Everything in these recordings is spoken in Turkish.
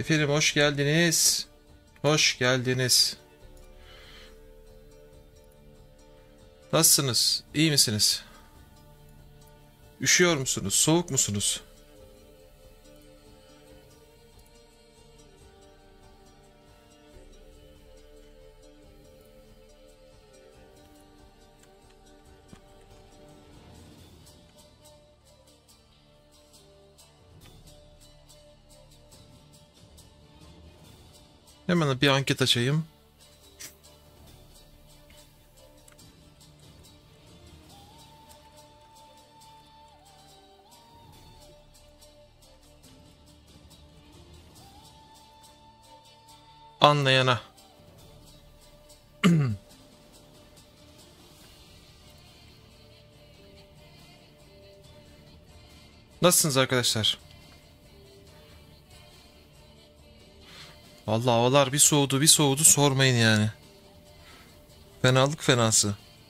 Efendim hoş geldiniz. Hoş geldiniz. Nasılsınız? İyi misiniz? Üşüyor musunuz? Soğuk musunuz? Hemen bir anket açayım. Anlayana. Nasılsınız arkadaşlar? Vallahi havalar bir soğudu bir soğudu sormayın yani. Fenalık fenası.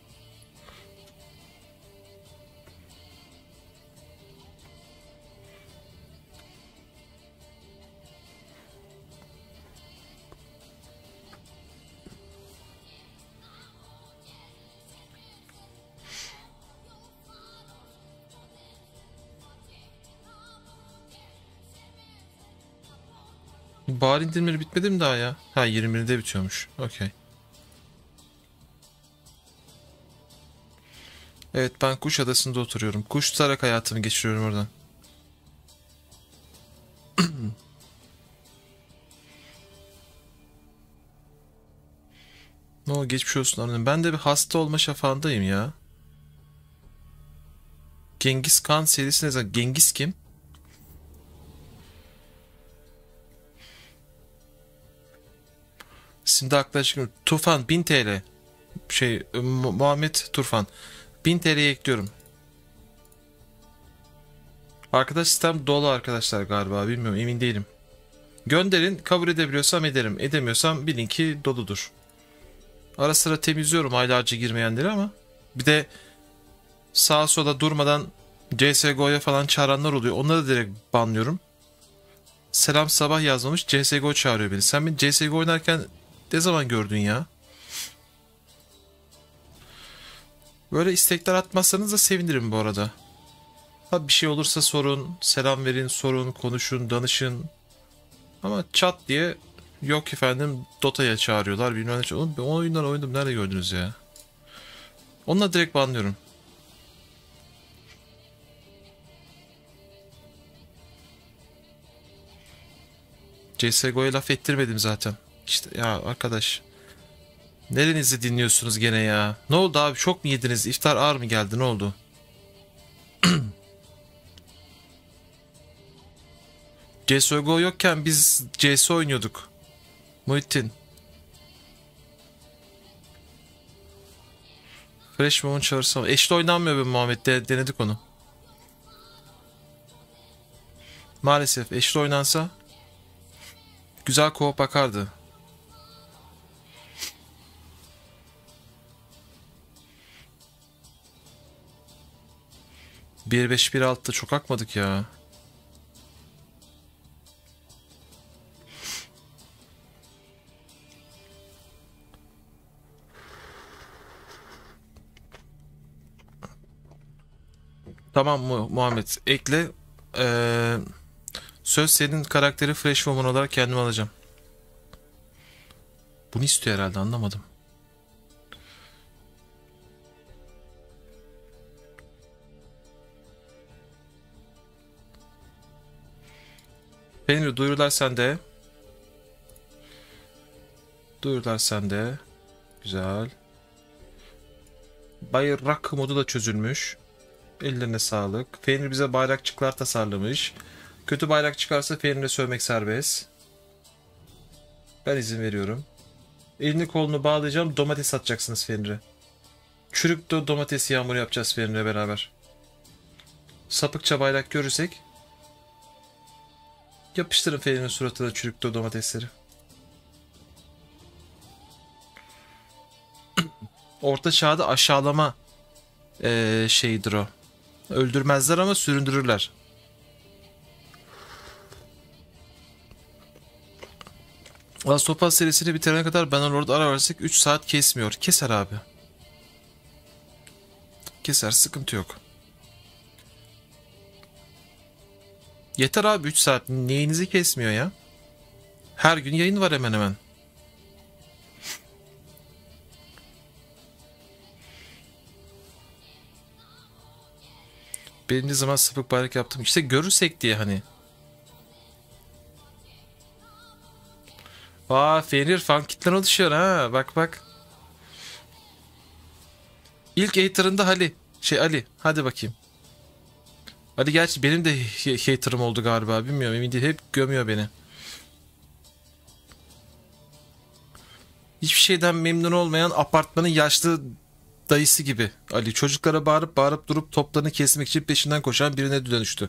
Bahar indirimleri bitmedi mi daha ya? Ha 20'de bitiyormuş. Okey. Evet ben Kuşadası'nda oturuyorum. Kuş tutarak hayatımı geçiriyorum oradan. Ne o geçmiş olsun anladım. Ben de bir hasta olma şafağındayım ya. Gengiz Khan serisi ne zaman? Gengiz kim? Şimdi aklıma çıkıyor. Tufan 1000 TL. Muhammed Turfan. 1000 TL'ye ekliyorum. Arkadaş sistem dolu arkadaşlar galiba. Bilmiyorum emin değilim. Gönderin kabul edebiliyorsam ederim. Edemiyorsam bilin ki doludur. Ara sıra temizliyorum aylarca girmeyenleri ama. Bir de sağa sola durmadan CSGO'ya falan çağıranlar oluyor. Onları da direkt banlıyorum. Selam sabah yazmamış CSGO çağırıyor beni. Sen beni CSGO oynarken ne zaman gördün ya? Böyle istekler atmazsanız da sevinirim bu arada. Ha bir şey olursa sorun, selam verin, sorun, konuşun, danışın. Ama çat diye yok efendim Dota'ya çağırıyorlar bilmem ne. Oğlum ben o oyundan oynadım nerede gördünüz ya? Onunla direkt banlıyorum. CSGO'ya laf ettirmedim zaten. İşte ya arkadaş. Nerenizi dinliyorsunuz gene ya? Ne oldu abi çok mu yediniz? İftar ağır mı geldi ne oldu? CSGO yokken biz CS oynuyorduk. Muhittin. Fresh Moon çağırsam. Eşli oynanmıyor be Muhammed. Denedik onu. Maalesef eşli oynansa güzel co-op akardı. 1.5 1.6'da çok akmadık ya. Tamam mı Muhammed? Ekle. Ee, söz senin karakteri Fresh Woman olarak kendime alacağım. Bunu istiyor herhalde anlamadım. Henry duyurular sende. Duyurular sende. Güzel. Bayrak modu da çözülmüş. Ellerine sağlık. Fenrir bize bayrakçıklar tasarlamış. Kötü bayrak çıkarsa Fenrir'e sövmek serbest. Ben izin veriyorum. Elini kolunu bağlayacağım. Domates atacaksınız Fenrir'e. Çürük domates yağmuru yapacağız Fenrir'e beraber. Sapıkça bayrak görürsek yapıştırın Fenrir'in suratına çürük domatesleri. Orta çağda aşağılama şeyidir o. Öldürmezler ama süründürürler. Last of Us serisini bitirene kadar Bannerlord ara versek 3 saat kesmiyor. Keser abi. Keser, sıkıntı yok. Yeter abi 3 saat. Neyinizi kesmiyor ya? Her gün yayın var hemen hemen. Birinci zaman sapık bayrak yaptım. İşte görürsek diye hani. Aa, Fenrir fan kitlen oluşuyor ha. Bak bak. İlk hater'ında Ali. Ali. Hadi bakayım. Ali gerçi benim de hater'ım oldu galiba. Bilmiyorum, emin değil. Hep gömüyor beni. Hiçbir şeyden memnun olmayan apartmanın yaşlı dayısı gibi. Ali çocuklara bağırıp bağırıp durup toplarını kesmek için peşinden koşan birine dönüştü.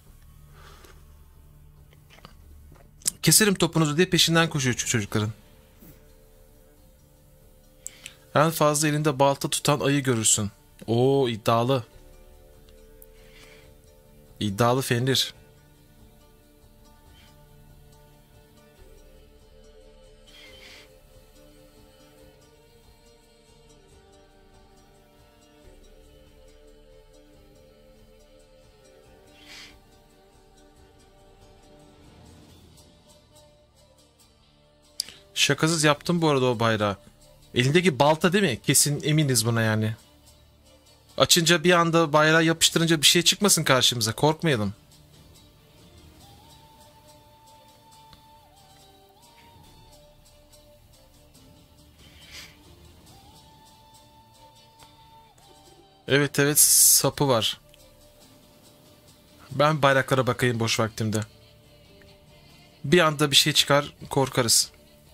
Keserim topunuzu diye peşinden koşuyor çocukların. En fazla elinde balta tutan ayı görürsün. Oo, iddialı. İddialı Fenrir. Şakasız yaptım bu arada o bayrağı. Elindeki balta değil mi? Kesin eminiz buna yani. Açınca bir anda bayrağı yapıştırınca bir şey çıkmasın karşımıza. Korkmayalım. Evet evet, sapı var. Ben bayraklara bakayım boş vaktimde. Bir anda bir şey çıkar, korkarız.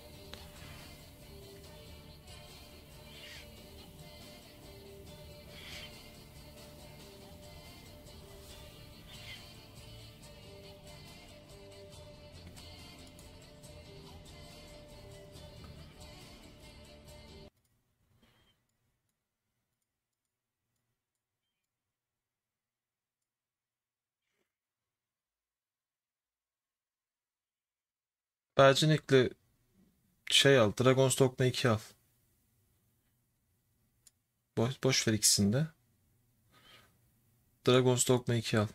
Belcinek'le al. Dragon's Dogma 2 al. Boş ver ikisini de. Dragon's Dogma 2 al.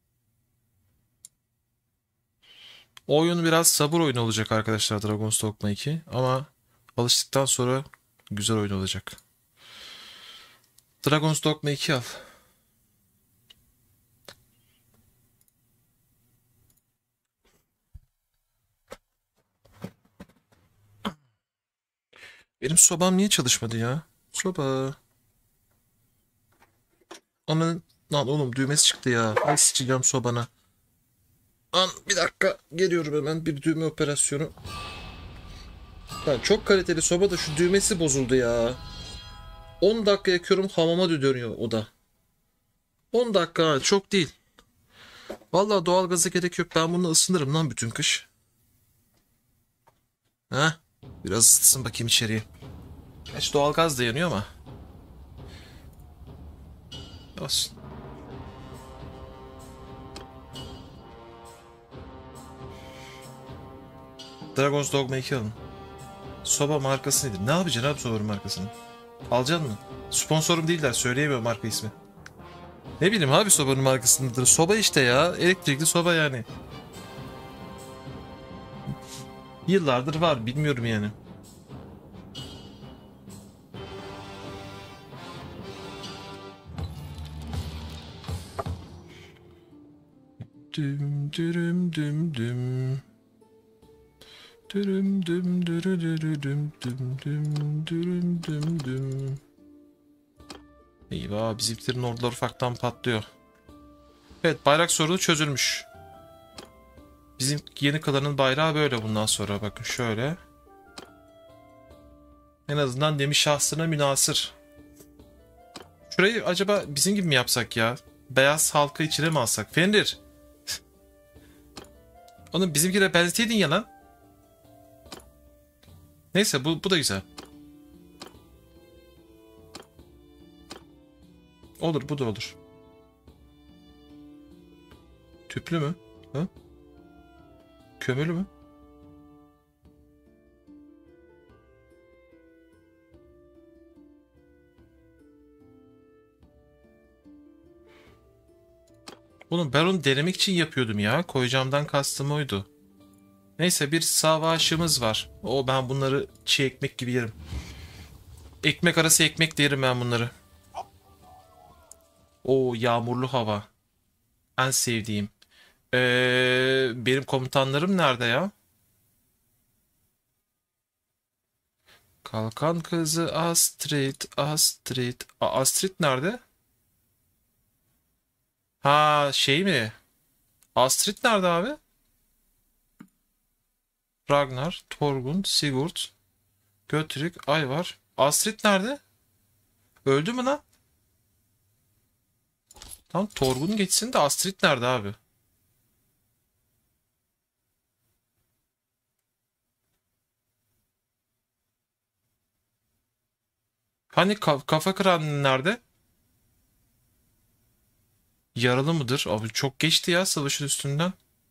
O oyun biraz sabır oyunu olacak arkadaşlar, Dragon's Dogma 2. Ama alıştıktan sonra güzel oyun olacak. Dragon's Dogma 2 al. Benim sobam niye çalışmadı ya? Soba. Aman lan oğlum, düğmesi çıktı ya. Ay sıçacağım sobana. An bir dakika, geliyorum hemen, bir düğme operasyonu. Ben çok kaliteli soba da şu düğmesi bozuldu ya. 10 dakika yakıyorum, hamama dönüyor o da. 10 dakika çok değil. Vallahi doğalgaza gerek yok, ben bunu ısınırım lan bütün kış. Ha? Biraz ısıtsın bakayım içeriye. Gerçi doğalgaz da yanıyor ama. Olsun. Dragon's Dogma 2 alın. Soba markası nedir? Ne yapacaksın abi sobanın markasını? Alacaksın mı? Sponsorum değiller, söyleyemiyorum marka ismi. Ne bileyim abi sobanın markası nedir? Soba işte ya. Elektrikli soba yani. Yıllardır var, bilmiyorum yani. Düm dürüm düm düm. Dürüm düm dürü dürü düm düm düm dürüm düm düm. Eyvah, bizimkilerin orduları ufaktan patlıyor. Evet, bayrak sorunu çözülmüş. Bizim yeni kalanın bayrağı böyle bundan sonra, bakın şöyle. En azından demiş şahsına münasır. Şurayı acaba bizim gibi mi yapsak ya? Beyaz halka içine mi alsak? Fenrir. Oğlum bizimkine benzeteydin ya lan. Neyse, bu da güzel. Olur, bu da olur. Tüplü mü? Ha? Kömürlü mü? Oğlum ben onu denemek için yapıyordum ya. Koyacağımdan kastım oydu. Neyse bir savaşımız var. Ben bunları çiğ ekmek gibi yerim. Ekmek arası ekmek de yerim ben bunları. Yağmurlu hava. En sevdiğim. Benim komutanlarım nerede ya? Kalkan kızı Astrid. Astrid. Astrid nerede? Ha şey mi? Astrid nerede abi? Ragnar, Torgun, Sigurd, Götrik, Ayvar. Astrid nerede? Öldü mü lan? Tamam Torgun geçsin de Astrid nerede abi? Hani kafa kıran nerede? Yaralı mıdır? Abi çok geçti ya savaşın üstünden.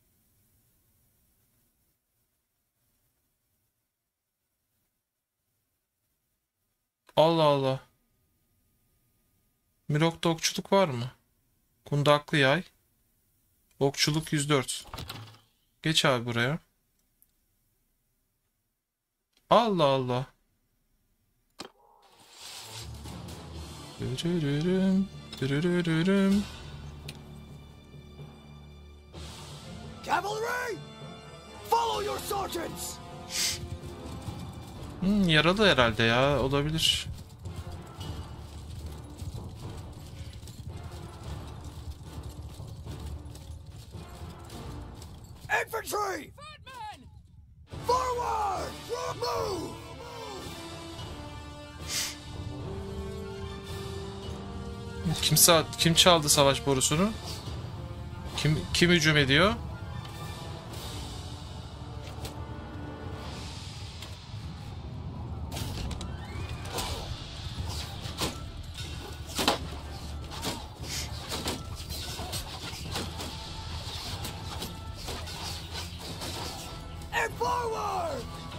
Allah Allah. Mirok'ta okçuluk var mı? Kundaklı yay. Okçuluk 104. Geç abi buraya. Allah Allah. Dürürürüm, dürürürüm. Cavalry! Follow your sergeants! Yaralı herhalde ya. Olabilir. Infantry! Forward! Move! Kim çaldı savaş borusunu? Kim hücum ediyor? And forward!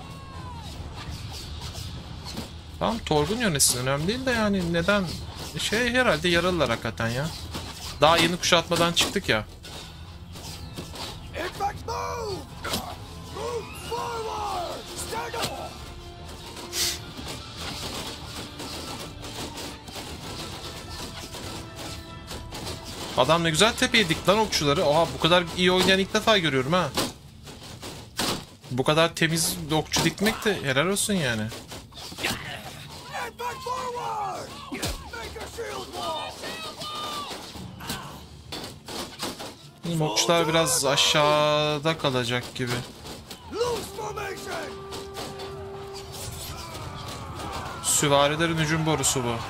Tamam Torgun yönetsin önemli değil de yani neden herhalde yaralılar hakikaten ya. Daha yeni kuşatmadan çıktık ya. Infant move! Move forward! Stand up! Adam ne güzel tepeye dikti lan okçuları. Oha bu kadar iyi oynayan ilk defa görüyorum ha. Bu kadar temiz okçu dikmek de helal olsun yani. Infant forward! Make a shield wall! Okçular biraz aşağıda kalacak gibi. Loose formation! Süvarilerin hücum borusu bu.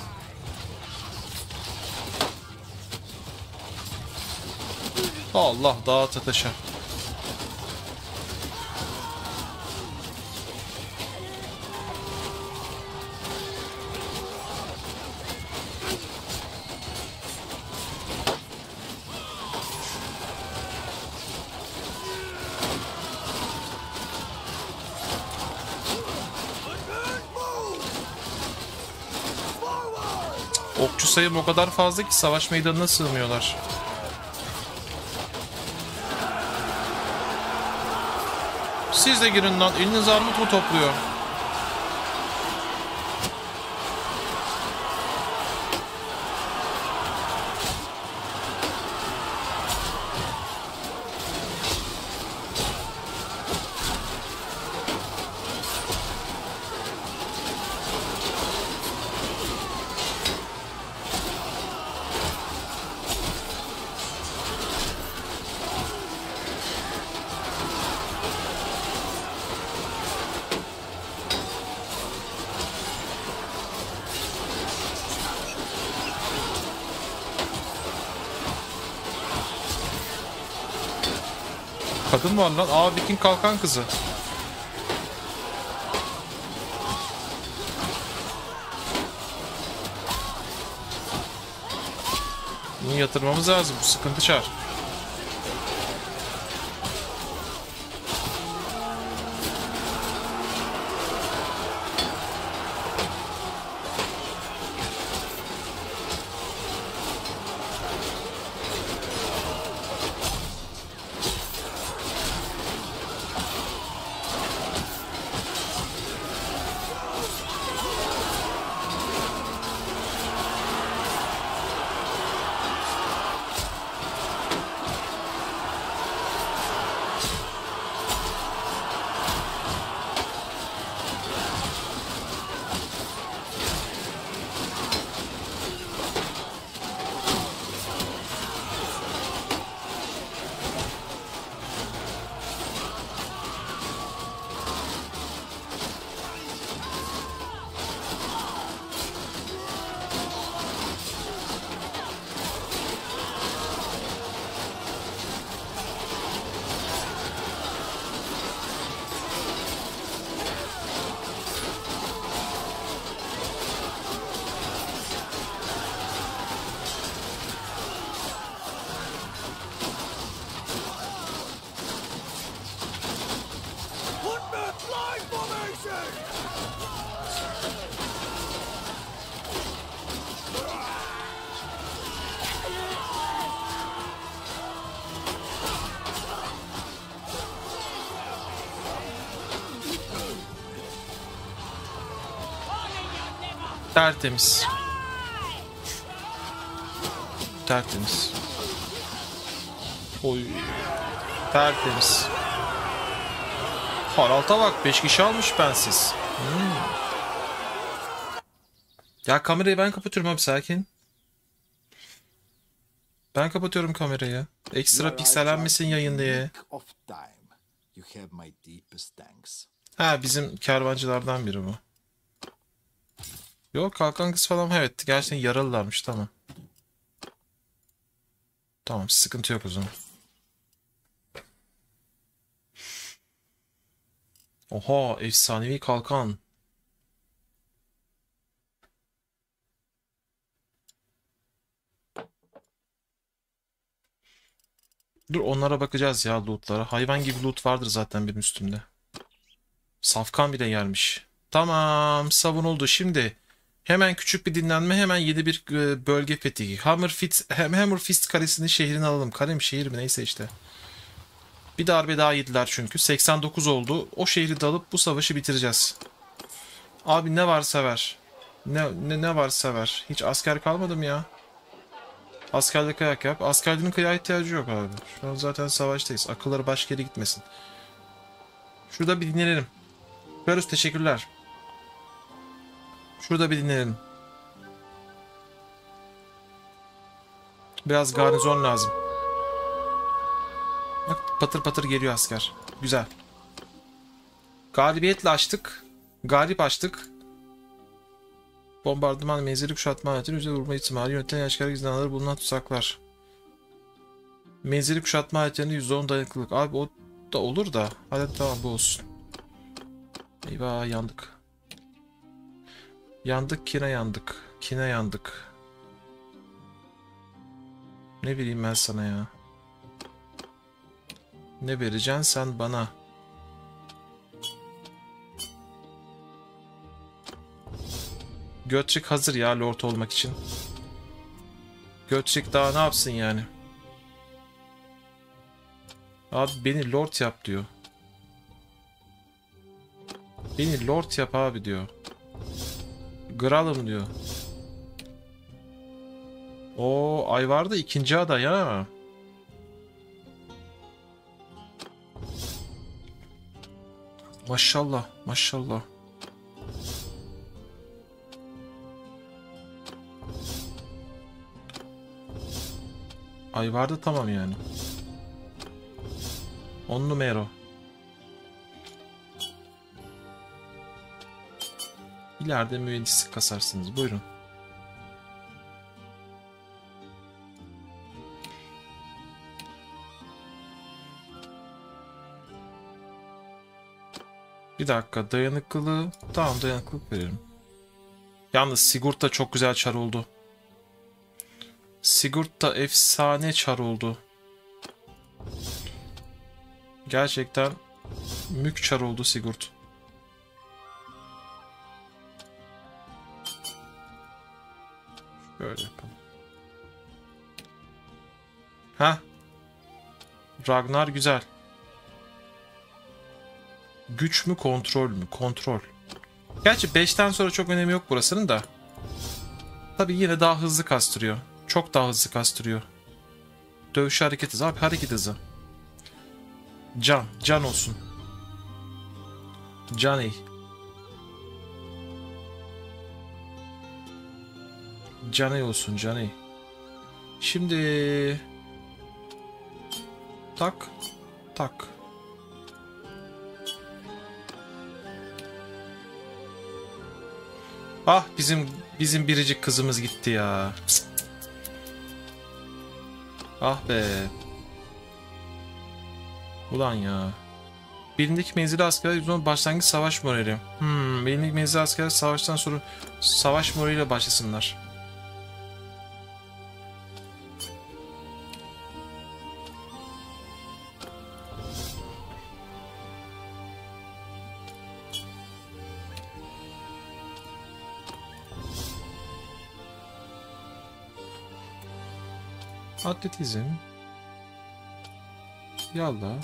Allah dağıt ateşe. Okçu sayım o kadar fazla ki savaş meydanına sığmıyorlar. Siz de girin lan. Eliniz armut mu topluyor? Kadın var lan. Viking kalkan kızı. Bunu yatırmamız lazım. Bu sıkıntı çağır. Tertemiz. Tertemiz. Oy. Tertemiz. Haralt'a bak, 5 kişi almış bensiz. Ya kamerayı ben kapatıyorum abi, sakin. Ben kapatıyorum kamerayı. Ekstra piksellenmesin yayın diye. Ha, bizim kervancılardan biri bu. Yok, kalkan kız falan, evet gerçekten yaralılarmış, tamam. Tamam, sıkıntı yok o zaman. Oha, efsanevi kalkan. Dur, onlara bakacağız ya, lootlara. Hayvan gibi loot vardır zaten benim üstümde. Safkan bile gelmiş. Tamam, savunuldu. Şimdi hemen küçük bir dinlenme, hemen yeni bir bölge fethi. Hammerfist Kalesi'nin şehrini alalım. Kale mi, şehir mi, neyse işte. Bir darbe daha yediler çünkü. 89 oldu. O şehri de alıp bu savaşı bitireceğiz. Abi ne varsa ver. Ne varsa ver. Hiç asker kalmadı mı ya? Askerle kayak yap. Askerlerin kayağa ihtiyacı yok abi. Şu an zaten savaştayız. Akılları başka yere gitmesin. Şurada bir dinlenelim. Ferus, teşekkürler. Şurada bir dinlenelim. Biraz garnizon lazım. Bak, patır patır geliyor asker. Güzel. Galibiyetle açtık. Galip açtık. Bombardıman menzili kuşatma aletini üzerine vurma ihtimali. Yöneten yaşkar gizlenenleri bulunan tuzaklar. Menzili kuşatma aletlerine %10 dayanıklılık. Abi o da olur da. Hadi tamam, bu olsun. Eyvah, yandık. Yandık, kine yandık. Kine yandık. Ne bileyim ben sana ya. Ne vereceksin sen bana? Götçük hazır ya lord olmak için. Götçük daha ne yapsın yani? Abi beni lord yap diyor. Beni lord yap abi diyor. Kralım diyor. O Ayvar'da ikinci aday ha. Maşallah, maşallah. Ayvar'da tamam yani. 10 numara. İleride mühendislik kasarsınız. Buyurun. Bir dakika, dayanıklılığı. Tamam, dayanıklılık verelim. Yalnız Sigurd da çok güzel çar oldu. Sigurd da efsane çar oldu. Gerçekten mük çar oldu Sigurd. Böyle yapalım. Ha? Ragnar güzel. Güç mü, kontrol mü? Kontrol. Gerçi 5'ten sonra çok önemi yok burasının da. Tabii yine daha hızlı kastırıyor. Çok daha hızlı kastırıyor. Dövüş hareket hızı. Abi hareket hızı. Can olsun. Caney. Caney olsun, Caney. Şimdi... Tak. Tak. Ah, bizim biricik kızımız gitti ya. Cık. Ah be. Ulan ya. Birindeki menzili askerler yüzünden başlangıç savaş morali. Birindeki menzili askerler savaştan sonra savaş moraliyle başlasınlar. Atletizm. Yallah.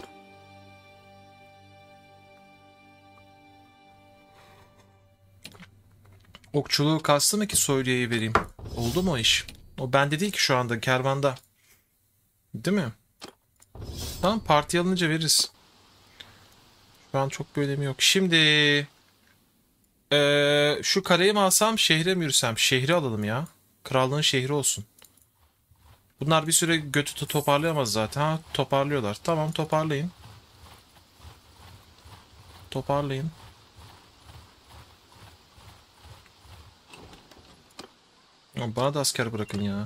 Okçuluğu kastı mı ki soyluya vereyim? Oldu mu o iş? O bende değil ki şu anda, kervanda. Değil mi? Tamam, parti alınca veririz. Şu an çok bir önemi yok. Şimdi şu kareyi mi alsam, şehre mi yürüsem? Şehri alalım ya. Krallığın şehri olsun. Bunlar bir süre götü toparlayamaz zaten. Ha, toparlıyorlar. Tamam, toparlayın. Toparlayın. Ya bana da asker bırakın ya.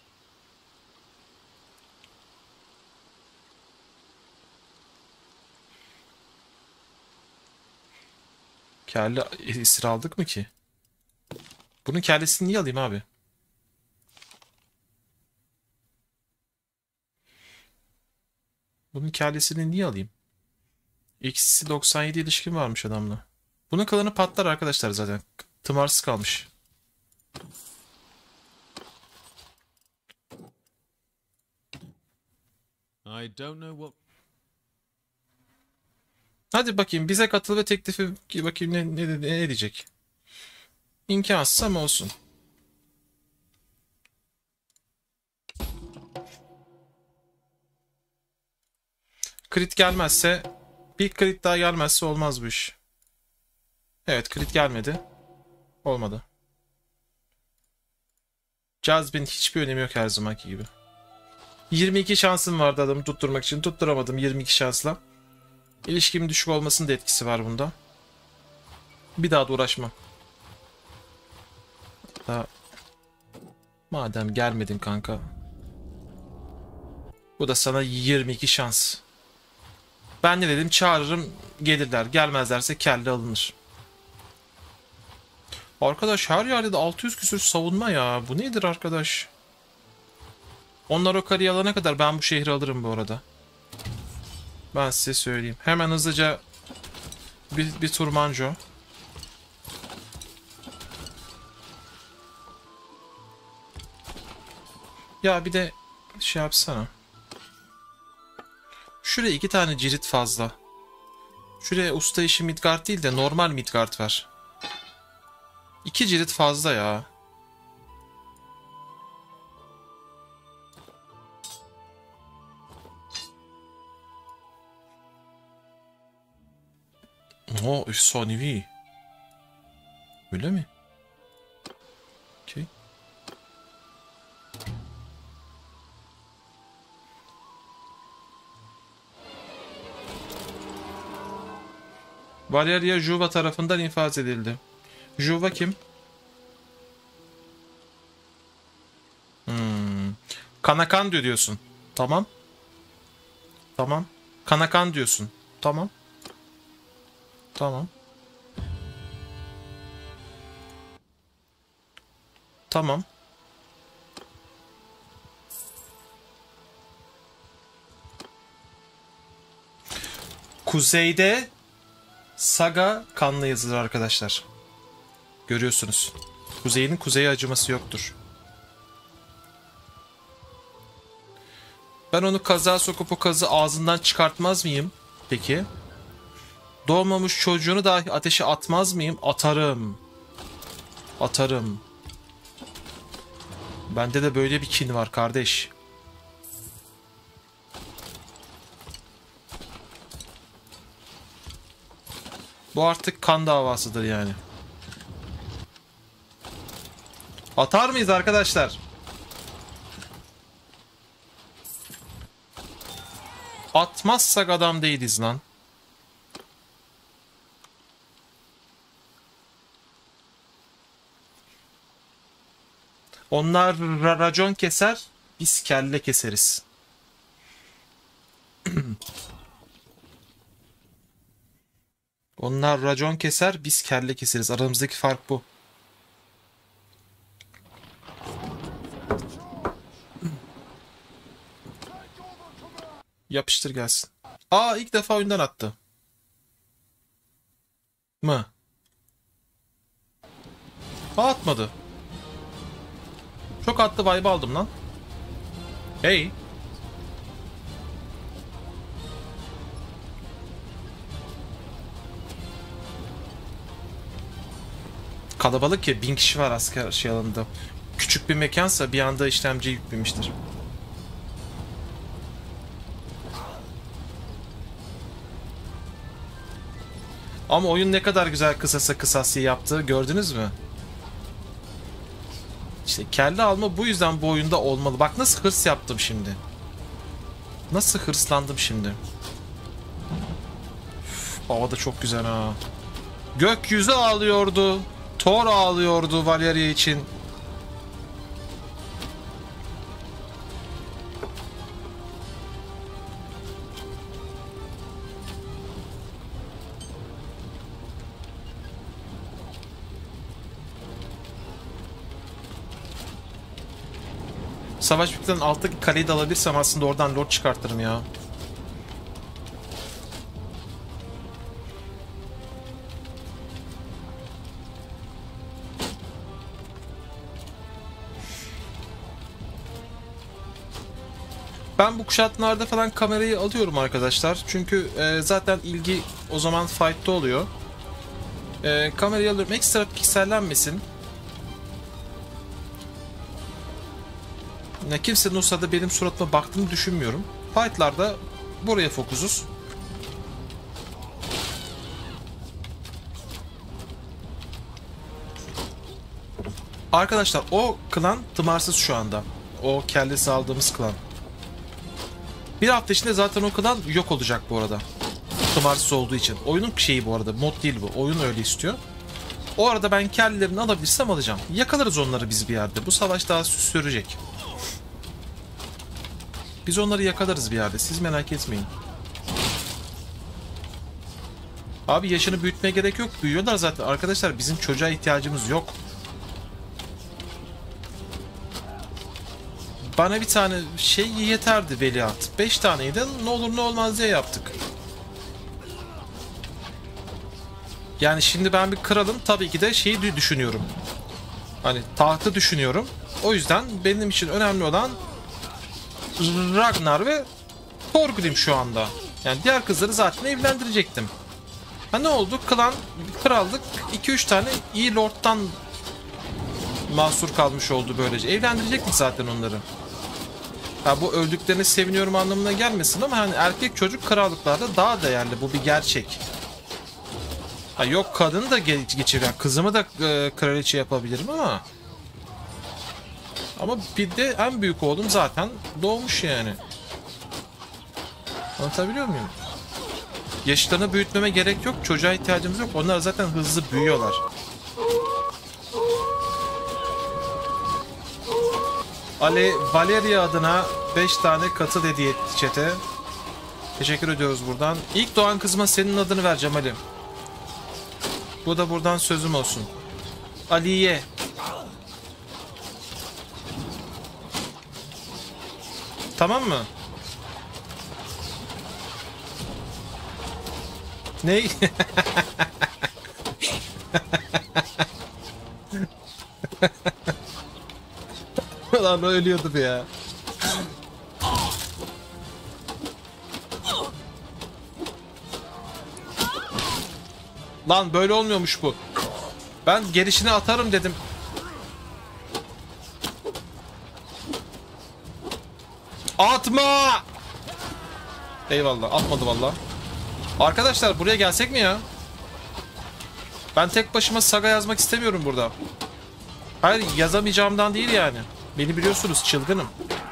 Kelle esir aldık mı ki? Bunun kellesini niye alayım abi? Bunun kellesini niye alayım? Eksi 97 ilişkin varmış adamla. Bunun klanı patlar arkadaşlar zaten. Tımarsız kalmış. I don't know what. Hadi bakayım, bize katıl ve teklifi bakayım ne diyecek. İmkansız ama olsun. Crit gelmezse, bir crit daha gelmezse olmaz bu iş. Evet, crit gelmedi. Olmadı. Cazibin hiçbir önemi yok her zamanki gibi. 22 şansım vardı adamı tutturmak için. Tutturamadım 22 şansla. İlişkimin düşük olmasının da etkisi var bunda. Bir daha da uğraşmam. Daha... Madem gelmedin kanka. Bu da sana 22 şans. Ben ne dedim? Çağırırım, gelirler. Gelmezlerse kelle alınır. Arkadaş her yerde de 600 küsür savunma ya. Bu nedir arkadaş? Onlar o kareyi alana kadar ben bu şehri alırım bu arada. Ben size söyleyeyim. Hemen hızlıca bir turmanco. Ya bir de şey yapsana. Şuraya 2 tane cirit fazla. Şuraya usta işi Midgard değil de normal Midgard ver. 2 cirit fazla ya. O efsanevi. Öyle mi? Okey. Valeria Juva tarafından infaz edildi. Juva kim? Kanakan diyorsun. Tamam. Tamam. Kanakan diyorsun. Tamam. Tamam. Tamam. Kuzeyde Saga kanla yazılır arkadaşlar. Görüyorsunuz. Kuzey'in kuzeye acıması yoktur. Ben onu kaza sokup o kazı ağzından çıkartmaz mıyım? Peki. Doğmamış çocuğunu dahi ateşe atmaz mıyım? Atarım. Atarım. Bende de böyle bir kin var kardeş. Bu artık kan davasıdır yani. Atar mıyız arkadaşlar? Atmazsak adam değiliz lan. Onlar racon keser, biz kelle keseriz. Onlar racon keser, biz kelle keseriz. Aramızdaki fark bu. Yapıştır gelsin. Aa, ilk defa oyundan attı. Mı? Aa, atmadı. Çok attı, vibe aldım lan. Hey. Kalabalık ya, 1000 kişi var asker şey alanında. Küçük bir mekansa bir anda işlemci yüklemiştir. Ama oyun ne kadar güzel kısasa kısası yaptı, gördünüz mü? İşte kelle alma bu yüzden bu oyunda olmalı. Bak nasıl hırs yaptım şimdi. Nasıl hırslandım şimdi. Üf, hava da çok güzel ha. Gökyüzü ağlıyordu. Thor ağlıyordu Valeria için. Savaş bittikten alttaki kaleyi de alabilirsem aslında oradan lord çıkartırım ya. Ben bu kuşatmalarda falan kamerayı alıyorum arkadaşlar. Çünkü zaten ilgi o zaman fight'ta oluyor. Kamerayı alıyorum. Ekstra piksellenmesin. Ya kimsenin o sırada benim suratıma baktığını düşünmüyorum. Fight'larda buraya fokusuz. Arkadaşlar o klan tımarsız şu anda. O kellesi aldığımız klan. Bir hafta içinde zaten o klan yok olacak bu arada. Tımarsız olduğu için. Oyunun şeyi bu arada. Mod değil bu. Oyun öyle istiyor. O arada ben kellelerini alabilirsem alacağım. Yakalarız onları biz bir yerde. Bu savaş daha sürecek. Biz onları yakalarız bir yerde. Siz merak etmeyin. Abi yaşını büyütmeye gerek yok. Büyüyorlar zaten. Arkadaşlar bizim çocuğa ihtiyacımız yok. Bana bir tane şey yeterdi veliaht. 5 taneydi. Ne olur ne olmaz diye yaptık. Yani şimdi ben bir kralım. Tabii ki de şeyi düşünüyorum. Hani tahtı düşünüyorum. O yüzden benim için önemli olan Ragnar ve Thorgrim şu anda. Yani diğer kızları zaten evlendirecektim. Ha ne oldu? Krallık 2-3 tane iyi lord'tan mahsur kalmış oldu böylece. Evlendirecektik zaten onları. Ha bu öldüklerine seviniyorum anlamına gelmesin ama hani erkek çocuk krallıklarda daha değerli. Bu bir gerçek. Ha yok kadını da geçirir. Kızımı da kraliçe yapabilirim ama bir de en büyük oğlum zaten doğmuş yani. Anlatabiliyor muyum? Yaşlarını büyütmeme gerek yok. Çocuğa ihtiyacımız yok. Onlar zaten hızlı büyüyorlar. Valeria adına 5 tane katıl hediye etti chat'e. Teşekkür ediyoruz buradan. İlk doğan kızıma senin adını vereceğim Ali. Bu da buradan sözüm olsun. Aliye. Tamam mı? Ne? Lan ölüyordu ya. Lan böyle olmuyormuş bu. Ben gelişini atarım dedim. Atma! Eyvallah, atmadı vallahi. Arkadaşlar buraya gelsek mi ya? Ben tek başıma saga yazmak istemiyorum burada. Hayır, yazamayacağımdan değil yani. Beni biliyorsunuz, çılgınım.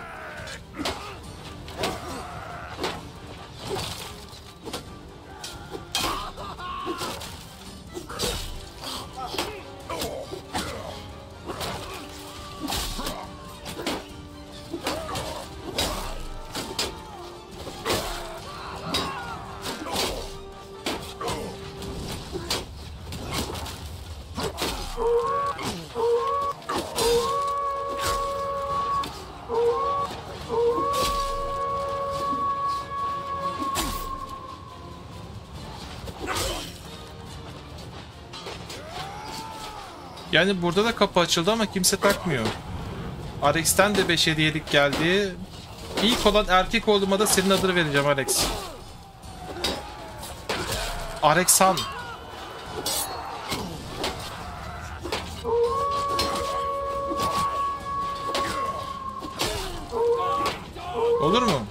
Yani burada da kapı açıldı ama kimse takmıyor. Alex'ten de 5 hediyelik geldi. İlk olan erkek oğluma da senin adını vereceğim Alex. Alexan. Olur mu?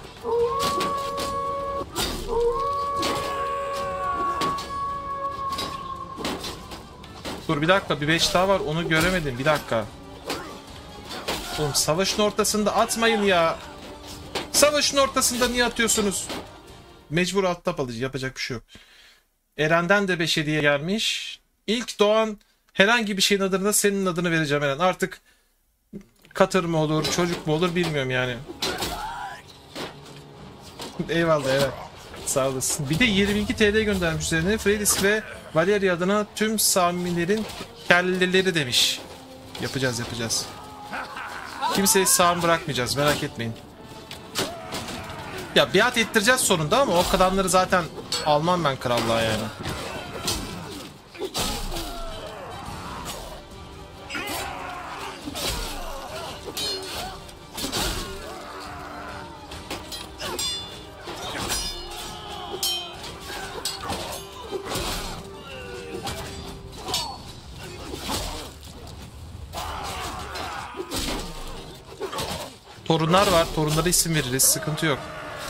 Dur bir dakika, bir 5 daha var, onu göremedim, bir dakika. Oğlum savaşın ortasında atmayın ya. Savaşın ortasında niye atıyorsunuz? Mecbur alt tap alıcı, yapacak bir şey yok. Eren'den de 5 hediye gelmiş. İlk doğan herhangi bir şeyin adına senin adını vereceğim Eren. Artık katır mı olur, çocuk mu olur bilmiyorum yani. Eyvallah Eren. Sağ olasın. Bir de 22 TL göndermiş üzerine. Fredis ve Valeria adına tüm Samilerin kelleleri demiş. Yapacağız, yapacağız. Kimseyi sağ bırakmayacağız, merak etmeyin. Ya biat ettireceğiz sonunda ama o kalanları zaten almam ben krallığa yani. Torunlar var. Torunlara isim veririz. Sıkıntı yok.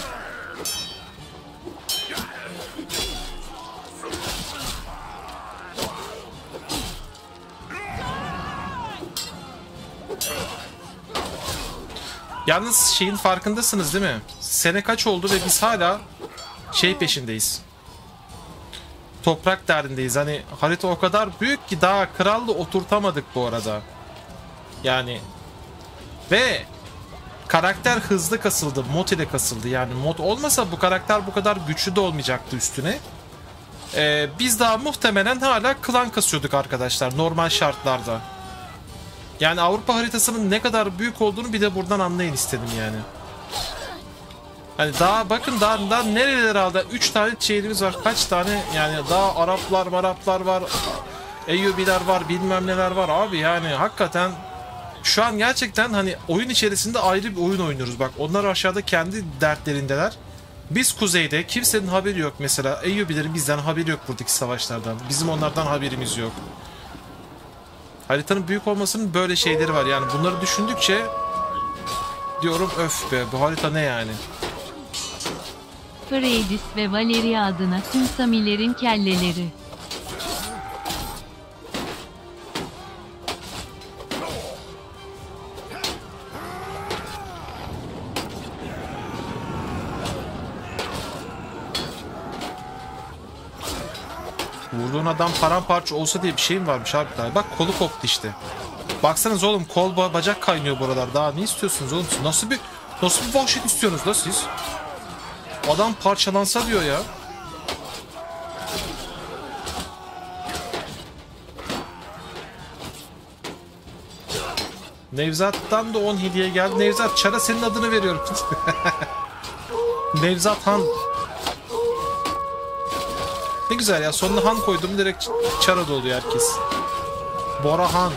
Yalnız şeyin farkındasınız değil mi? Sene kaç oldu ve biz hala şey peşindeyiz. Toprak derdindeyiz. Hani harita o kadar büyük ki daha krallığı oturtamadık bu arada. Yani ve karakter hızlı kasıldı. Mod ile kasıldı. Yani mod olmasa bu karakter bu kadar güçlü de olmayacaktı üstüne. Biz daha muhtemelen hala klan kasıyorduk arkadaşlar. Normal şartlarda. Yani Avrupa haritasının ne kadar büyük olduğunu bir de buradan anlayın istedim yani. Hani daha bakın daha nereler aldı? 3 tane şehrimiz var. Kaç tane yani daha Araplar var. Eyyubiler var. Bilmem neler var abi yani hakikaten. Şu an gerçekten hani oyun içerisinde ayrı bir oyun oynuyoruz. Bak onlar aşağıda kendi dertlerindeler. Biz kuzeyde kimsenin haberi yok mesela. Eyyubilerin bizden haberi yok buradaki savaşlardan. Bizim onlardan haberimiz yok. Haritanın büyük olmasının böyle şeyleri var. Yani bunları düşündükçe diyorum öf be bu harita ne yani. Freydis ve Valeria adına tüm Samilerin kelleleri. Vurduğun adam paramparça olsa diye bir şeyim varmış abi. Bak kolu koptu işte. Baksanız oğlum kol bacak kaynıyor buralar. Daha ne istiyorsunuz oğlum? Nasıl bir vahşet istiyorsunuz da siz? Adam parçalansa diyor ya. Nevzat'tan da 10 hediye geldi. Nevzat Çar'a senin adını veriyorum. Nevzat Han. Ne güzel ya, sonuna Han koydum direkt Çar'a doluyor herkes. Bora Han.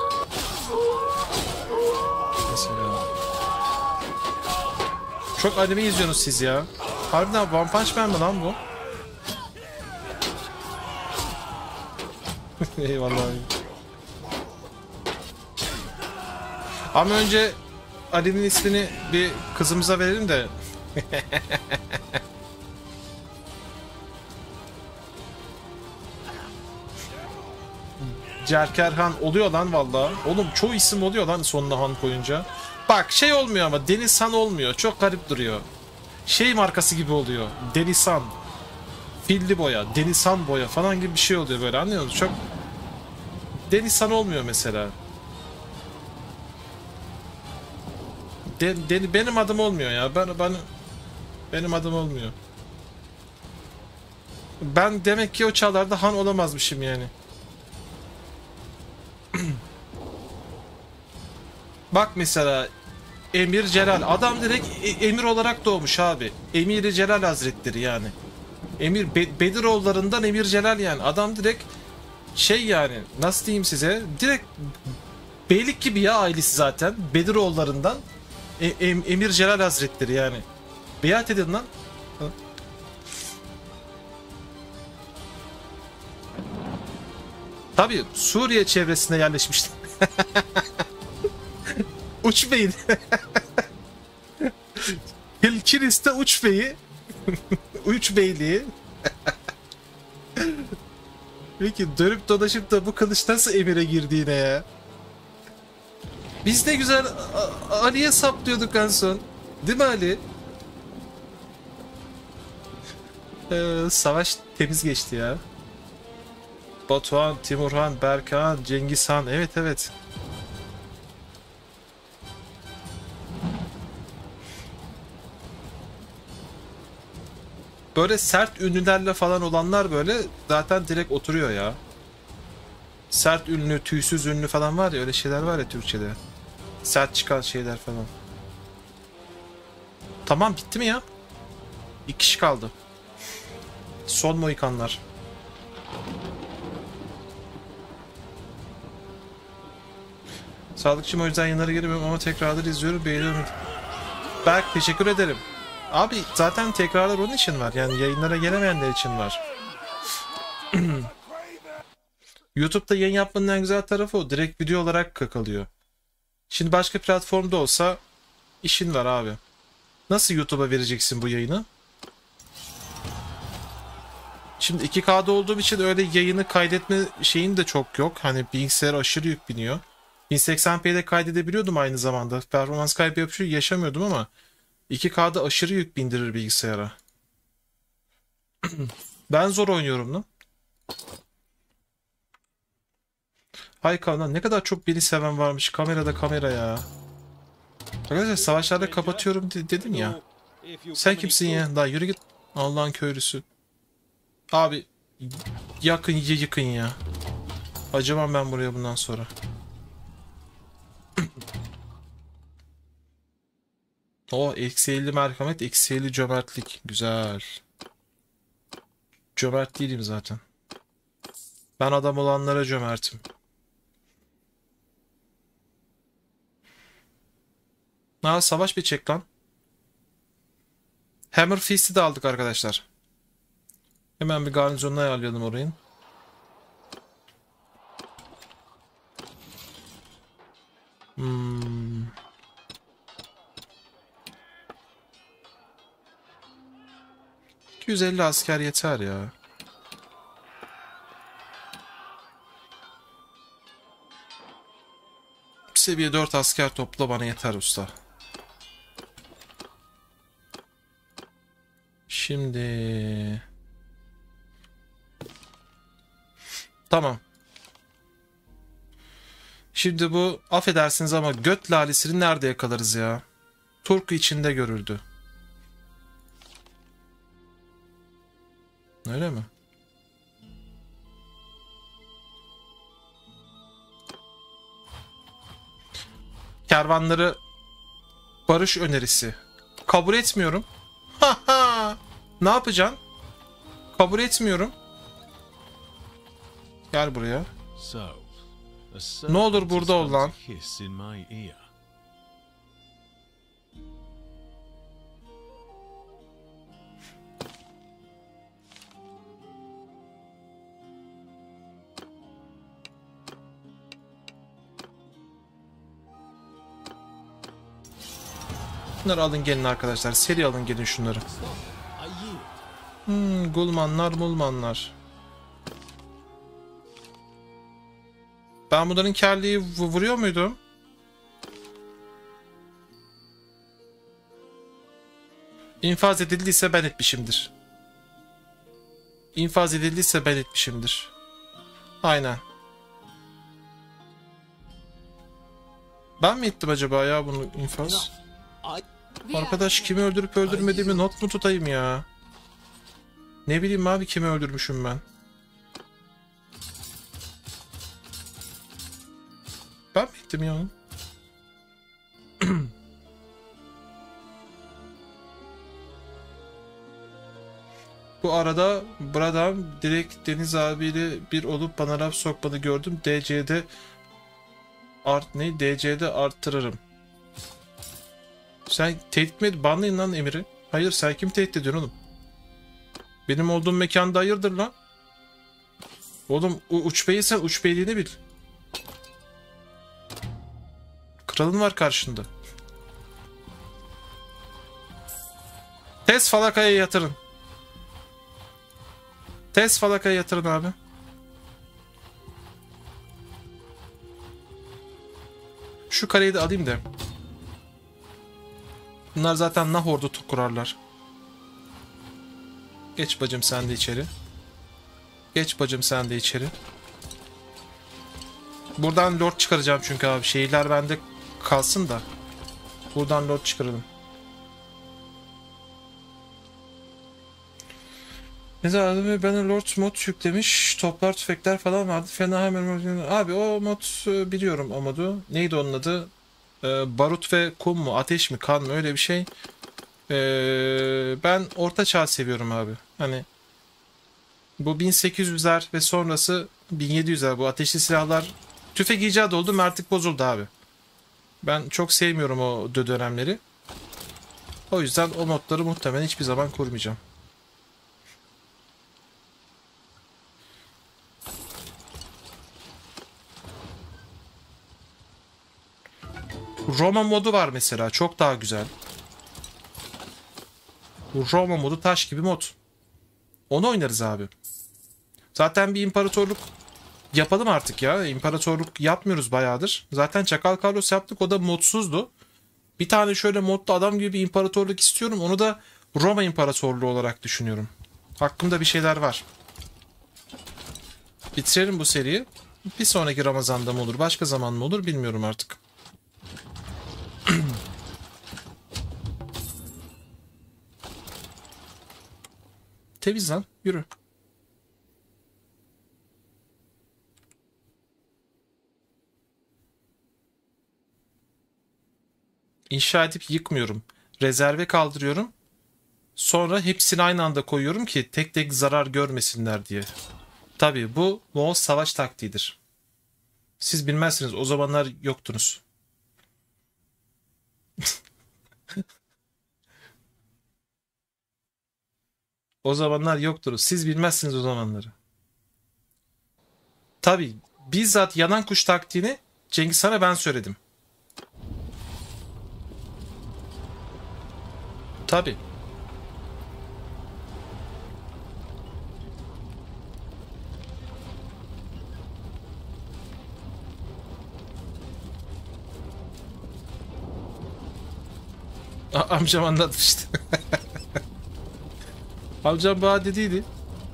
Mesela. Çok anime izliyorsunuz siz ya. Harbiden One Punch Man mi lan bu? Eyvallah. Ama önce Ali'nin ismini bir kızımıza verelim de. Cerkerhan oluyor lan valla. Oğlum çoğu isim oluyor lan sonuna Han koyunca. Bak şey olmuyor ama Denizhan olmuyor. Çok garip duruyor. Şey markası gibi oluyor. Denizhan. Filli boya, Denizhan boya falan gibi bir şey oluyor böyle, anlıyor musun? Çok Denizhan olmuyor mesela. Benim adım olmuyor ya. Benim adım olmuyor. Ben demek ki o çağlarda Han olamazmışım yani. Bak mesela Emir Celal. Adam direkt emir olarak doğmuş abi. Emir Celal Hazretleri yani. Emir Bediroğullarından Emir Celal yani. Adam direkt şey yani nasıl diyeyim size? Direkt beylik gibi ya ailesi zaten. Bediroğullarından Emir Celal Hazretleri yani. Beyat edin lan. Tabii Suriye çevresinde yerleşmiştim. Uçmayın. Kilkiris'te uç beyi. Uç beyliği. Peki dönüp dolaşıp da bu kılıç nasıl emire girdi yine ya? Biz ne güzel Ali'ye saplıyorduk en son. Değil mi Ali? Savaş temiz geçti ya. Batuhan, Timurhan, Berkhan, Cengiz Han. Evet evet. Böyle sert ünlülerle falan olanlar böyle zaten direkt oturuyor ya. Sert ünlü, tüysüz ünlü falan var ya, öyle şeyler var ya Türkçe'de. Sert çıkan şeyler falan. Tamam, bitti mi ya? 2 kişi kaldı. Son Mohikanlar. Sağlıkçım, o yüzden yayınlara girmiyorum ama tekrarları izliyorum, beğeniyorum. Berk, teşekkür ederim. Abi zaten tekrarlar onun için var. Yani yayınlara gelemeyenler için var. YouTube'da yayın yapmanın en güzel tarafı o. Direkt video olarak kalıyor. Şimdi başka platformda olsa işin var abi. Nasıl YouTube'a vereceksin bu yayını? Şimdi 2K'da olduğum için öyle yayını kaydetme şeyin de çok yok. Hani bilgisayar aşırı yük biniyor. 1080p'de kaydedebiliyordum aynı zamanda. Performans kaybı yaşamıyordum ama 2K'da aşırı yük bindirir bilgisayara. Ben zor oynuyorum lan. Hay kanal, ne kadar çok beni seven varmış. Kamerada kamera ya. Arkadaşlar savaşlarda kapatıyorum dedim ya. Sen kimsin ya? Daha yürü git. Allah'ın köylüsü. Abi yakın yıkın ya. Acımam ben buraya bundan sonra. O -50 merhamet, -50 cömertlik. Güzel. Cömert değilim zaten. Ben adam olanlara cömertim. Ha, savaş bir çek lan. Hammer Fist'i de aldık arkadaşlar. Hemen bir garnizonunu ayarlayalım orayı. Hmm. ...250 asker yeter ya. Seviye 4 asker topla, bana yeter usta. Şimdi... Tamam. Şimdi bu, affedersiniz ama göt lalisini nerede yakalarız ya? Turku içinde görüldü. Öyle mi? Kervanları barış önerisi. Kabul etmiyorum. Ne yapacaksın? Kabul etmiyorum. Gel buraya. Ne olur burada ol lan. Bunları alın gelin arkadaşlar. Seri alın gelin şunları. Gulmanlar mulmanlar. Ben bunların kelleyi vuruyor muydum? İnfaz edildiyse ben etmişimdir. İnfaz edildiyse ben etmişimdir. Aynen. Ben mi ettim acaba ya bunu infaz? Arkadaş, kimi öldürüp öldürmediğimi not mu tutayım ya? Ne bileyim abi, kimi öldürmüşüm ben? Ben mi ettim ya onu? Bu arada buradan direkt Deniz abiyle bir olup bana laf sokmanı gördüm. DC'de DC'de arttırırım. Sen tehdit mi? Banlayın lan Emir'i. Hayır, sen kim tehdit ediyorsun oğlum? Benim olduğum mekanda hayırdır lan? Oğlum uç beyi, sen uç beyliğini bil. Kralın var karşında. Tez falakaya yatırın. Tez falakaya yatırın abi. Şu kareyi de alayım da. Bunlar zaten Nahor'da kurarlar. Geç bacım sen de içeri. Geç bacım sen de içeri. Buradan lord çıkaracağım çünkü abi. Şehirler bende kalsın da. Buradan lord çıkaralım. Mesela bana lord mod yüklemiş. Toplar tüfekler falan vardı. Fena hemen. Abi o mod biliyorum o modu. Neydi onun adı? Barut ve kum mu? Ateş mi? Kan mı? Öyle bir şey. Ben orta çağ seviyorum abi. Hani bu 1800'ler ve sonrası 1700'ler bu ateşli silahlar tüfek icat oldu mu artık bozuldu abi. Ben çok sevmiyorum o dönemleri. O yüzden o modları muhtemelen hiçbir zaman kurmayacağım. Roma modu var mesela. Çok daha güzel. Bu Roma modu taş gibi mod. Onu oynarız abi. Zaten bir imparatorluk yapalım artık ya. İmparatorluk yapmıyoruz bayağıdır. Zaten Çakal Carlos yaptık. O da modsuzdu. Bir tane şöyle modda adam gibi bir imparatorluk istiyorum. Onu da Roma İmparatorluğu olarak düşünüyorum. Hakkımda bir şeyler var. Bitirelim bu seriyi. Bir sonraki Ramazan'da mı olur, başka zaman mı olur bilmiyorum artık. Temiz lan. Yürü. İnşa edip yıkmıyorum. Rezerve kaldırıyorum. Sonra hepsini aynı anda koyuyorum ki tek tek zarar görmesinler diye. Tabii bu Moğol savaş taktiğidir. Siz bilmezsiniz. O zamanlar yoktunuz. O zamanlar yoktunuz. Siz bilmezsiniz o zamanları. Tabii bizzat yanan kuş taktiğini Cengiz Han'a ben söyledim. Tabii. Amcam anlatmıştı. Amcam bana dediydi.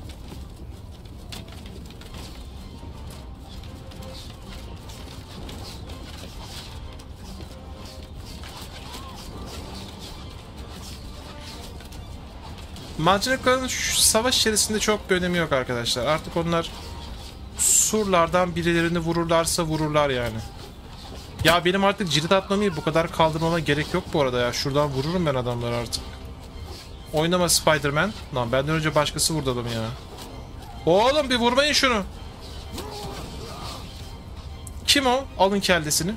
Mancınıkların savaş içerisinde çok bir önemi yok arkadaşlar. Artık onlar surlardan birilerini vururlarsa vururlar yani. Ya benim artık cirit atmamayı bu kadar kaldırmama gerek yok bu arada ya. Şuradan vururum ben adamları artık. Oynama Spider-Man. Lan benden önce başkası vurdu adamı ya. Oğlum bir vurmayın şunu. Kim o? Alın kellesini.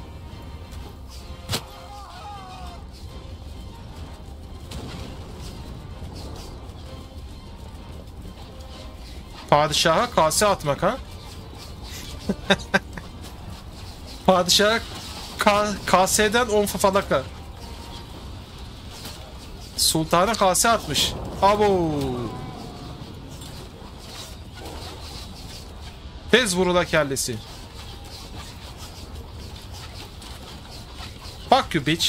Padişaha kase atmak ha? Padişaha kaseden 10 falaka. Sultana kase atmış. Abo. Tez vurula kellesi. Fuck you bitch.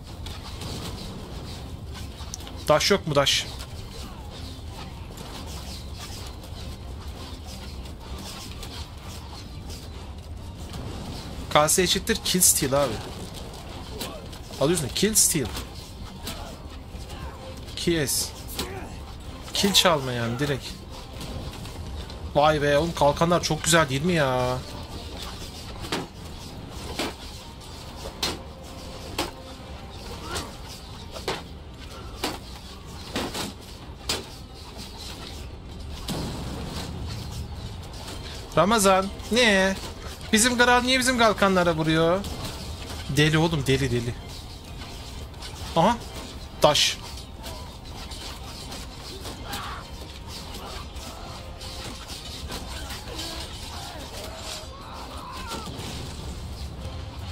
Daş yok mu daş? Kase eşittir kill steal abi. Alıyorsun kill steal. Kies. Kill çalma yani direkt. Vay be oğlum kalkanlar çok güzel değil mi ya? Ramazan ne? Bizim kral niye bizim kalkanlara vuruyor? Deli oğlum deli deli. Aha. Taş.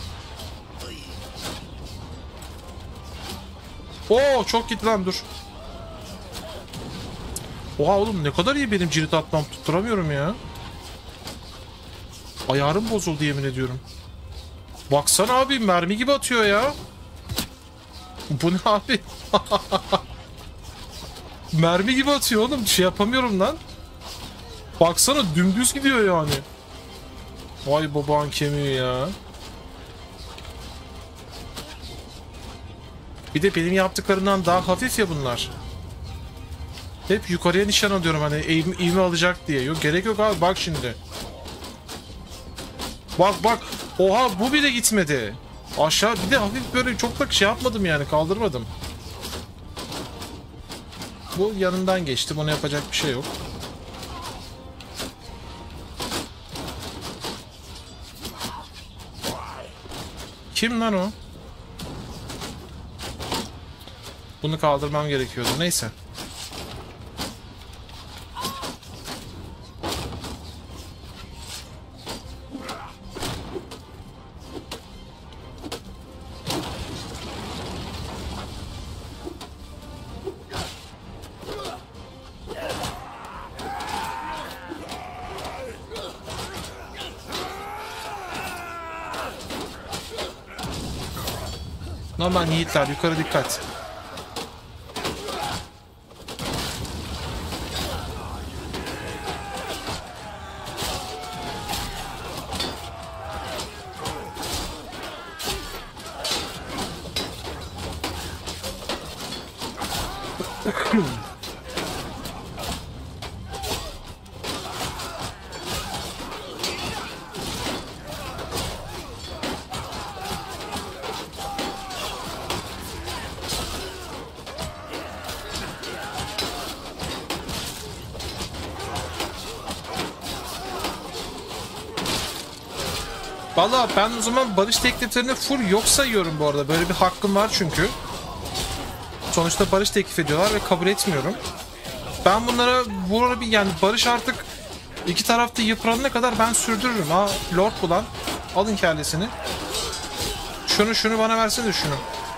Oo çok gitti lan dur. Oha oğlum ne kadar iyi benim cirit atmam, tutturamıyorum ya. Ayarım bozuldu yemin ediyorum. Baksana abi mermi gibi atıyor ya. Bu ne abi? Mermi gibi atıyor oğlum, şey yapamıyorum lan. Baksana dümdüz gidiyor yani. Vay baban kemiği ya. Bir de benim yaptıklarımdan daha hafif ya bunlar. Hep yukarıya nişan alıyorum hani ivme alacak diye. Yok gerek yok abi, bak şimdi. Bak bak. Oha bu bile gitmedi. Aşağı bir de hafif böyle çok da şey yapmadım yani, kaldırmadım. Bu yanından geçti, buna yapacak bir şey yok. Kim lan o? Bunu kaldırmam gerekiyordu. Neyse. Normal yiğitler yukarı dikkat. Valla ben o zaman barış tekliflerini full yok sayıyorum bu arada. Böyle bir hakkım var çünkü. Sonuçta barış teklif ediyorlar ve kabul etmiyorum. Ben bunlara bir yani barış artık iki tarafta yıpranana kadar ben sürdürürüm. Ha Lord bulan. Alın kellesini. Şunu bana versene şunu.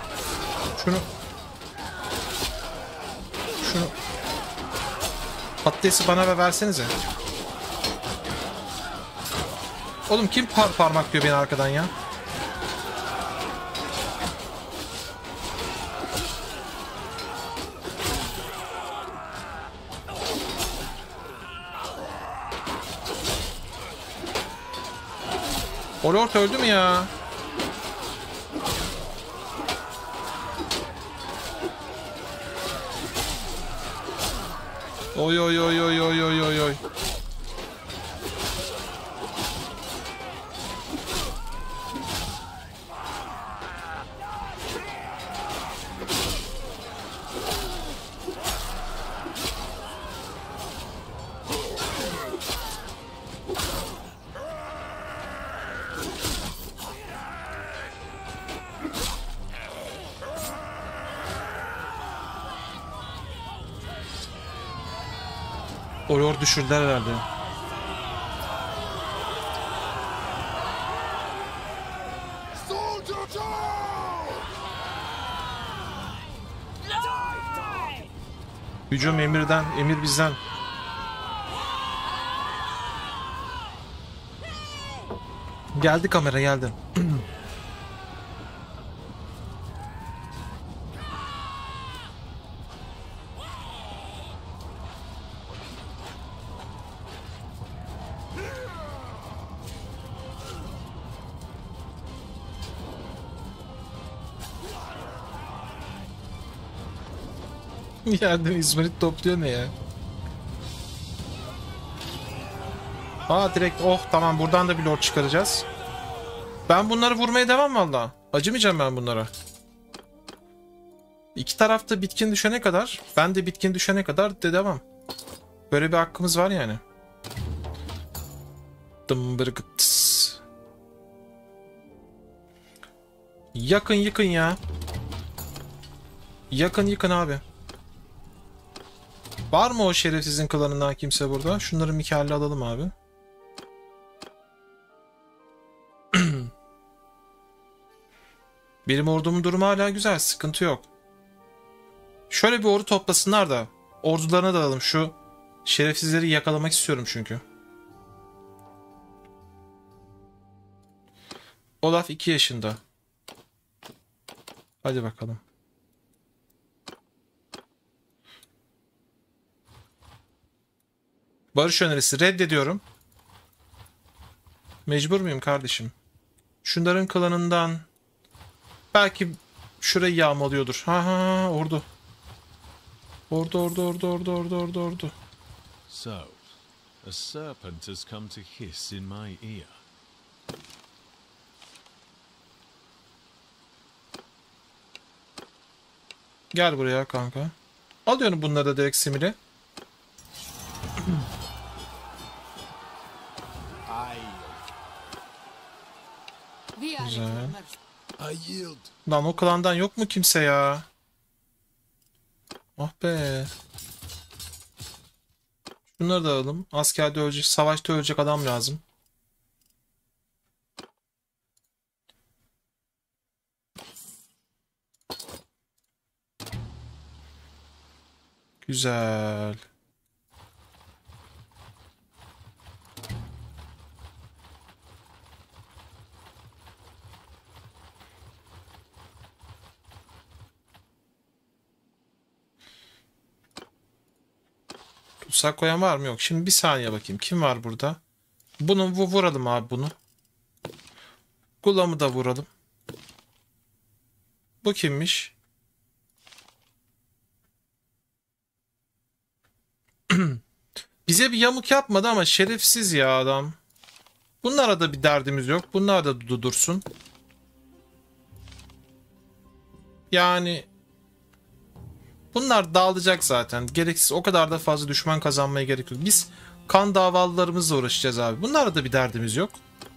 Şunu. Patatesi bana versenize. Oğlum kim parmak diyor beni arkadan ya? O Lord öldü mü ya? Oy oy oy oy oy oy oy oy. Olor düşürdüler herhalde. Hücum emirden, emir bizden. Geldi kamera, geldi. Yerden izmarit topluyor ne ya? Aa direkt oh tamam, buradan da bir lord çıkaracağız. Ben bunları vurmaya devam valla. Acımayacağım ben bunlara. İki tarafta bitkin düşene kadar, ben de bitkin düşene kadar de devam. Böyle bir hakkımız var yani. Dımbırgıts. Yakın yıkın ya. Yakın yıkın abi. Var mı o şerefsizin klanından kimse burada? Şunları Mikael'le alalım abi. Benim ordumun durumu hala güzel. Sıkıntı yok. Şöyle bir ordu toplasınlar da ordularına dalalım. Şu Şerefsizleri yakalamak istiyorum çünkü. Olaf 2 yaşında. Hadi bakalım. Barış önerisi reddediyorum. Mecbur muyum kardeşim? Şunların klanından belki şurayı yağmalıyordur. Ha ordu. Ordu. So, a serpent has come to hiss in my ear. Gel buraya kanka. Alıyorum bunları da direkt simile. Güzel. I yield. Lan o klandan yok mu kimse ya? Ah be. Bunları da alalım. Askerde ölecek, savaşta ölecek adam lazım. Güzel. Tutsak koyan var mı? Yok. Şimdi bir saniye bakayım. Kim var burada? Bunu vuralım abi bunu. Gulam'ı da vuralım. Bu kimmiş? Bize bir yamuk yapmadı ama şerefsiz ya adam. Bunlara da bir derdimiz yok. Bunlar da dursun. Yani bunlar dağılacak zaten. Gereksiz o kadar da fazla düşman kazanmaya gerek yok. Biz kan davalarımızla uğraşacağız abi. Bunlara da bir derdimiz yok.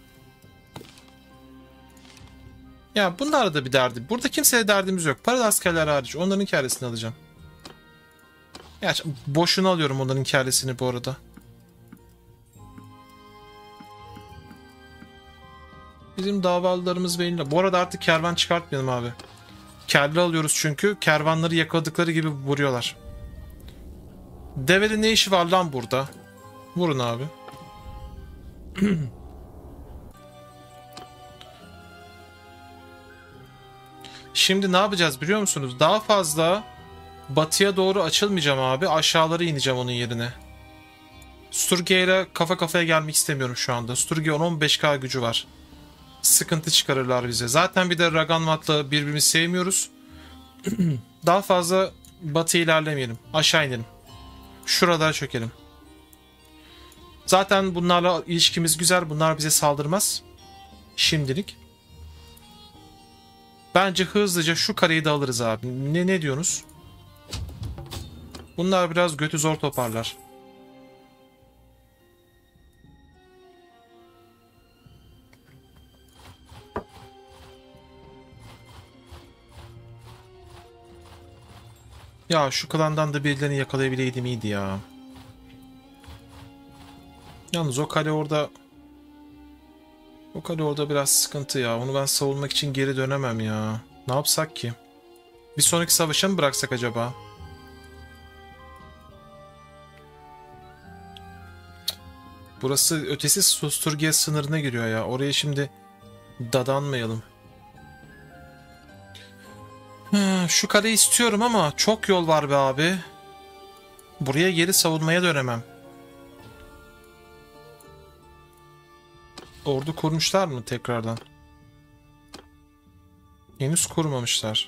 Ya bunlara da bir derdi. Burada kimseye derdimiz yok. Paralı askerler hariç. Onların kâresini alacağım. Gerçi boşuna alıyorum onların kâresini bu arada. Bizim davalılarımız belli. Bu arada artık kervan çıkartmayalım abi. Kelle alıyoruz çünkü. Kervanları yakaladıkları gibi vuruyorlar. Develi ne işi var lan burada? Vurun abi. Şimdi ne yapacağız biliyor musunuz? Daha fazla batıya doğru açılmayacağım abi. Aşağılara ineceğim onun yerine. Sturge ile kafa kafaya gelmek istemiyorum şu anda. Sturge 10-15k gücü var. Sıkıntı çıkarırlar bize. Zaten bir de Raganvat'la birbirimizi sevmiyoruz. Daha fazla batı ilerlemeyelim. Aşağı inelim. Şuralara çökelim. Zaten bunlarla ilişkimiz güzel. Bunlar bize saldırmaz. Şimdilik. Bence hızlıca şu kareyi de alırız abi. Ne diyorsunuz? Bunlar biraz götü zor toparlar. Ya şu klandan da birilerini yakalayabileydim iyiydi ya. Yalnız o kale orada... O kale orada biraz sıkıntı ya. Onu ben savunmak için geri dönemem ya. Ne yapsak ki? Bir sonraki savaşa mı bıraksak acaba? Burası ötesi Susturgiye sınırına giriyor ya. Oraya şimdi dadanmayalım. Şu kaleyi istiyorum ama çok yol var be abi. Buraya geri savunmaya dönemem. Ordu kurmuşlar mı tekrardan? Henüz kurmamışlar.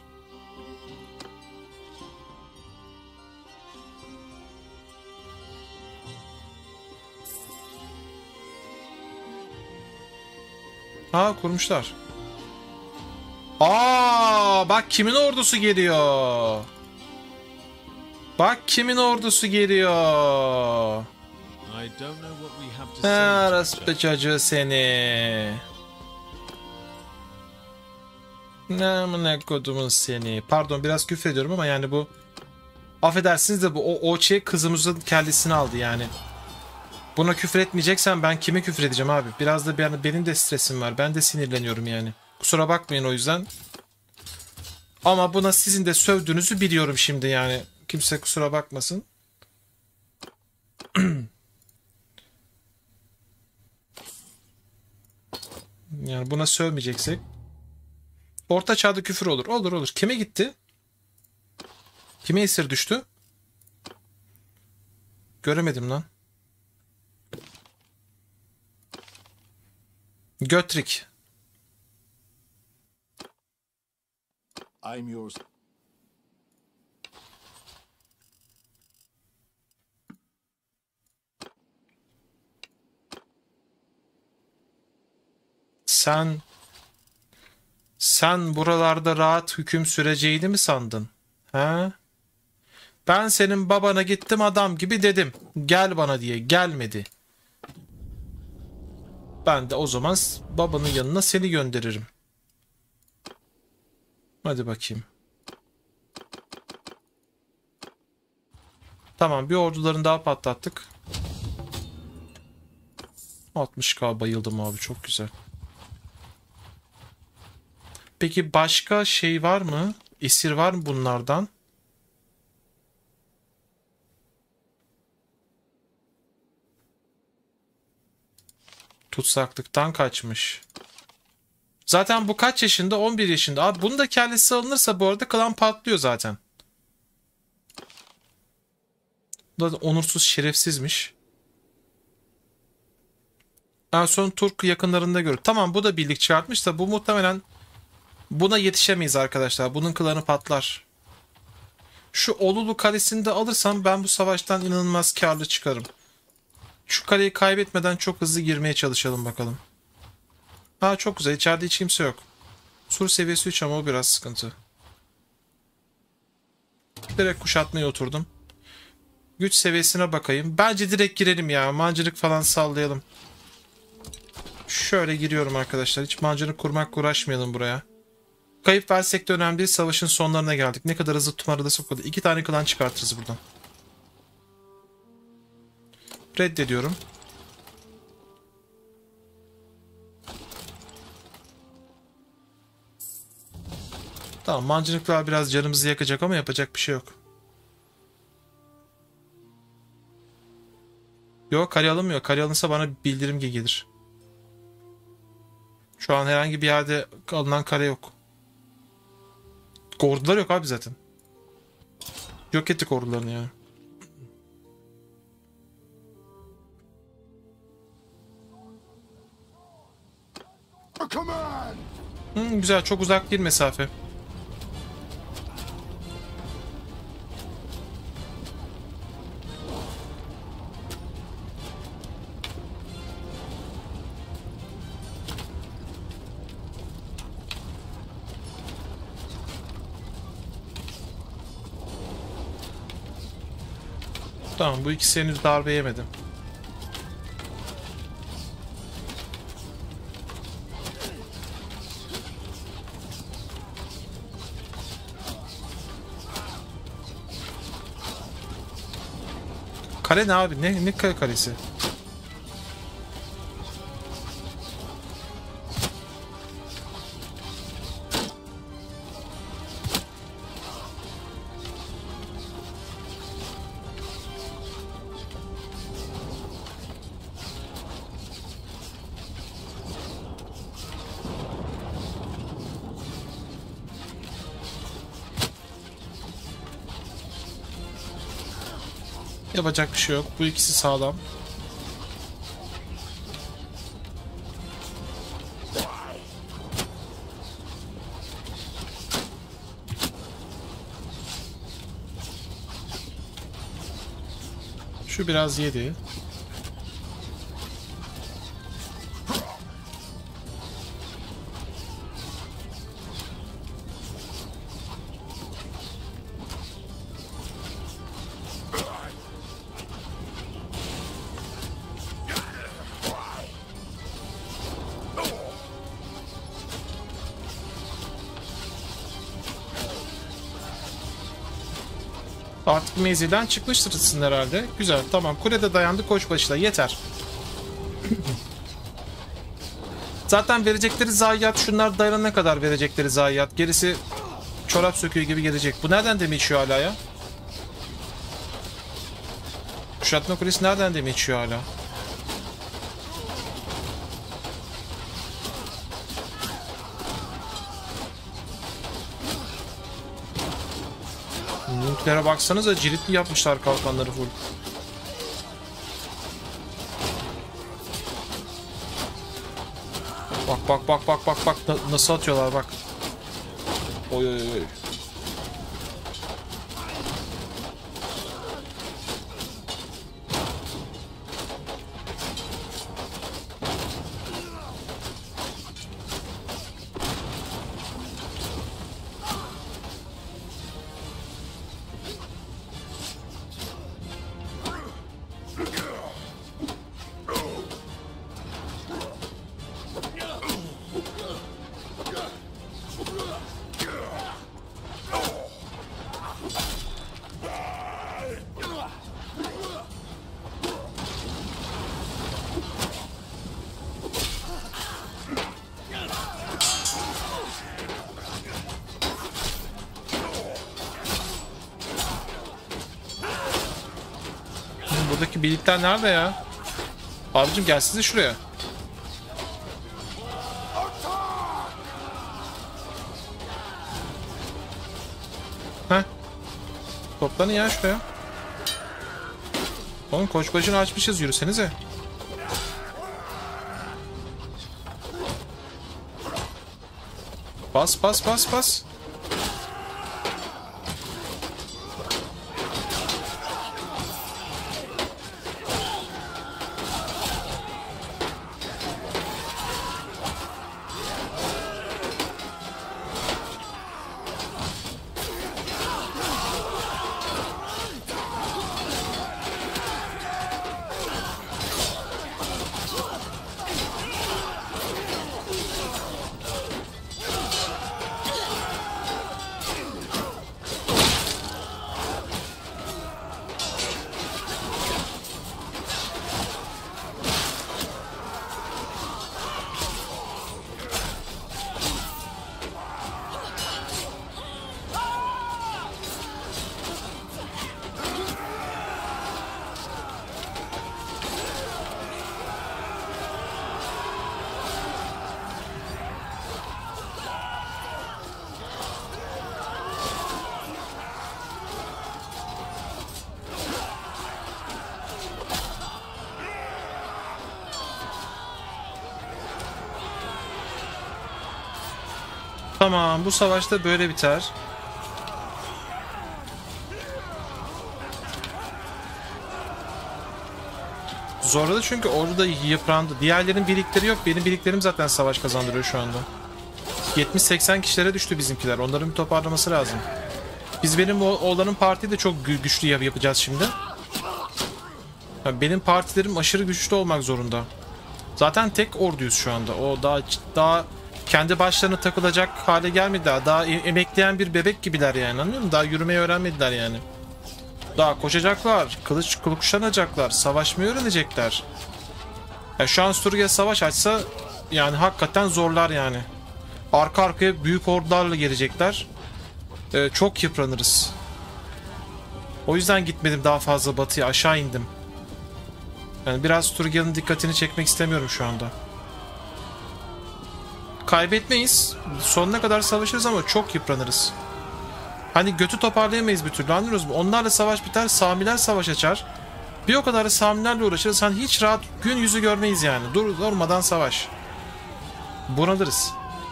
Kurmuşlar. Bak kimin ordusu geliyor. Bak kimin ordusu geliyor. Arası çocuğu seni. Ne kodumun seni. Pardon biraz küfür ediyorum ama yani bu... Affedersiniz de bu o kızımızın kellesini aldı yani. Buna küfür etmeyeceksen ben kime küfür edeceğim abi? Biraz da benim de stresim var. Ben de sinirleniyorum yani. Kusura bakmayın o yüzden. Ama buna sizin de sövdüğünüzü biliyorum şimdi yani. Kimse kusura bakmasın. Yani buna sövmeyeceksek. Orta çağda küfür olur. Olur olur. Kime gitti? Kime esir düştü? Göremedim lan. Götrik. I'm yours. Sen buralarda rahat hüküm süreceğini mi sandın? He? Ben senin babana gittim adam gibi dedim. Gel bana diye. Gelmedi. Ben de o zaman babanın yanına seni gönderirim. Hadi bakayım. Tamam, bir ordularını daha patlattık. 60k bayıldım abi, çok güzel. Peki başka şey var mı? Esir var mı bunlardan? Tutsaklıktan kaçmış. Zaten bu kaç yaşında? 11 yaşında. Abi bunun da kellesi alınırsa bu arada klan patlıyor zaten. Bu da onursuz, şerefsizmiş. En son Turk yakınlarında görüp. Tamam, bu da birlik çıkartmış da bu muhtemelen buna yetişemeyiz arkadaşlar. Bunun klanı patlar. Şu Olulu kalesini de alırsam ben bu savaştan inanılmaz karlı çıkarım. Şu kaleyi kaybetmeden çok hızlı girmeye çalışalım bakalım. Ha, çok güzel. İçeride hiç kimse yok. Sur seviyesi 3 ama o biraz sıkıntı. Direkt kuşatmaya oturdum. Güç seviyesine bakayım. Bence direkt girelim ya. Mancınık falan sallayalım. Şöyle giriyorum arkadaşlar. Hiç mancınık kurmakla uğraşmayalım buraya. Kayıp versek de önemli değil. Savaşın sonlarına geldik. Ne kadar hızlı tumarada sokuldu. 2 tane klan çıkartırız buradan. Reddediyorum. Tamam, mancınıklar biraz canımızı yakacak ama yapacak bir şey yok. Yok, kale alınmıyor. Kale alınsa bana bildirim gelir. Şu an herhangi bir yerde alınan kale yok. Ordular yok abi zaten. Yok ettik ordularını yani. Güzel, çok uzak değil mesafe. Tamam, bu ikisi henüz darbe yemedi. Kale ne abi? Ne kalesi? Yapacak bir şey yok. Bu ikisi sağlam. Şu biraz yedi. Artık mezilden çıkmıştırsın herhalde. Güzel, tamam. Kulede dayandı, koçbaşıla. Yeter. Zaten verecekleri zayiat, şunlar dayanana kadar verecekleri zayiat. Gerisi çorap söküğü gibi gelecek. Bu nereden demi içiyor hala ya? Kuşatma kulesi nereden de geçiyor hala? Linklere baksanıza, cilitli yapmışlar kalkanları full. Bak nasıl atıyorlar bak. Oy oy oy. Buradaki birlikler nerede ya? Abicim gelsinize şuraya. Heh. Toplanın ya şuraya. Oğlum koç başını açmışız, yürüsenize. Bas. Tamam, bu savaşta böyle biter. Zorladı çünkü orada yıprandı. Diğerlerin birlikleri yok. Benim birliklerim zaten savaş kazandırıyor şu anda. 70-80 kişilere düştü bizimkiler. Onların bir toparlaması lazım. Biz benim oğlanın partiyi de çok güçlü yapacağız şimdi. Benim partilerim aşırı güçlü olmak zorunda. Zaten tek orduyuz şu anda. O daha kendi başlarına takılacak hale gelmedi daha. Daha emekleyen bir bebek gibiler yani, anlıyor musun? Daha yürümeyi öğrenmediler yani. Daha koşacaklar, kılıç kuşanacaklar, savaşmayı öğrenecekler. Ya şu an Sturgia savaş açsa yani hakikaten zorlar yani. Arka arkaya büyük ordularla gelecekler. Çok yıpranırız. O yüzden gitmedim daha fazla batıya, aşağı indim. Yani biraz Sturgia'nın dikkatini çekmek istemiyorum şu anda. Kaybetmeyiz. Sonuna kadar savaşırız ama çok yıpranırız. Hani götü toparlayamayız bir türlü, anlıyoruz mu? Onlarla savaş biter, Samiler savaş açar. Bir o kadar da Samilerle uğraşırız. Hani hiç rahat gün yüzü görmeyiz yani. Durmadan savaş. Bunalırız.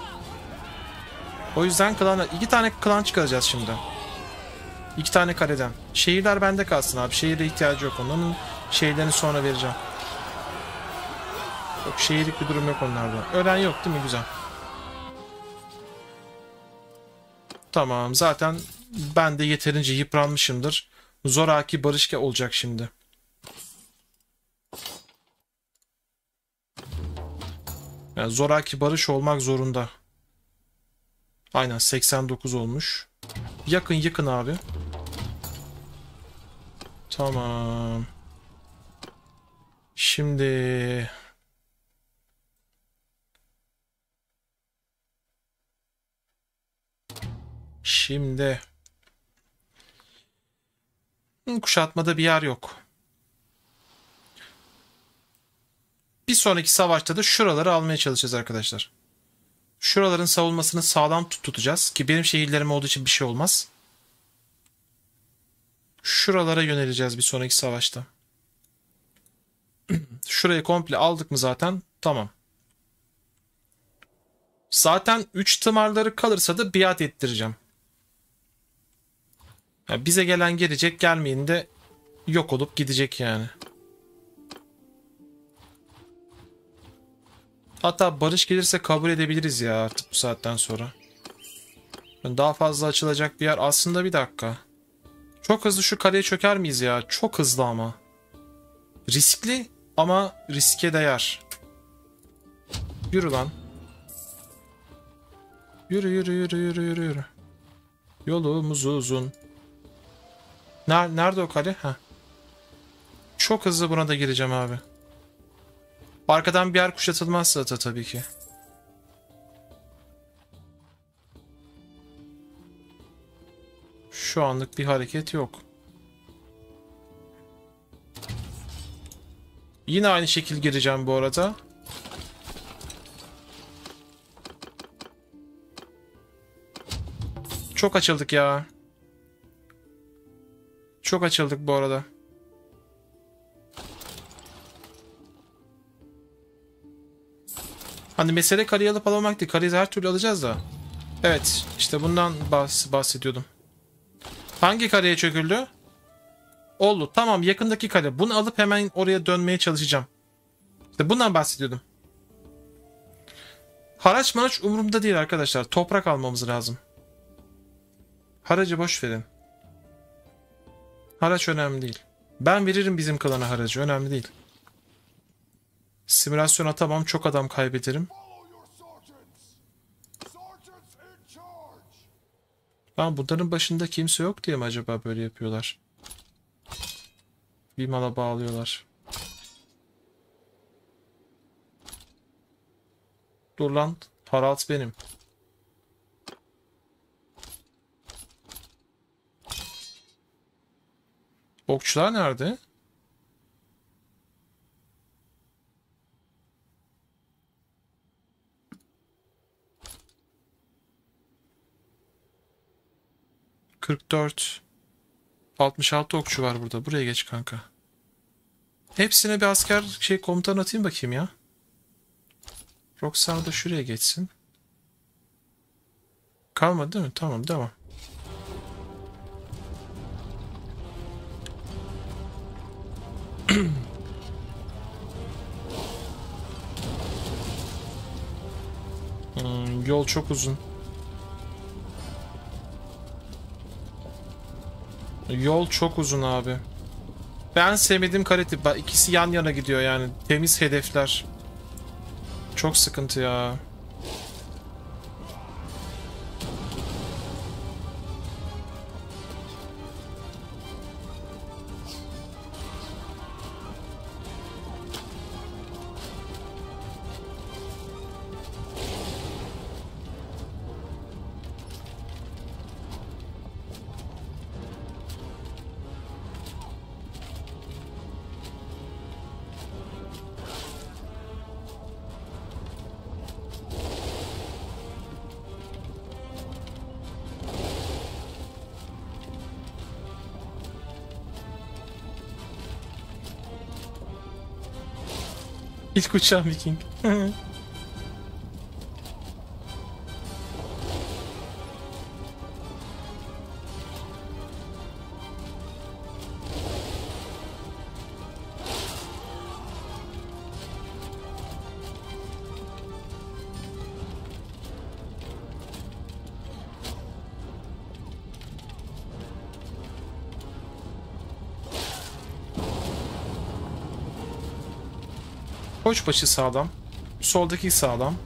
O yüzden iki tane klan çıkaracağız şimdi. 2 tane kaleden. Şehirler bende kalsın abi. Şehire ihtiyacı yok. Onun şehirlerini sonra vereceğim. Yok, şehirlik bir durum yok onlarda. Ölen yok değil mi? Güzel. Tamam, zaten ben de yeterince yıpranmışımdır. Zoraki barış olacak şimdi. Yani zoraki barış olmak zorunda. Aynen 89 olmuş. Yakın abi. Tamam. Şimdi kuşatmada bir yer yok. sonraki savaşta da şuraları almaya çalışacağız arkadaşlar. Şuraların savunmasını sağlam tutacağız ki benim şehirlerim olduğu için bir şey olmaz. Şuralara yöneleceğiz bir sonraki savaşta. Şurayı komple aldık mı zaten? Tamam. Zaten 3 tımarları kalırsa da biat ettireceğim. Yani bize gelen gelecek, gelmeyin de yok olup gidecek yani. Hatta barış gelirse kabul edebiliriz ya artık bu saatten sonra. Daha fazla açılacak bir yer. Aslında bir dakika. Çok hızlı şu kaleye çöker miyiz ya? Çok hızlı ama. Riskli ama riske değer. Yürü lan. Yürü yürü yürü yürü yürü yürü. Yolumuz uzun. Nerede o kale? Heh. Çok hızlı buna da gireceğim abi. Arkadan bir yer kuşatılmazsa da tabii ki. Şu anlık bir hareket yok. Yine aynı şekil gireceğim bu arada. Çok açıldık ya. Çok açıldık bu arada. Hani mesele kaleyi alıp alamamak değil. Kaleyi her türlü alacağız da. Evet. İşte bundan bahsediyordum. Hangi kaleye çöküldü? Oldu. Tamam, yakındaki kale. Bunu alıp hemen oraya dönmeye çalışacağım. İşte bundan bahsediyordum. Haraç maraç umurumda değil arkadaşlar. Toprak almamız lazım. Haracı boş verin. Haraç önemli değil. Ben veririm bizim klana haracı. Önemli değil. Simülasyon atamam. Çok adam kaybederim. Ben bunların başında kimse yok diye mi acaba böyle yapıyorlar? Bir mala bağlıyorlar. Dur lan. Harald benim. Okçular nerede? ...44... ...66 okçu var burada. Buraya geç kanka. Hepsine bir asker komutan atayım bakayım ya. Roxanne da şuraya geçsin. Kalmadı değil mi? Tamam, devam. Yol çok uzun. Yol çok uzun abi. Ben sevmediğim kareti. İkisi yan yana gidiyor yani. Temiz hedefler. Çok sıkıntı ya. İlk uçağım Viking. Koçbaşı sağlam. Soldaki sağlam.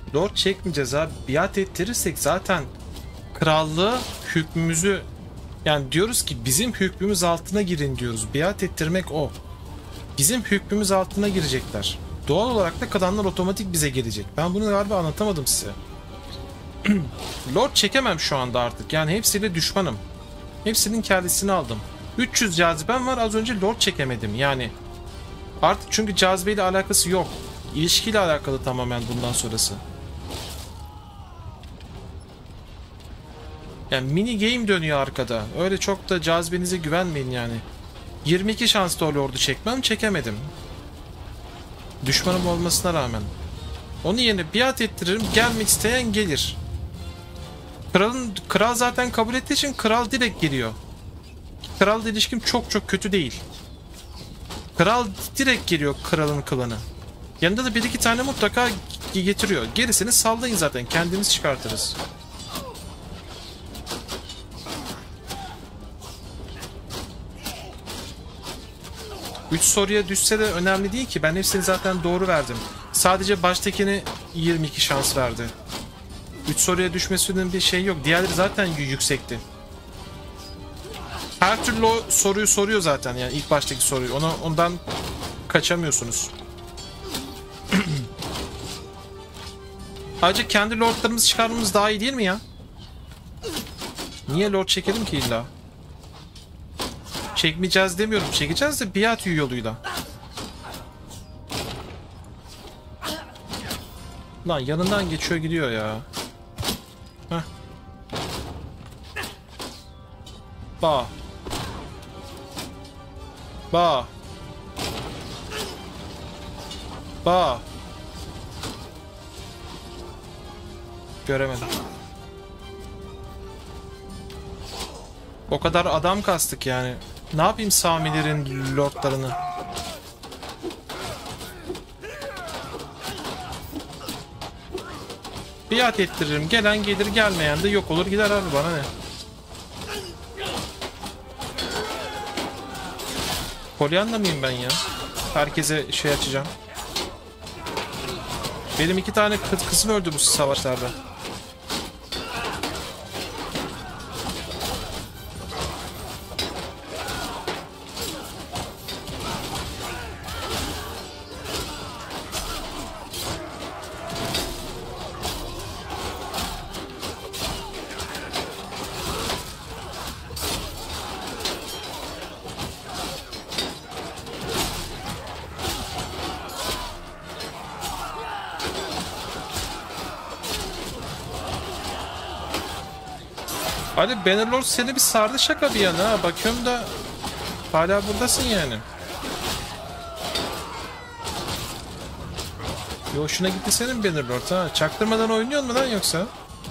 Lord çekmeyeceğiz abi. Biat ettirirsek zaten krallığı hükmümüzü, yani diyoruz ki bizim hükmümüz altına girin diyoruz. Biat ettirmek o. Bizim hükmümüz altına girecekler. Doğal olarak da kalanlar otomatik bize gelecek. Ben bunu galiba anlatamadım size. Lord çekemem şu anda artık. Yani hepsiyle düşmanım. Hepsinin kellesini aldım. 300 cazibem var, az önce Lord çekemedim. Yani artık çünkü cazibeyle alakası yok. İlişkiyle alakalı tamamen bundan sonrası. Yani mini game dönüyor arkada. Öyle çok da cazibenize güvenmeyin yani. 22 şanslı o Lord'u çekmem, çekemedim. Düşmanım olmasına rağmen. Onun yerine biat ettiririm, gelmek isteyen gelir. Kral zaten kabul ettiği için kral direkt geliyor. Kralla ilişkim çok çok kötü değil. Kral direkt geliyor, kralın klanı. Yanında da bir iki tane mutlaka getiriyor. Gerisini sallayın zaten, kendimiz çıkartırız. Üç soruya düşse de önemli değil ki. Ben hepsini zaten doğru verdim. Sadece baştakini 22 şans verdi. 3 soruya düşmesinin bir şey yok. Diğerleri zaten yüksekti. Her türlü o soruyu soruyor zaten. Yani ilk baştaki soruyu. Ondan kaçamıyorsunuz. Ayrıca kendi lordlarımızı çıkarmamız daha iyi değil mi ya? Niye lord çekelim ki illa? Çekmeyeceğiz demiyorum. Çekeceğiz de biat yoluyla. Lan yanından geçiyor gidiyor ya. Heh. Ba. Ba. Ba. Göremedim. O kadar adam kastık yani. Ne yapayım Samilerin lordlarını? Biat ettiririm. Gelen gelir, gelmeyen de yok olur gider abi, bana ne? Pollyanna mıyım ben ya? Herkese şey açacağım. Benim 2 tane kızım öldü bu savaşlarda. Hadi Bannerlord seni bir sardı şaka bir yana ha. Bakıyorum da hala buradasın yani. Yo, hoşuna gitti senin Bannerlord ha. Çaktırmadan oynuyor mu lan yoksa?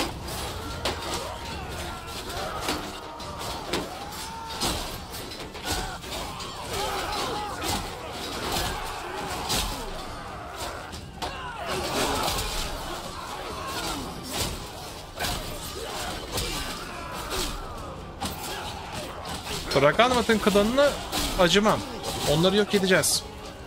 Rakanvat'ın klanına acımam. Onları yok edeceğiz.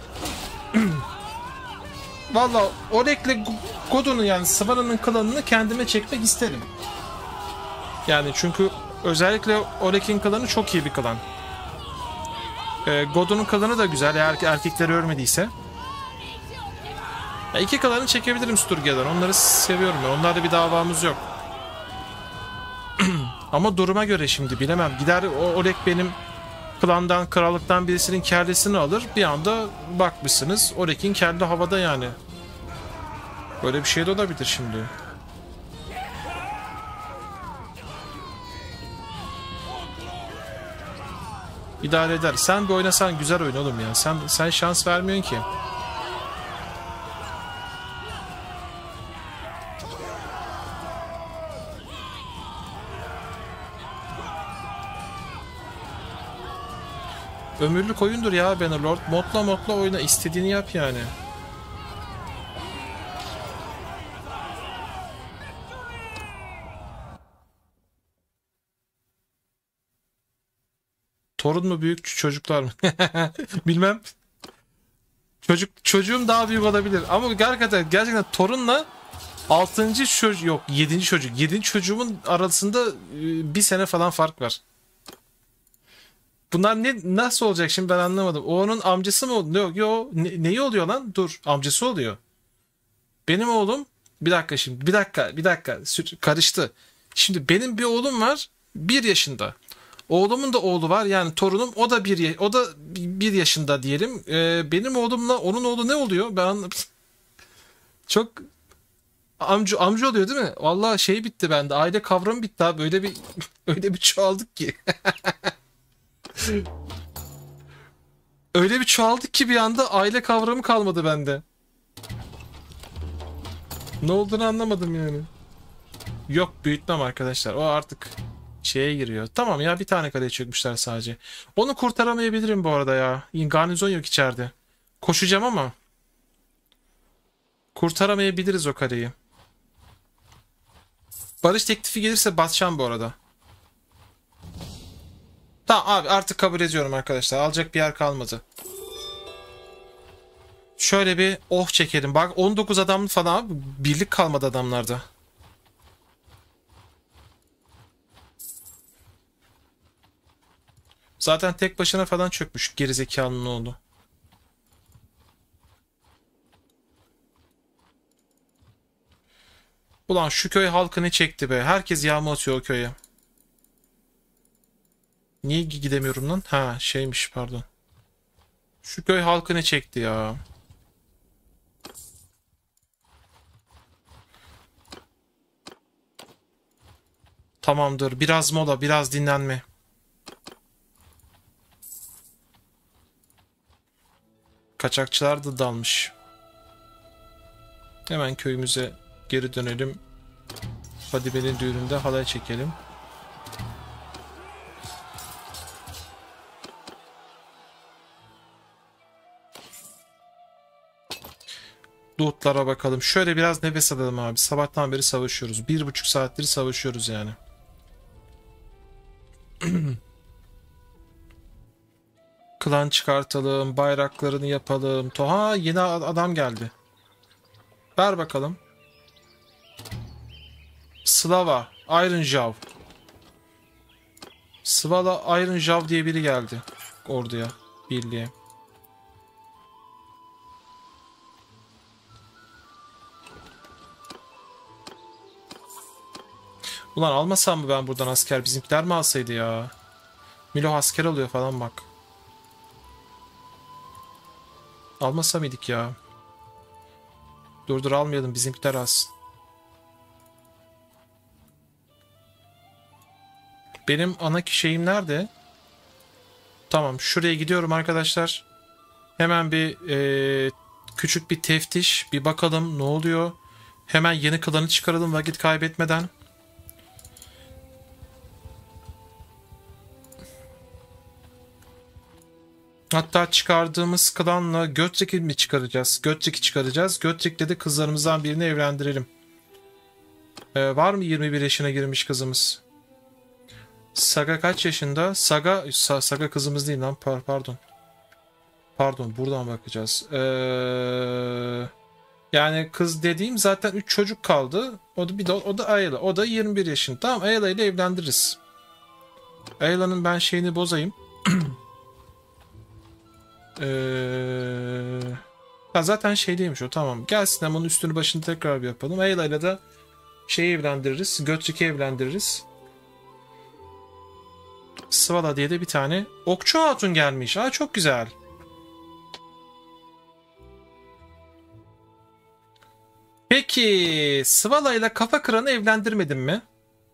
Valla Oleg'le Godun'u, yani Svara'nın klanını kendime çekmek isterim. Yani çünkü özellikle Oleg'in klanı çok iyi bir klan. Godun'un klanı da güzel eğer erkekleri ölmediyse. Ya, 2 klanı çekebilirim Sturge'den. Onları seviyorum ben. Onlarla bir davamız yok. Ama duruma göre şimdi bilemem. Gider Oleg benim klandan, krallıktan birisinin kellesini alır. Bir anda bakmışsınız Oleg'in kelle havada yani. Böyle bir şey de olabilir şimdi. İdare eder. Sen bir oynasan güzel oyun oğlum ya. Sen şans vermiyorsun ki. Ömürlük oyundur ya Bannerlord. Modla oyna. İstediğini yap yani. Torun mu büyük, çocuklar mı? Bilmem. Çocuğum daha büyük olabilir. Ama gerçekten torunla Altıncı çocuk yok, yedinci çocuk. Yedinci çocuğumun arasında bir sene falan fark var. Bunlar nasıl olacak şimdi ben anlamadım. O onun amcası mı oldu? Yok yok. Neyi oluyor lan? Dur, amcası oluyor. Benim oğlum bir dakika şimdi. Bir dakika. Karıştı. Şimdi benim bir oğlum var. 1 yaşında. Oğlumun da oğlu var. Yani torunum o da bir yaşında diyelim. Benim oğlumla onun oğlu ne oluyor? Ben anlamadım. Çok amca oluyor değil mi? Vallahi şey bitti bende. Aile kavramı bitti abi. Öyle bir öyle bir çoğaldık ki. Öyle bir çoğaldık ki bir anda aile kavramı kalmadı bende. Ne olduğunu anlamadım yani. Yok, büyütmem arkadaşlar. O artık şeye giriyor. Tamam ya, bir tane kaleye çökmüşler sadece. Onu kurtaramayabilirim bu arada ya. Garnizon yok içeride. Koşacağım ama kurtaramayabiliriz o kaleyi. Barış teklifi gelirse basacağım bu arada. Tamam abi, artık kabul ediyorum arkadaşlar. Alacak bir yer kalmadı. Şöyle bir oh çekelim. Bak 19 adam falan abi. Birlik kalmadı adamlarda. Zaten tek başına falan çökmüş gerizekalının oğlu. Ulan şu köy halkı ne çekti be. Herkes yağma atıyor o köye. Niye gidemiyorum lan? Ha şeymiş, pardon. Şu köy halkı ne çekti ya. Tamamdır. Biraz mola, biraz dinlenme. Kaçakçılar da dalmış. Hemen köyümüze geri dönelim. Fadime'nin düğününde halay çekelim. Lootlara bakalım. Şöyle biraz nefes alalım abi. Sabahtan beri savaşıyoruz. 1,5 saattir savaşıyoruz yani. Klan çıkartalım. Bayraklarını yapalım. Toha, yeni adam geldi. Ver bakalım. Slava. Iron Jaw. Svala Iron Jaw diye biri geldi. Orduya. Birliğe. Ulan almasam mı ben buradan asker? Bizimkiler mi alsaydı ya? Milo asker alıyor falan bak. Almasa mıydık ya? Dur almayalım, bizimkiler alsın. Benim ana şeyim nerede? Tamam, şuraya gidiyorum arkadaşlar. Hemen bir küçük bir teftiş. Bir bakalım ne oluyor. Hemen yeni klanı çıkaralım vakit kaybetmeden. Hatta çıkardığımız klanla Götrek'i mi çıkaracağız? Götrek'i çıkaracağız. Götrek'le de kızlarımızdan birini evlendirelim. Var mı 21 yaşına girmiş kızımız? Saga kaç yaşında? Saga kızımız değil lan. Pardon. Pardon, buradan bakacağız. Yani kız dediğim zaten 3 çocuk kaldı. O da Ayla. O da 21 yaşında. Tamam, Ayla ile evlendiririz. Ayla'nın ben şeyini bozayım. Ya zaten şeydeymiş o, tamam. Gelsin, hemen onun üstünü başını tekrar bir yapalım. Ayla ile de şeyi evlendiririz. Götçük'ü evlendiririz. Svala diye de bir tane okçu hatun gelmiş. Aa, çok güzel. Peki Svala ile kafa kıranı evlendirmedin mi?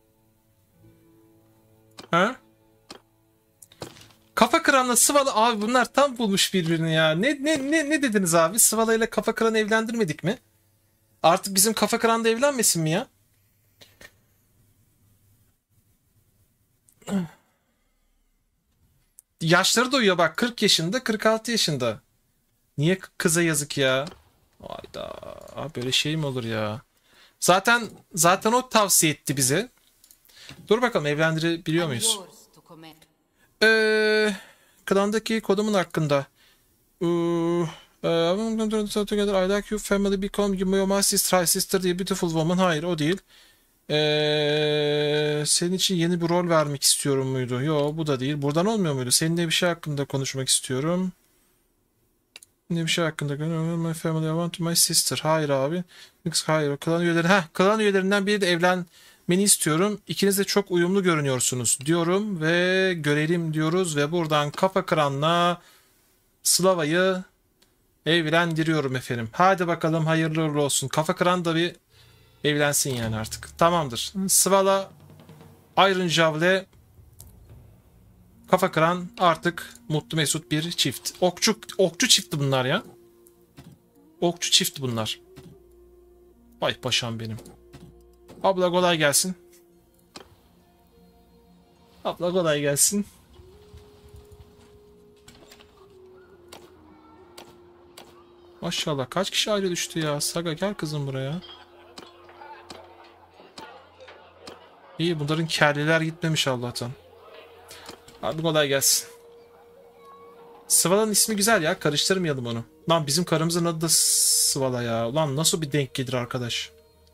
Ha? Kafa kıranla Svala abi, bunlar tam bulmuş birbirini ya. Ne dediniz abi? Svala ile kafa kıranı evlendirmedik mi? Artık bizim kafa kıran da evlenmesin mi ya? Yaşları da uyuyor bak, 40 yaşında 46 yaşında. Niye kıza yazık ya? Hayda, böyle şey mi olur ya? Zaten o tavsiye etti bize. Dur bakalım, evlendirebiliyor muyuz? Klandaki kodumun hakkında. Together I like you family become my sister diye beautiful woman. Hayır o değil. Senin için yeni bir rol vermek istiyorum muydu? Yo bu da değil. Buradan olmuyor muydu? Seninle bir şey hakkında konuşmak istiyorum. Ne bir şey hakkında my family I want my sister. Hayır abi. Hayır. Klan üyeleri. Klan üyelerinden biri de evlenmeni istiyorum. İkiniz de çok uyumlu görünüyorsunuz diyorum ve görelim diyoruz ve buradan kafa kıranla Slava'yı evlendiriyorum efendim. Hadi bakalım hayırlı uğurlu olsun. Kafa kıran da bir evlensin yani artık. Tamamdır. Svala Iron Jaw'le kafa kıran artık mutlu mesut bir çift. Okçu çifti bunlar ya. Okçu çifti bunlar. Vay paşam benim. Abla kolay gelsin. Abla kolay gelsin. Maşallah kaç kişi ayrı düştü ya. Saga gel kızım buraya. İyi bunların kelleler gitmemiş Allah'tan. Abi kolay gelsin. Sıvala'nın ismi güzel ya. Karıştırmayalım onu. Lan bizim karımızın adı da Sıvala ya. Ulan nasıl bir denk gelir arkadaş.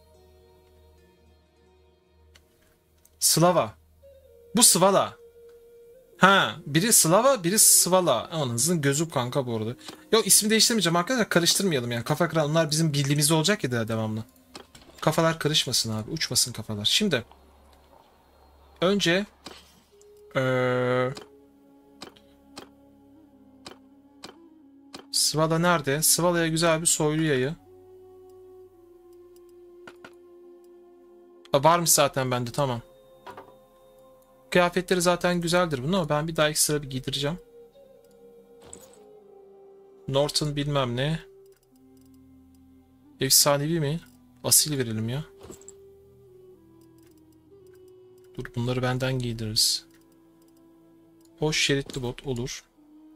Slava. Bu Sıvala. Ha, biri Slava, biri Sıvala. Anasının gözü kanka bu arada. Yok ismi değiştirmeyeceğim arkadaşlar. Karıştırmayalım yani. Kafa kıran onlar bizim birliğimizde olacak ya da devamlı. Kafalar karışmasın abi. Uçmasın kafalar. Şimdi önce Sıvala nerede? Sıvala'ya güzel bir soylu yayı. Varmış zaten bende tamam. Kıyafetleri zaten güzeldir bunun ama ben bir daha ekstra bir giydireceğim. Norton bilmem ne. Efsanevi mi? Asil verelim ya. Dur bunları benden giydiririz. Hoş şeritli bot olur.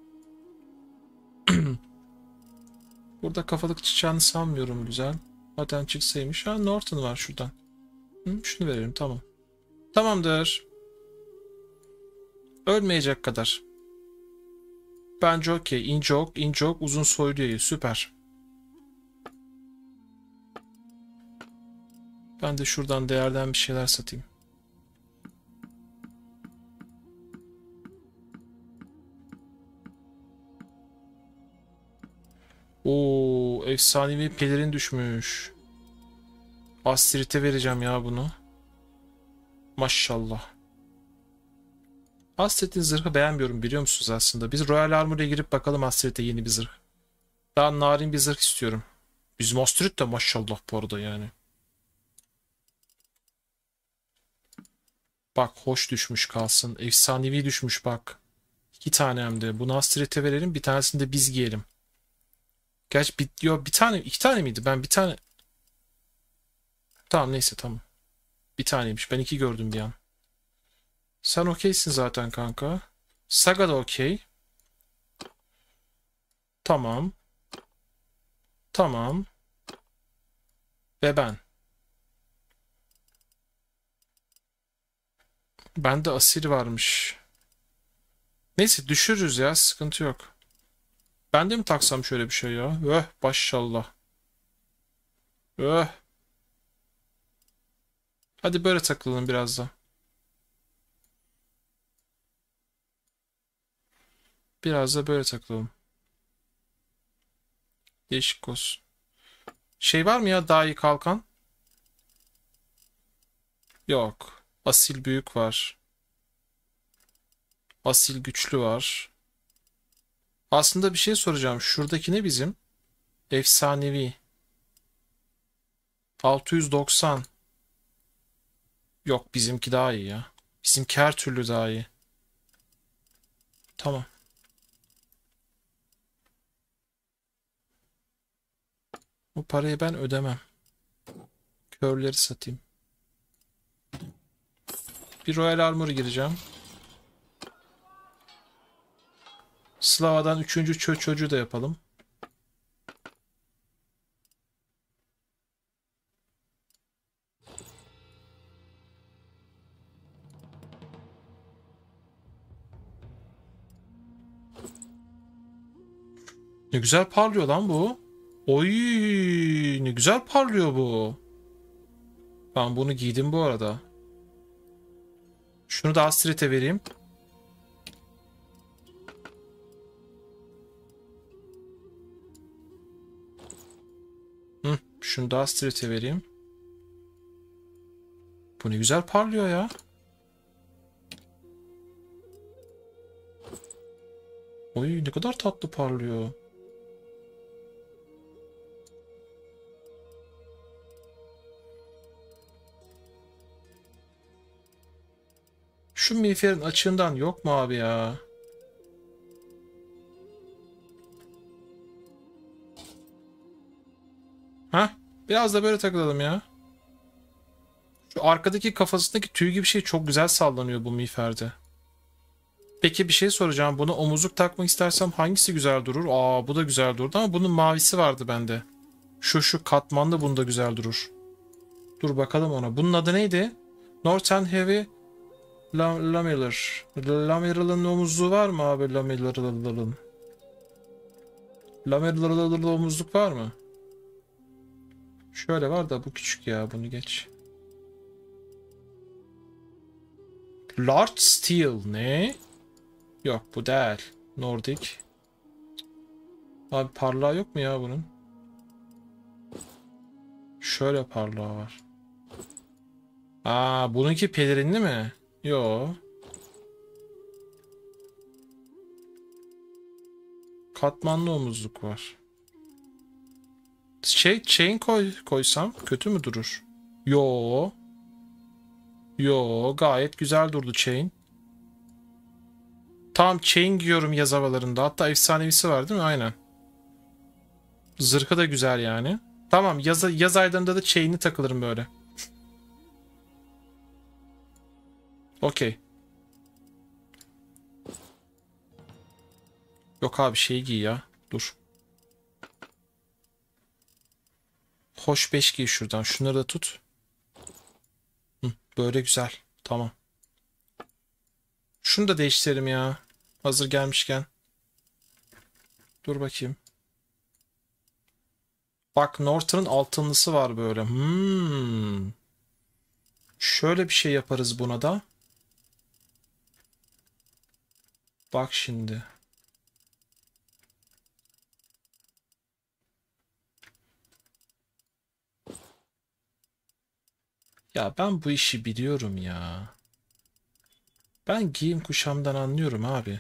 Burada kafalık çıkacağını sanmıyorum güzel. Zaten çıksaymış. Ha Norton var şuradan. Şunu verelim tamam. Tamamdır. Ölmeyecek kadar. Bence okey. İnce ok, uzun soylu yayı. Süper. Ben de şuradan değerden bir şeyler satayım. Oo, efsanevi pelerin düşmüş. Astrid'e vereceğim ya bunu. Maşallah. Astrid'in zırhı beğenmiyorum biliyor musunuz aslında? Biz Royal Armor'a girip bakalım Astrid'e yeni bir zırh. Daha narin bir zırh istiyorum. Bizim Astrid de maşallah bu arada yani. Bak hoş düşmüş kalsın. Efsanevi düşmüş bak. 2 tane hem de. Bunu Astrid'e verelim. Bir tanesini de biz giyelim. Gerçi bir tane 2 tane miydi? Ben bir tane. Tamam neyse tamam. Bir taneymiş. Ben 2 gördüm bir an. Sen okeysin zaten kanka. Saga da okey. Tamam. Tamam. Ve ben. Bende asil varmış. Neyse düşürürüz ya. Sıkıntı yok. Ben de mi taksam şöyle bir şey ya? Maşallah. Öh. Hadi böyle takılalım biraz da. Biraz da böyle takılalım. Değişik olsun. Şey var mı ya daha iyi kalkan? Yok. Asil büyük var. Asil güçlü var. Aslında bir şey soracağım. Şuradaki ne bizim? Efsanevi. 690. Yok bizimki daha iyi ya. Bizimki her türlü daha iyi. Tamam. Bu parayı ben ödemem. Körleri satayım. Bir Royal Armor gireceğim. Slava'dan 3. çocuğu da yapalım. Ne güzel parlıyor lan bu. Oy, ne güzel parlıyor bu. Ben bunu giydim bu arada. Şunu da Astrid'e vereyim. Şunu da Astrid'e vereyim. Bu ne güzel parlıyor ya. Oy, ne kadar tatlı parlıyor. Şu miğferin açığından yok mu abi ya? Hah, biraz da böyle takılalım ya. Şu arkadaki kafasındaki tüy gibi şey çok güzel sallanıyor bu miğferde. Peki bir şey soracağım. Buna omuzluk takmak istersem hangisi güzel durur? Aa, bu da güzel durdu ama bunun mavisi vardı bende. Şu katmanlı bunda güzel durur. Dur bakalım ona. Bunun adı neydi? Northern Heavy Lamellar. Lamellar'ın omuzluğu var mı abi? Lamellar'ın omuzluk var mı? Şöyle var da bu küçük ya. Bunu geç. Large Steel ne? Yok bu değil. Nordic. Abi parlağı yok mu ya bunun? Şöyle parlağı var. Aa, bununki pelerinli mi? Yo. Katmanlı omuzluk var. Chain koysam kötü mü durur? Yo. Yo, gayet güzel durdu chain. Tamam, chain giyiyorum yaz havalarında. Hatta efsanevisi var değil mi? Aynen. Zırhı da güzel yani. Tamam, yaz aylarında da chain'i takılırım böyle. Okey. Yok abi, şeyi giy ya. Dur. Hoş 5 giy şuradan. Şunları da tut. Hı, böyle güzel. Tamam. Şunu da değiştirelim ya. Hazır gelmişken. Dur bakayım. Bak, Northern'ın altınlısı var böyle. Şöyle bir şey yaparız buna da. Bak şimdi. Ya ben bu işi biliyorum ya. Ben giyim kuşamdan anlıyorum abi.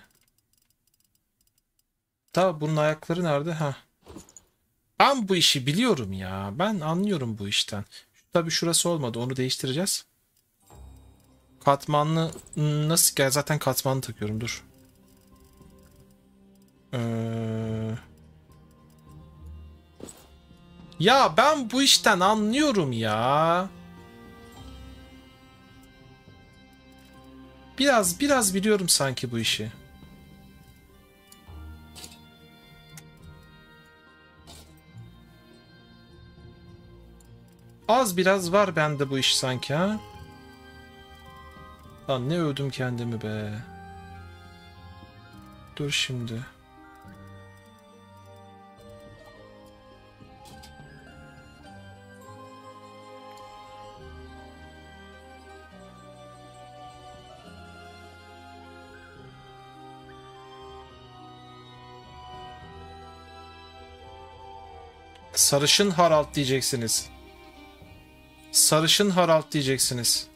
Da bunun ayakları nerede? Ha. Ben bu işi biliyorum ya. Ben anlıyorum bu işten. Tabii şurası olmadı. Onu değiştireceğiz. Katmanlı nasıl? Gel, zaten katmanlı takıyorum. Dur. Ya ben bu işten anlıyorum ya. Biraz biliyorum sanki bu işi. Az biraz var bende bu iş sanki ha. Lan ne övdüm kendimi be. Dur şimdi. Sarışın Harald diyeceksiniz. Sarışın Harald diyeceksiniz.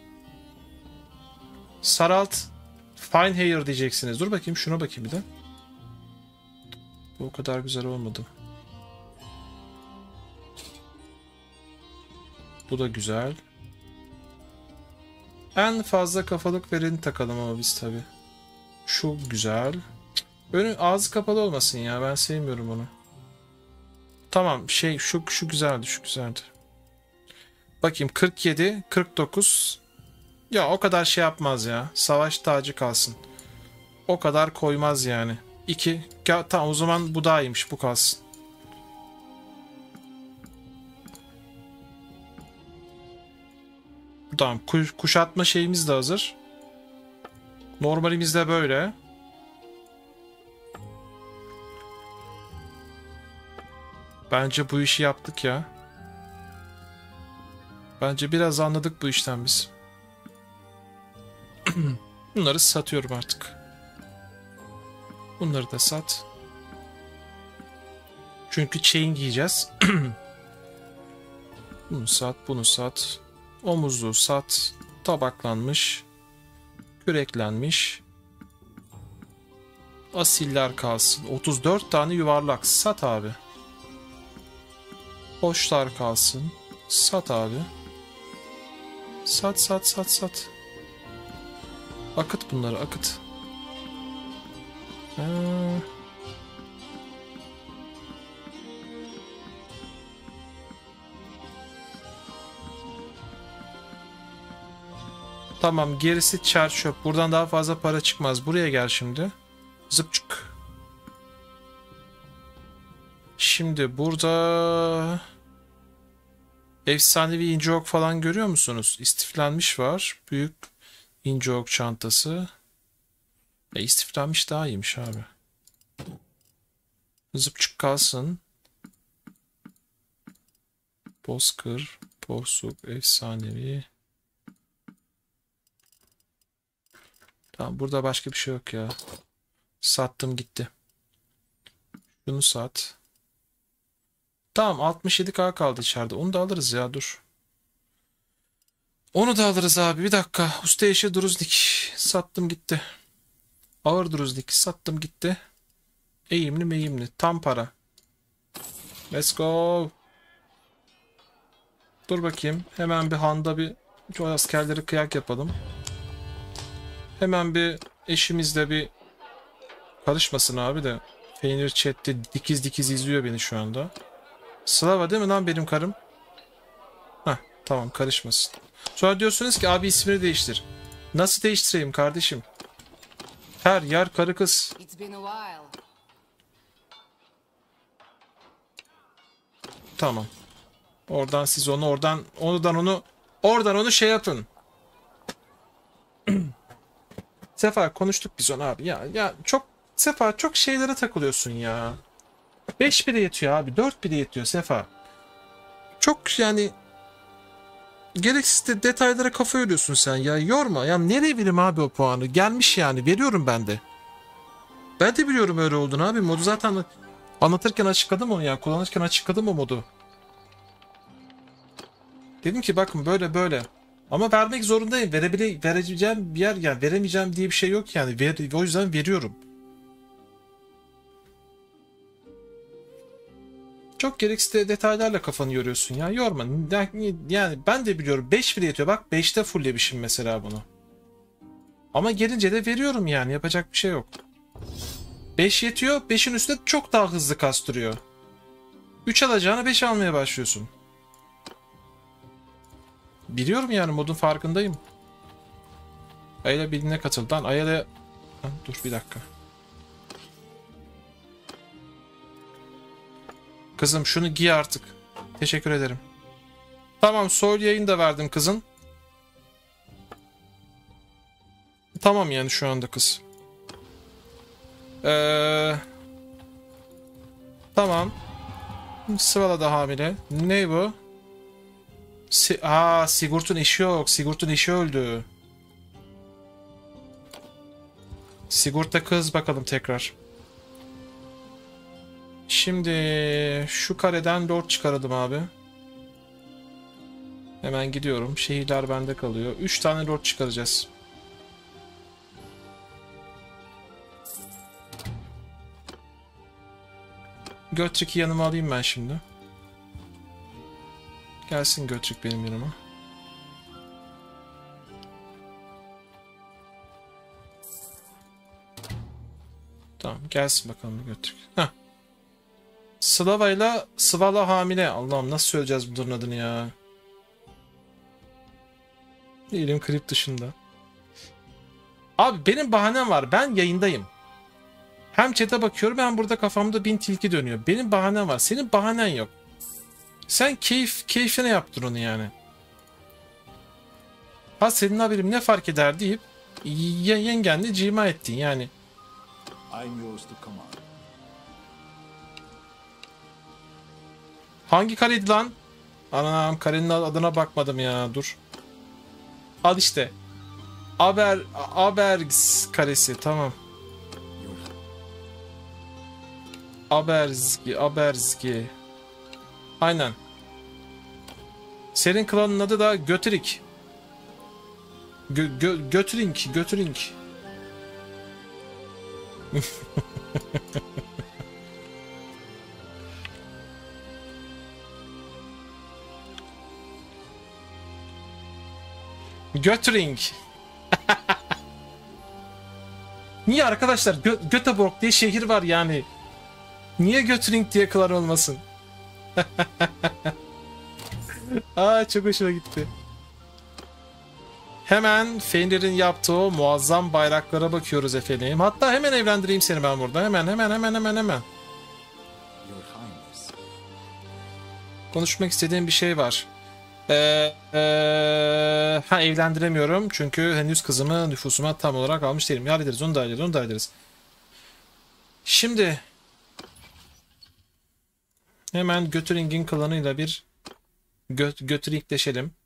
Sarald Fine Hair diyeceksiniz. Dur bakayım, şuna bakayım bir de. Bu o kadar güzel olmadı. Bu da güzel. En fazla kafalık vereni takalım ama biz tabi. Şu güzel. Önü ağzı kapalı olmasın ya. Ben sevmiyorum onu. Tamam, şu güzeldi, şu güzeldi. Bakayım 47, 49. Ya o kadar şey yapmaz ya. Savaş tacı kalsın. O kadar koymaz yani. 2. Tamam, o zaman bu daha iyiymiş, bu kalsın. Tamam, kuşatma şeyimiz de hazır. Normalimiz de böyle. Bence bu işi yaptık ya. Bence biraz anladık bu işten biz. Bunları satıyorum artık. Bunları da sat. Çünkü chain giyeceğiz. Bunu sat, bunu sat. Omuzluğu sat. Tabaklanmış. Küreklenmiş. Asiller kalsın. 34 tane yuvarlak. Sat abi. Boşlar kalsın. Sat abi. Sat, sat, sat, sat. Akıt bunları, akıt. Tamam, gerisi çer çöp. Buradan daha fazla para çıkmaz. Buraya gel şimdi. Zıpçık. Şimdi burada efsanevi ince ok falan görüyor musunuz? İstiflenmiş var. Büyük ince ok çantası. İstiflenmiş daha iyiymiş abi. Zıpçık kalsın. Bozkır, porsuk, efsanevi. Tamam, burada başka bir şey yok ya. Sattım gitti. Şunu sat. Tamam, 67K kaldı içeride. Onu da alırız ya, dur. Onu da alırız abi, bir dakika. Usta eşi Druznik. Sattım gitti. Ağır Druznik. Sattım gitti. Eğimli meyimli. Tam para. Let's go. Dur bakayım. Hemen bir handa bir şu askerleri kıyak yapalım. Hemen bir eşimizle bir karışmasın abi de. Peynir chatte dikiz dikiz izliyor beni şu anda. Slava değil mi lan benim karım? Heh, tamam, karışmasın. Sonra diyorsunuz ki abi ismini değiştir. Nasıl değiştireyim kardeşim? Her yer karı kız. Tamam. Oradan siz onu oradan onu şey yapın. Sefa konuştuk biz onu abi. Ya çok Sefa çok şeylere takılıyorsun ya. 5 bile yetiyor abi. 4 bile yetiyor Sefa. Çok yani gereksiz de detaylara kafa yoruyorsun sen ya. Yorma. Ya nereye vereyim abi o puanı? Gelmiş yani. Veriyorum ben de. Ben de biliyorum öyle olduğunu abi. Modu zaten anlatırken açıkladım onu ya. Kullanırken açıkladım o modu. Dedim ki bakın böyle böyle. Ama vermek zorundayım. Vereceğim bir yer yani veremeyeceğim diye bir şey yok yani. O yüzden veriyorum. Çok gereksiz de detaylarla kafanı yoruyorsun ya. Yorma. Yani ben de biliyorum. 5 bile yetiyor. Bak 5'te fulllemişim mesela bunu. Ama gelince de veriyorum yani. Yapacak bir şey yok. 5 yetiyor. 5'in üstünde çok daha hızlı kastırıyor. 3 alacağına 5 almaya başlıyorsun. Biliyorum yani, modun farkındayım. Ayla birine katıl. Lan Ayla... Dur bir dakika. Kızım şunu giy artık. Teşekkür ederim. Tamam, soul yayın da verdim kızın. Tamam yani şu anda kız. Tamam. Sıvala da hamile. Ne bu? Sigurt'un eşi yok. Sigurt'un eşi öldü. Sigurt'ta kız bakalım tekrar. Şimdi şu kareden lord çıkaralım abi. Hemen gidiyorum. Şehirler bende kalıyor. 3 tane lord çıkaracağız. Götürk'ü yanıma alayım ben şimdi. Gelsin Götürk benim yanıma. Tamam, gelsin bakalım Götürk. Heh. Sıvala hamile. Allah'ım nasıl söyleyeceğiz bunların adını ya. Diyelim klip dışında. Abi benim bahanem var. Ben yayındayım. Hem chat'e bakıyorum hem burada kafamda bin tilki dönüyor. Benim bahanem var. Senin bahanen yok. Sen keyfine yaptın onu yani. Ha senin haberim ne fark eder deyip yengenle cima ettin yani. Hangi kareydi lan? Anam, karenin adına bakmadım ya. Dur. Al işte. Abergs karesi. Tamam. Aberzgi. Aynen. Senin klanın adı da Götürik. Götürink. Göttering. Niye arkadaşlar? Göteborg diye şehir var yani. Niye Göttering diye klan olmasın? Aa, çok hoşuma gitti. Hemen Fenrir'in yaptığı o muazzam bayraklara bakıyoruz efendim. Hatta hemen evlendireyim seni ben burada. Hemen. Konuşmak istediğim bir şey var. Evlendiremiyorum çünkü henüz kızımı nüfusuma tam olarak almış değilim. Hallederiz, onu da hallederiz. Şimdi hemen Göttering'in klanıyla bir Götteringleşelim.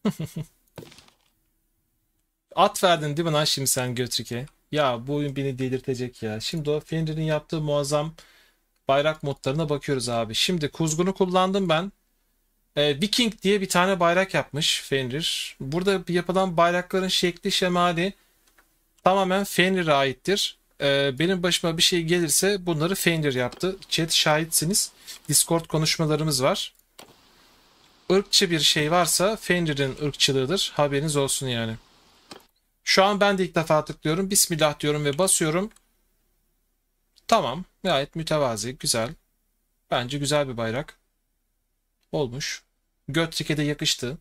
At verdin değil mi lan şimdi sen Götterik'e? Ya bu oyun beni delirtecek ya. Şimdi o Fenrir'in yaptığı muazzam bayrak modlarına bakıyoruz abi. Şimdi kuzgunu kullandım ben. Viking diye bir tane bayrak yapmış Fenrir. Burada yapılan bayrakların şekli şemali tamamen Fenrir'e aittir. Benim başıma bir şey gelirse bunları Fenrir yaptı. Chat şahitsiniz. Discord konuşmalarımız var. Irkçı bir şey varsa Fenrir'in ırkçılığıdır. Haberiniz olsun yani. Şu an ben de ilk defa tıklıyorum. Bismillah diyorum ve basıyorum. Tamam. Gayet mütevazi. Güzel. Bence güzel bir bayrak. Olmuş. Göttrik'e de yakıştı.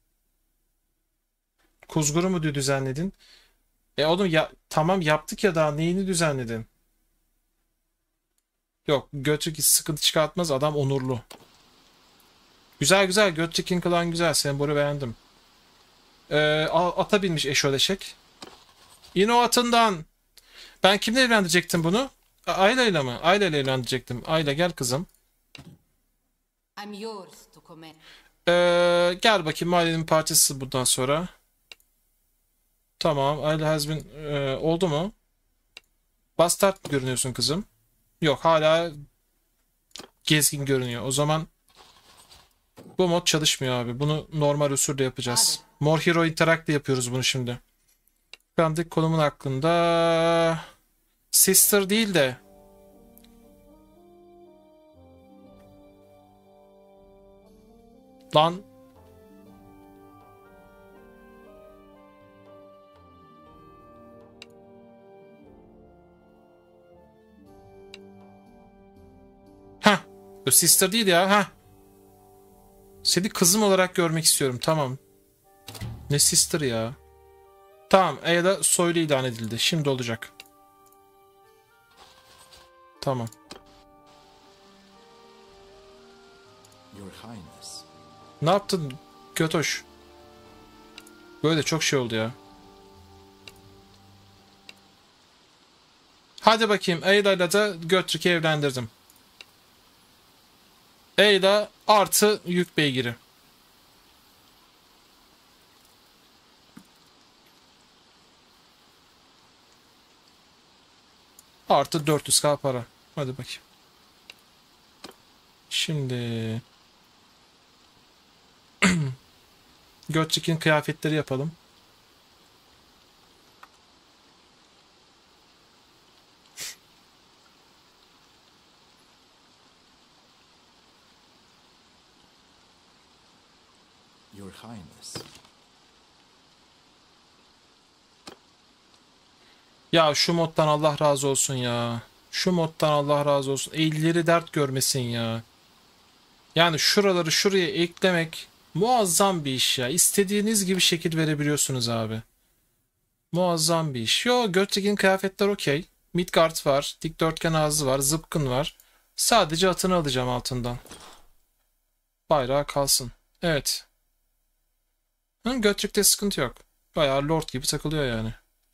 Kuzgunu mu düzenledin? Oğlum ya, tamam yaptık ya, daha neyini düzenledin? Yok, Göttrik sıkıntı çıkartmaz, adam onurlu. Güzel Göttrik'in klan güzel, sembolü beğendim. Ata binmiş eşoleşek. Yine o atından. Ben kimle evlendirecektim bunu? Ayla'yla mı? Ayla'yla evlendirecektim. Ayla gel kızım. Gel bakayım, ailenin parçası bundan sonra. Tamam. Ayla has been... oldu mu? Bastard mı görünüyorsun kızım? Yok, hala gezgin görünüyor. O zaman bu mod çalışmıyor abi. Bunu normal usulde yapacağız. More Hero Interact yapıyoruz bunu şimdi. Şu andaki konumun hakkında... Sister değil de... Lan... Heh. Sister değil ya. Heh. Seni kızım olarak görmek istiyorum. Tamam. Ne sister ya? Tamam. Ayla soylu ilan edildi. Şimdi olacak. Tamam. Ne yaptın Götoş? Böyle çok şey oldu ya. Hadi bakayım. Ayla'yla da Göttrik'i evlendirdim. Ayla artı yük beygiri. Artı 400k para. Hadi bakayım. Şimdi... Göttrik'in kıyafetleri yapalım. Your Highness. Ya şu moddan Allah razı olsun ya. Şu moddan Allah razı olsun. Elleri dert görmesin ya. Yani şuraları şuraya eklemek muazzam bir iş ya. İstediğiniz gibi şekil verebiliyorsunuz abi. Muazzam bir iş. Yo, Göttrik'in kıyafetler okey. Midgard var. Dikdörtgen ağzı var. Zıpkın var. Sadece atını alacağım altından. Bayrağı kalsın. Evet. Göttrik'te sıkıntı yok. Bayağı lord gibi takılıyor yani.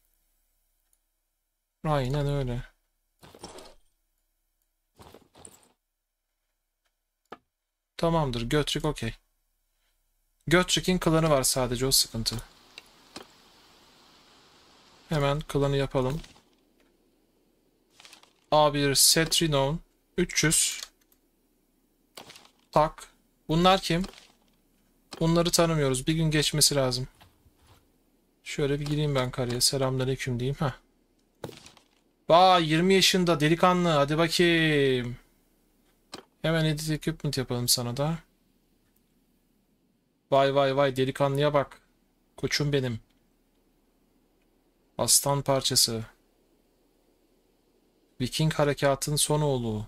Aynen öyle. tamamdır. Götrik okey. Götrik'in klanı var sadece, o sıkıntı. Hemen klanı yapalım. A1 set renown 300. Tak. Bunlar kim? Bunları tanımıyoruz. Bir gün geçmesi lazım. Şöyle bir gireyim ben karıya. Selamünaleyküm diyeyim. Heh. Vay 20 yaşında delikanlı. Hadi bakayım. Hemen edit equipment yapalım sana da. Vay vay vay delikanlıya bak. Koçum benim. Aslan parçası. Viking harekatın son oğlu.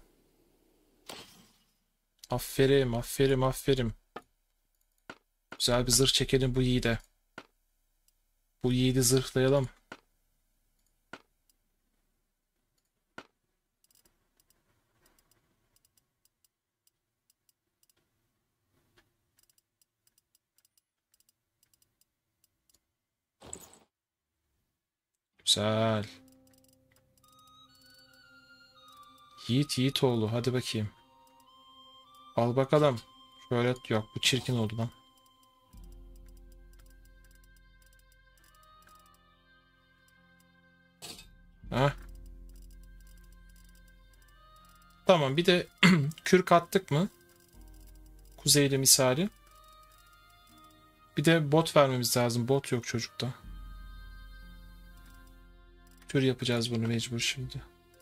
Aferin aferin aferin. Güzel bir zırh çekelim bu yiğide. Bu yiğidi zırhlayalım. Güzel. Yiğit Yiğitoğlu hadi bakayım. Al bakalım. Şöyle yok bu çirkin oldu lan. Heh. Tamam bir de kürk attık mı? Kuzeyli misali. Bir de bot vermemiz lazım. Bot yok çocukta. Kür yapacağız bunu mecbur şimdi.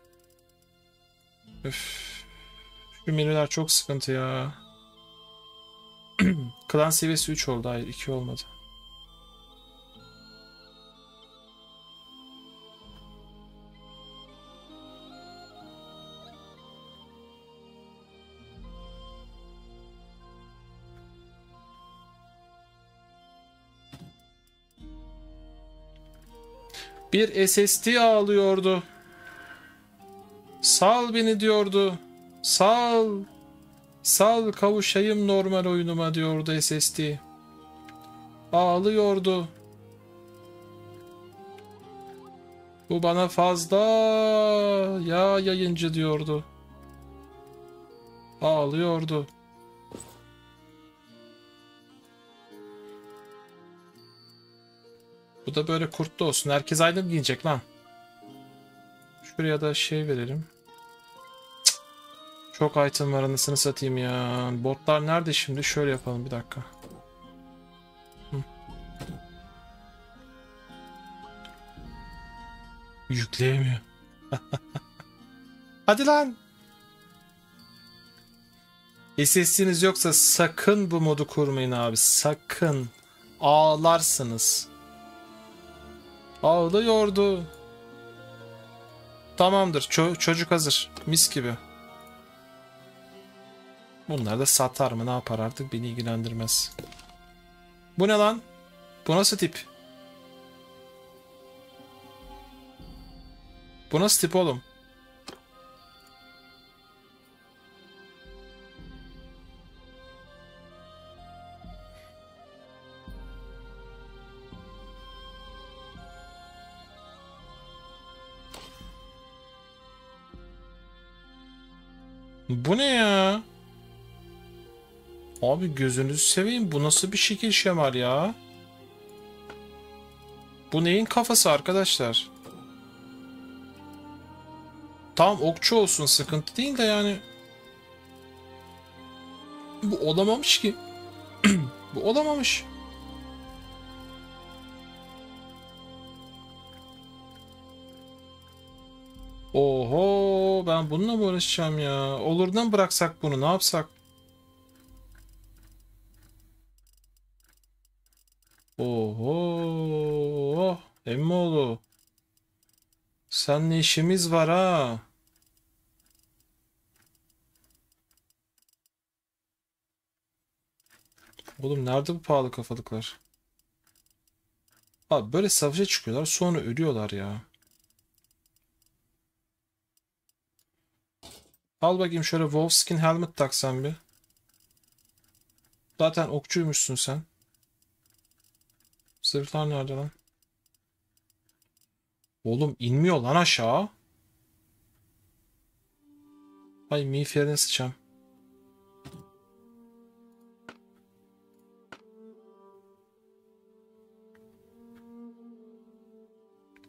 Öf. Şu menüler çok sıkıntı ya. Klan seviyesi 3 oldu. Hayır 2 olmadı. Bir SSD ağlıyordu. Sal beni diyordu. Sal. Sal kavuşayım normal oyunuma diyordu SSD. Ağlıyordu. Bu bana fazla ya yayıncı diyordu. Ağlıyordu. Bu da böyle kurtlu olsun. Herkes aynı mı giyecek lan? Şuraya da şey verelim. Cık. Çok item var anasını satayım ya. Botlar nerede şimdi? Şöyle yapalım bir dakika. Hı. Yükleyemiyor. Hadi lan. SSD'niz yoksa sakın bu modu kurmayın abi. Sakın. Ağlarsınız. Ağlıyordu. Tamamdır. Çocuk hazır. Mis gibi. Bunlar da satar mı ne yapar artık beni ilgilendirmez. Bu ne lan? Bu nasıl tip? Bu nasıl tip oğlum? Bu ne ya? Abi gözünüzü seveyim. Bu nasıl bir şekil şemal ya? Bu neyin kafası arkadaşlar? Tamam okçu olsun sıkıntı değil de yani. Bu olamamış ki. Bu olamamış. Oho ben bununla mı uğraşacağım ya? Olurdan bıraksak bunu ne yapsak? Oho Emmoğlu. Seninle işimiz var ha. Oğlum nerede bu pahalı kafalıklar? Abi böyle savaşa çıkıyorlar sonra ölüyorlar ya. Al bakayım şöyle Wolfskin helmet taksan bir. Zaten okçuymuşsun sen. Zırhlar nerede lan? Oğlum inmiyor lan aşağı. Ay miğferine sıçam.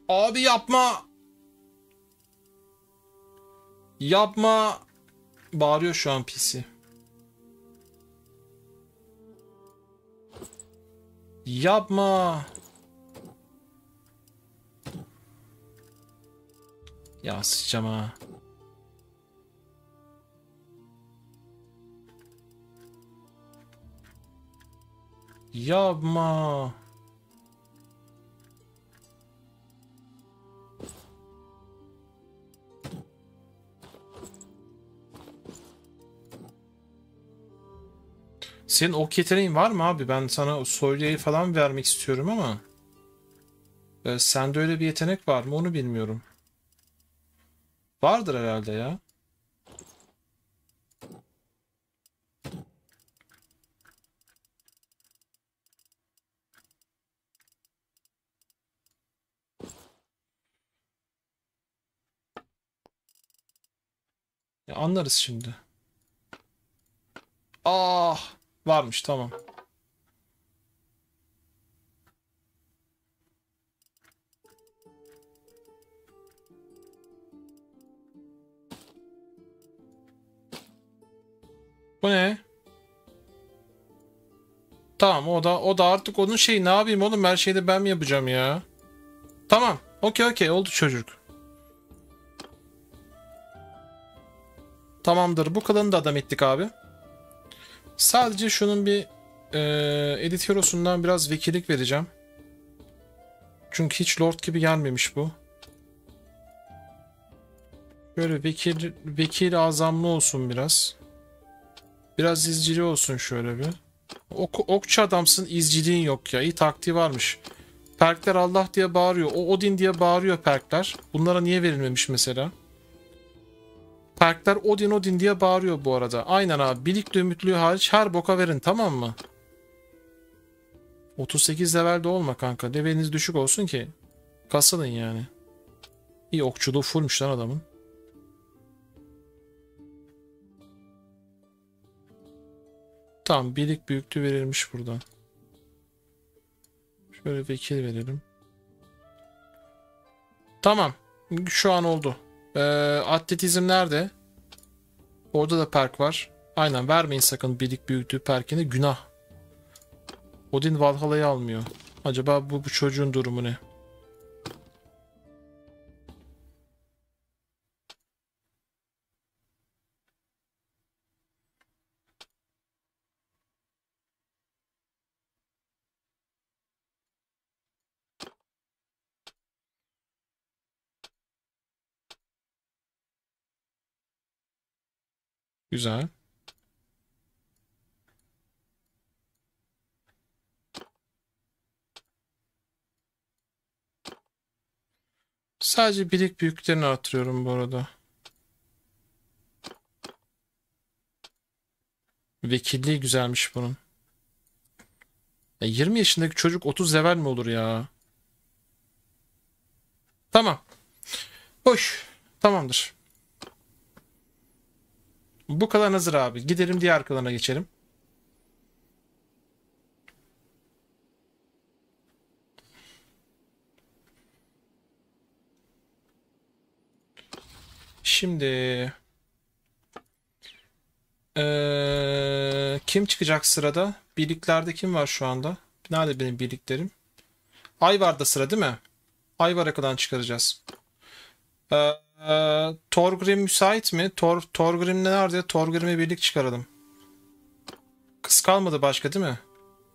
Abi yapma. Yapma. Bağırıyor şu an PC. Yapma. Ya sıçacağım ha. Yapma. Senin ok yeteneğin var mı abi? Ben sana Soylu'yu falan vermek istiyorum ama sende öyle bir yetenek var mı onu bilmiyorum. Vardır herhalde ya. Ya anlarız şimdi. Ah, varmış tamam. Bu ne? Tamam o da artık onun şeyi, ne yapayım oğlum, her şeyi de ben mi yapacağım ya? Tamam. Okey oldu çocuk. Tamamdır. Bu kalanı da adam ettik abi. Sadece şunun bir Edit Hero'sundan biraz vekillik vereceğim. Çünkü hiç Lord gibi gelmemiş bu. Böyle vekil azamlı olsun biraz. Biraz izcili olsun şöyle bir. Okçu adamsın, izciliğin yok ya. İyi taktiği varmış. Perkler Allah diye bağırıyor. O Odin diye bağırıyor perkler. Bunlara niye verilmemiş mesela? Perkler Odin diye bağırıyor bu arada. Aynen abi. Bilikli ümitlüğü hariç her boka verin, tamam mı? 38 levelde olma kanka. Leveliniz düşük olsun ki kasılın yani. İyi, okçuluğu fullmüş lan adamın. Tamam, birlik büyüklüğü verilmiş buradan. Şöyle vekil verelim. Tamam. Şu an oldu. Atletizm nerede? Orada da perk var. Aynen, vermeyin sakın birlik büyüklüğü perkini. Günah. Odin Valhalla'yı almıyor. Acaba bu çocuğun durumu ne? Güzel. Sadece birlik büyüklüklerini artırıyorum bu arada. Vekilliği güzelmiş bunun. 20 yaşındaki çocuk 30 level mi olur ya? Tamam. Hoş. Tamamdır. Bu kadar hazır abi. Gidelim diğer klana geçelim. Şimdi kim çıkacak sırada? Birliklerde kim var şu anda? Nerede benim birliklerim? Ayvar'da sıra değil mi? Ayvar'a kadar çıkaracağız. Thorgrim müsait mi? Thorgrim nerede? Thorgrim'e birlik çıkaralım. Kız kalmadı başka değil mi?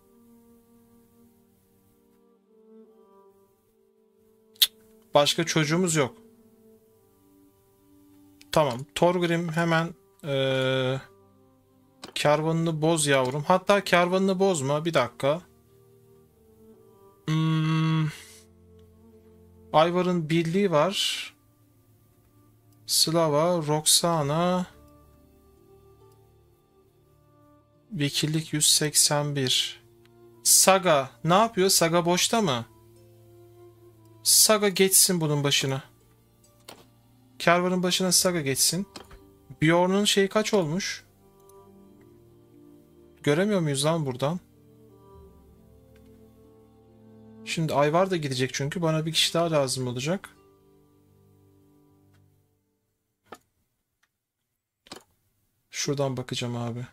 Başka çocuğumuz yok. Tamam. Thorgrim hemen kervanını boz yavrum. Hatta kervanını bozma. Bir dakika. Ayvar'ın birliği var. Slava, Roxana. Vekillik 181. Saga. Ne yapıyor? Saga boşta mı? Saga geçsin bunun başına. Kervanın başına Saga geçsin. Bjorn'un şeyi kaç olmuş? Göremiyor muyuz lan buradan? Şimdi Ayvar da gidecek çünkü. Bana bir kişi daha lazım olacak. Şuradan bakacağım abi.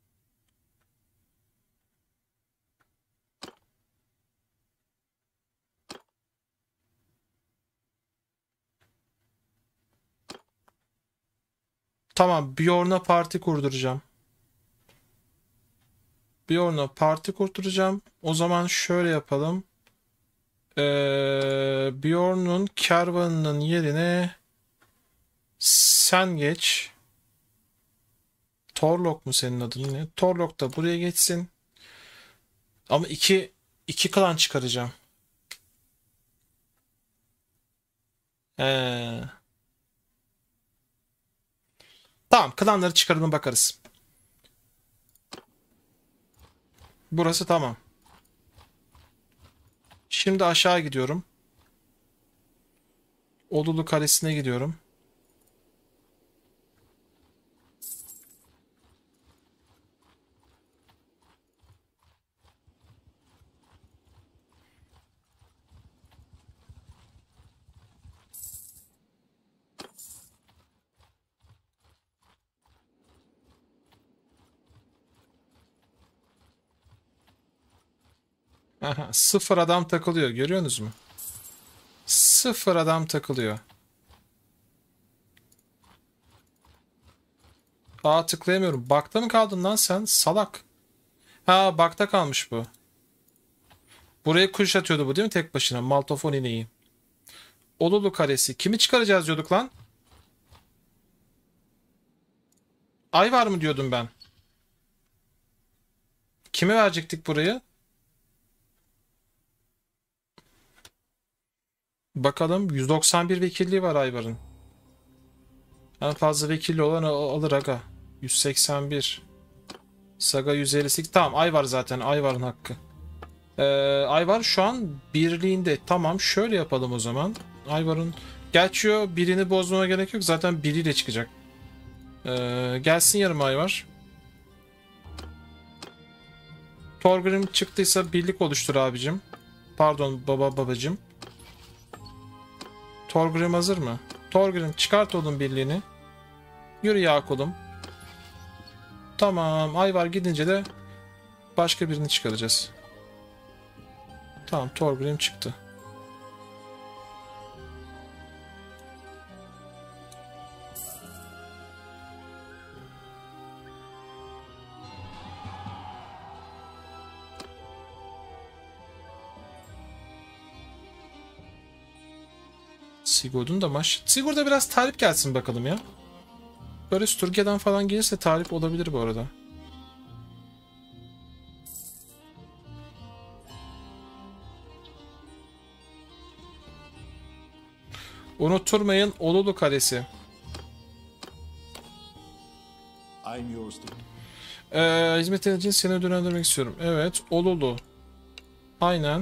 Tamam, Bjorn'a parti kurduracağım. Bjorn'a parti kurduracağım. O zaman şöyle yapalım. Bjorn'un kervanının yerine sen geç. Torlok mu senin adın ne? Torlok da buraya geçsin. Ama iki klan çıkaracağım. Ee, tamam, klanları çıkaralım bakarız. Burası tamam. Şimdi aşağı gidiyorum. Olulu Kalesi'ne gidiyorum. Aha, sıfır adam takılıyor. Görüyorsunuz mu? Sıfır adam takılıyor. Aa, tıklayamıyorum. Bakta mı kaldın lan sen? Salak. Ha, bakta kalmış bu. Buraya kuş atıyordu bu değil mi tek başına? Maltofon ineği. Olulu Kalesi. Kimi çıkaracağız diyorduk lan? Ay var mı diyordum ben. Kime verecektik burayı? Bakalım. 191 vekilliği var Ayvar'ın. En fazla vekilli olan alır aga. 181. Saga 158. Tamam, Ayvar zaten. Ayvar'ın hakkı. Ayvar şu an birliğinde. Tamam, şöyle yapalım o zaman. Ayvar'ın gerçi o birini bozmama gerek yok. Zaten biriyle çıkacak. Gelsin yarım Ayvar. Torgrim çıktıysa birlik oluştur abicim. Pardon babacım. Torgrim hazır mı? Torgrim çıkart oğlum birliğini. Yürü Yakulum. Tamam, Ayvar gidince de başka birini çıkaracağız. Tamam, Torgrim çıktı. Sigurd'un da maç. Sigurd'a biraz talip gelsin bakalım ya. Böyle Sturge'den falan gelirse talip olabilir bu arada. Unutturmayın Olulu Kalesi. I'm yours to. Hizmet için seni ödüllendirmek istiyorum. Evet, Olulu. Aynen.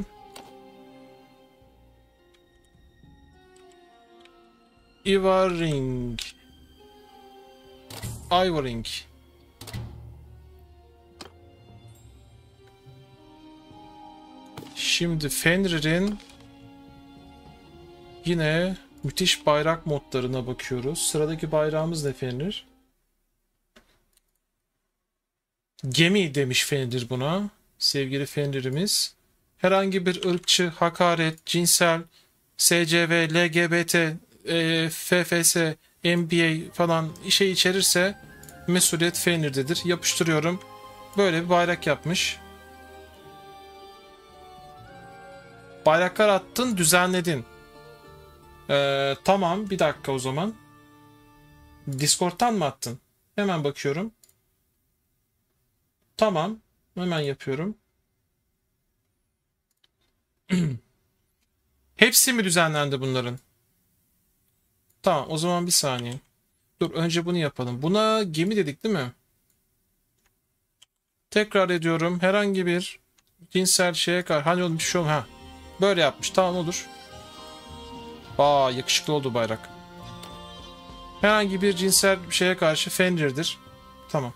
Ivaring. Ivaring. Şimdi Fenrir'in yine müthiş bayrak modlarına bakıyoruz. Sıradaki bayrağımız ne Fenrir? Gemi demiş Fenrir buna. Sevgili Fenrir'imiz. Herhangi bir ırkçı, hakaret, cinsel, SCV, LGBT, FFS, MBA falan şey içerirse mesuliyet Fenrir'dedir. Yapıştırıyorum. Böyle bir bayrak yapmış. Bayraklar attın, düzenledin. Tamam, bir dakika o zaman. Discord'tan mı attın? Hemen bakıyorum. Tamam, hemen yapıyorum. Hepsi mi düzenlendi bunların? Tamam, o zaman bir saniye. Dur, önce bunu yapalım. Buna gemi dedik değil mi? Tekrar ediyorum. Herhangi bir cinsel şeye karşı. Hani oğlum bir şey olmuyor. Ha. Böyle yapmış. Tamam, olur. Aa, yakışıklı oldu bayrak. Herhangi bir cinsel şeye karşı Fenrir'dir. Tamam.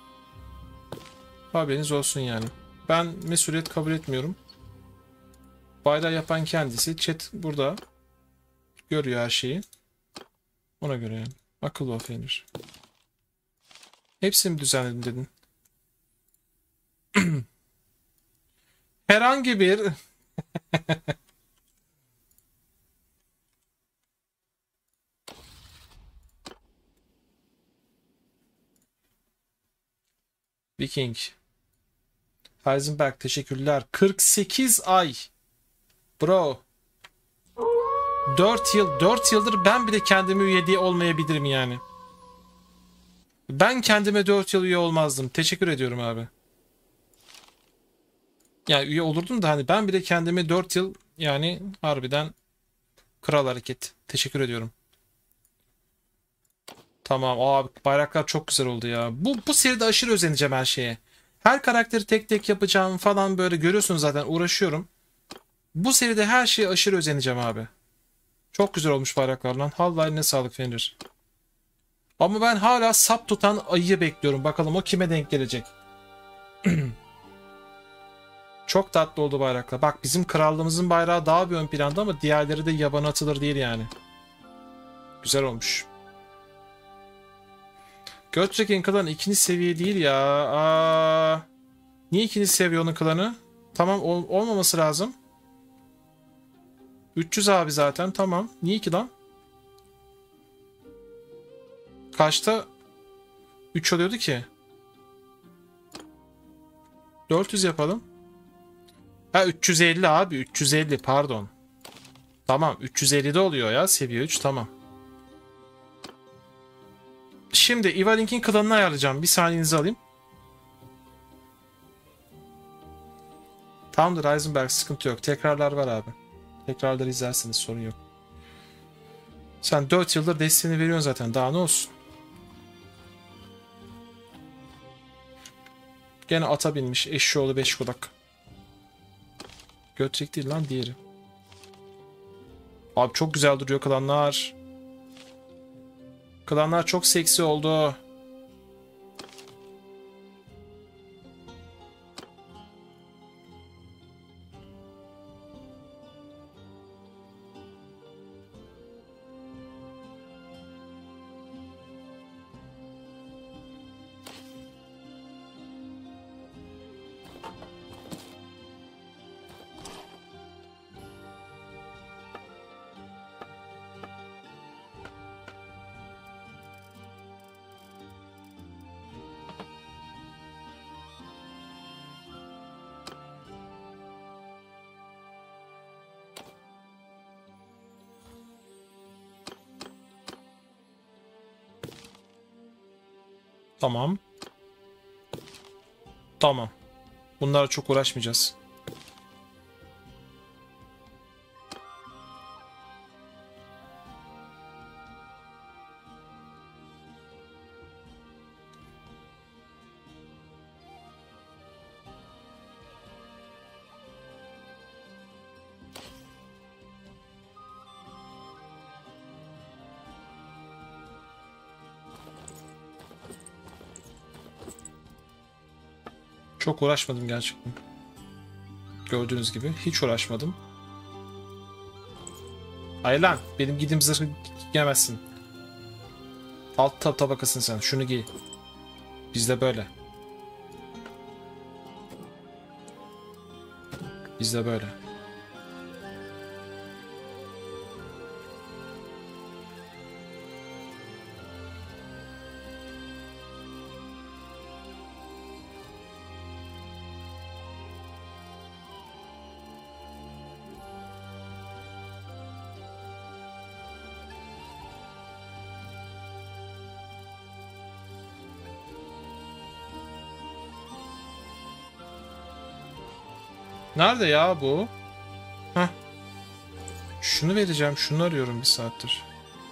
Haberiniz olsun yani. Ben mesuliyet kabul etmiyorum. Bayrağı yapan kendisi. Chat burada. Görüyor her şeyi. Ona göre yani. Akıllı ol Fenrir. Hepsini mi düzenledim dedin? Herhangi bir Viking. Heisenberg teşekkürler. 48 ay. Bro. 4 yıldır ben bile kendime üye diye olmayabilirim yani. Ben kendime 4 yıl üye olmazdım. Teşekkür ediyorum abi. Yani üye olurdum da hani ben bile kendime 4 yıl yani harbiden kral hareket. Teşekkür ediyorum. Tamam abi bayraklar çok güzel oldu ya. Bu seride aşırı özeneceğim her şeye. Her karakteri tek tek yapacağım falan böyle görüyorsunuz zaten uğraşıyorum. Bu seride her şeye aşırı özeneceğim abi. Çok güzel olmuş bayraklar lan. Vallahi ne sağlık Fenrir. Ama ben hala sap tutan ayıyı bekliyorum. Bakalım o kime denk gelecek. Çok tatlı oldu bayraklar. Bak bizim krallığımızın bayrağı daha bir ön planda ama diğerleri de yabana atılır değil yani. Güzel olmuş. Götrek'in klanı ikinci seviye değil ya. Niye ikinci seviye onun klanı? Tamam olmaması lazım. 300 abi zaten tamam. Niye ki lan? Kaçta 3 oluyordu ki? 400 yapalım. Ha 350 abi 350 pardon. Tamam 350'de oluyor ya seviye 3 tamam. Şimdi Ivalink'in klanını ayarlayacağım. Bir saniyenizi alayım. Tamamdır Heisenberg sıkıntı yok. Tekrarlar var abi. Tekrarları izlersiniz sorun yok. Sen 4 yıldır desteğini veriyorsun zaten. Daha ne olsun? Gene ata binmiş. Eşşoğlu 5 kulak. Götrek değil lan diğeri. Abi çok güzel duruyor klanlar. Klanlar çok seksi oldu. Tamam. Tamam. Bunlara çok uğraşmayacağız. Çok uğraşmadım gerçekten. Gördüğünüz gibi hiç uğraşmadım. Hayır lan benim giydiğim zırhı giyemezsin. Alt tabakasın sen. Şunu giy. Bizde böyle. Bizde böyle. Nerede ya bu? Heh. Şunu vereceğim. Şunu arıyorum bir saattir.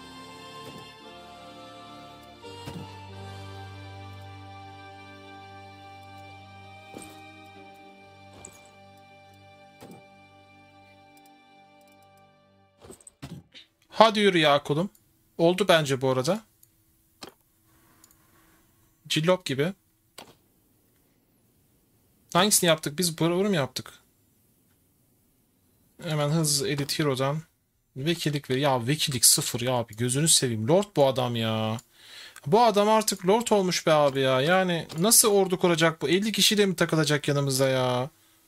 Hadi yürü ya kulum. Oldu bence bu arada. Cillop gibi. Hangisini yaptık? Biz bunu mu yaptık? Hemen hızlı edit hero'dan vekillik ver. Ya vekillik 0 ya abi, gözünü seveyim. Lord bu adam ya. Bu adam artık lord olmuş be abi ya. Yani nasıl ordu kuracak bu? 50 kişi de mi takılacak yanımızda ya?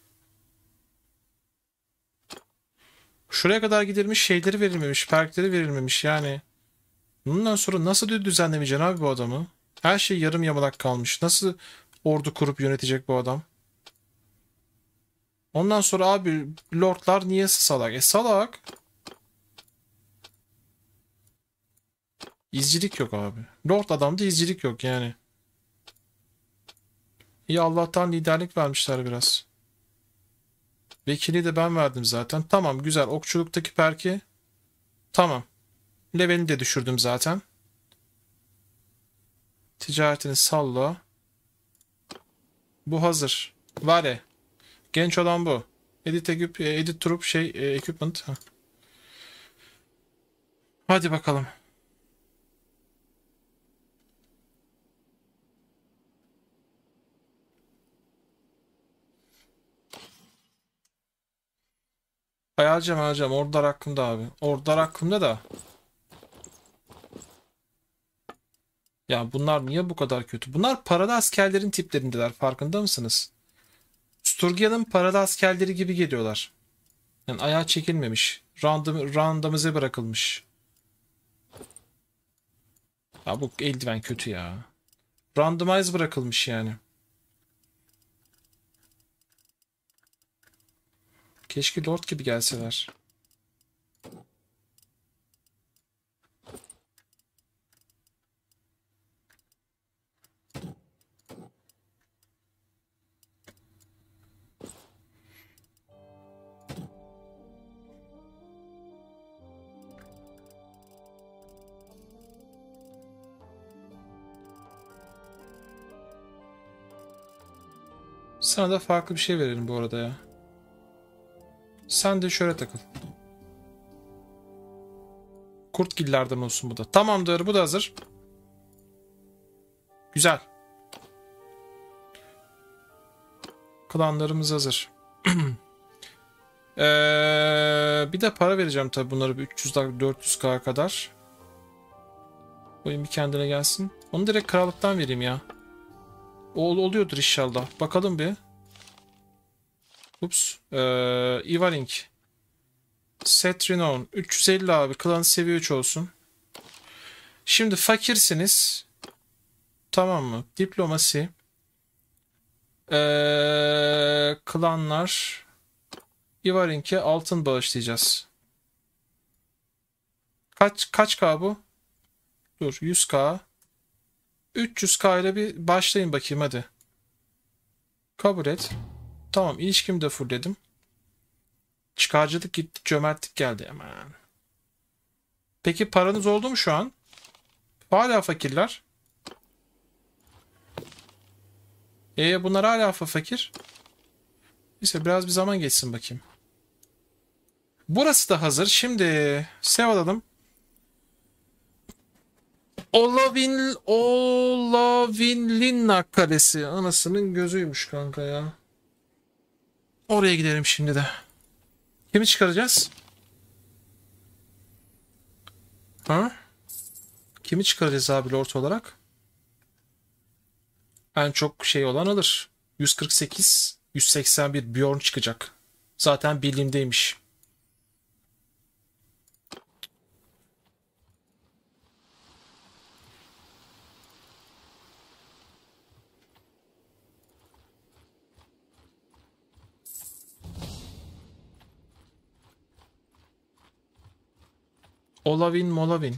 Şuraya kadar gidilmiş, şeyleri verilmemiş, perkleri verilmemiş yani. Bundan sonra nasıl düzenlemeyeceksin abi bu adamı? Her şey yarım yamalak kalmış. Nasıl ordu kurup yönetecek bu adam? Ondan sonra abi lordlar niye salak? Salak. İzcilik yok abi. Lord adamda izcilik yok yani. İyi, Allah'tan liderlik vermişler biraz. Vekili de ben verdim zaten. Tamam, güzel. Okçuluktaki perki. Tamam. Levelini de düşürdüm zaten. Ticaretini salla. Bu hazır. Vale. Genç olan bu. Edit troop equipment. Ha. Hadi bakalım. Ayarlayacağım. Ordular hakkında abi. Ordular hakkında da. Ya bunlar niye bu kadar kötü? Bunlar paralı askerlerin tiplerindeler. Farkında mısınız? Sturgia'nın paralı askerleri gibi geliyorlar. Yani ayağı çekilmemiş. Randomize bırakılmış. Ya bu eldiven kötü ya. Randomize bırakılmış yani. Keşke Lord gibi gelseler. Sana da farklı bir şey verelim bu arada ya. Sen de şöyle takıl. Kurtgillerden olsun bu da. Tamamdır, bu da hazır. Güzel. Klanlarımız hazır. Bir de para vereceğim tabii bunları bir 300-400k kadar. Oyun bir kendine gelsin. Onu direkt krallıktan vereyim ya. Oluyordur inşallah. Bakalım bir. Ups. Ivaring. Set Renown. 350 abi. Klan seviye 3 olsun. Şimdi fakirsiniz. Tamam mı? Diplomasi. Klanlar. Ivaring'e altın bağışlayacağız. Kaç K bu? Dur, 100K. 300K ile bir başlayın bakayım hadi. Kabul et. Tamam, ilişkimi de fullledim. Çıkarcılık gitti, cömertlik geldi hemen. Peki paranız oldu mu şu an? Hala fakirler. Bunlar hala fakir. Neyse, biraz bir zaman geçsin bakayım. Burası da hazır. Şimdi sev alalım. Olavinlinna Kalesi. Anasının gözüymüş kanka ya. Oraya gidelim şimdi de. Kimi çıkaracağız? Ha? Kimi çıkaracağız abi lord olarak? En çok şey olan alır. 148, 181 Bjorn çıkacak. Zaten bilimdeymiş. Molavin.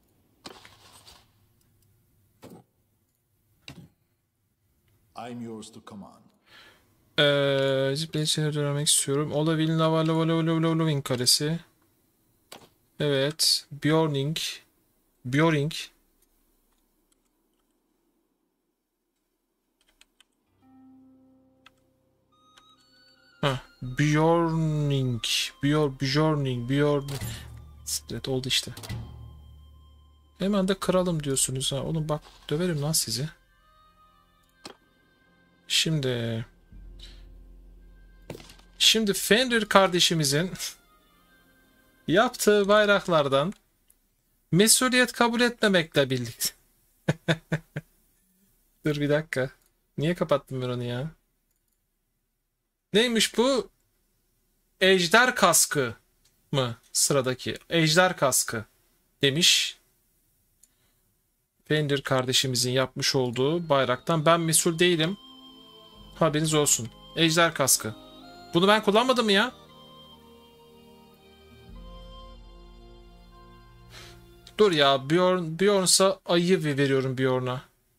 I'm yours to command. Zipline dönmek istiyorum. Olavin karesi. Evet. Bjorning. Bjorning. Evet, oldu işte. Hemen de kralım diyorsunuz ha. Oğlum bak, döverim lan sizi. Şimdi Fenrir kardeşimizin yaptığı bayraklardan mesuliyet kabul etmemekle birlikte. Dur bir dakika. Niye kapattım ben onu ya? Neymiş bu? Ejder kaskı mı? Sıradaki. Ejder kaskı demiş. Fenrir kardeşimizin yapmış olduğu bayraktan ben mesul değilim. Haberiniz olsun. Ejder kaskı. Bunu ben kullanmadım mı ya? Dur ya. Bjorn'sa ayı veriyorum Bjorn'a.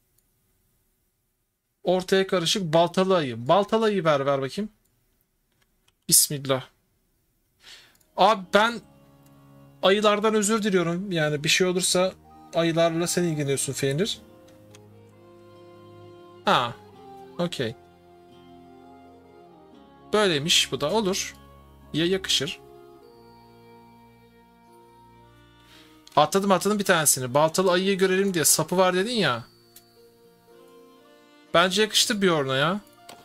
Ortaya karışık baltalı ayı. Baltalı ayı ver bakayım. Bismillah. Abi ben ayılardan özür diliyorum. Yani bir şey olursa ayılarla sen ilgileniyorsun Fenrir. Ha. Okey. Böyleymiş bu da olur. Ya yakışır. Atladım bir tanesini. Baltalı ayıyı görelim diye sapı var dedin ya. Bence yakıştı Bjorn'a ya.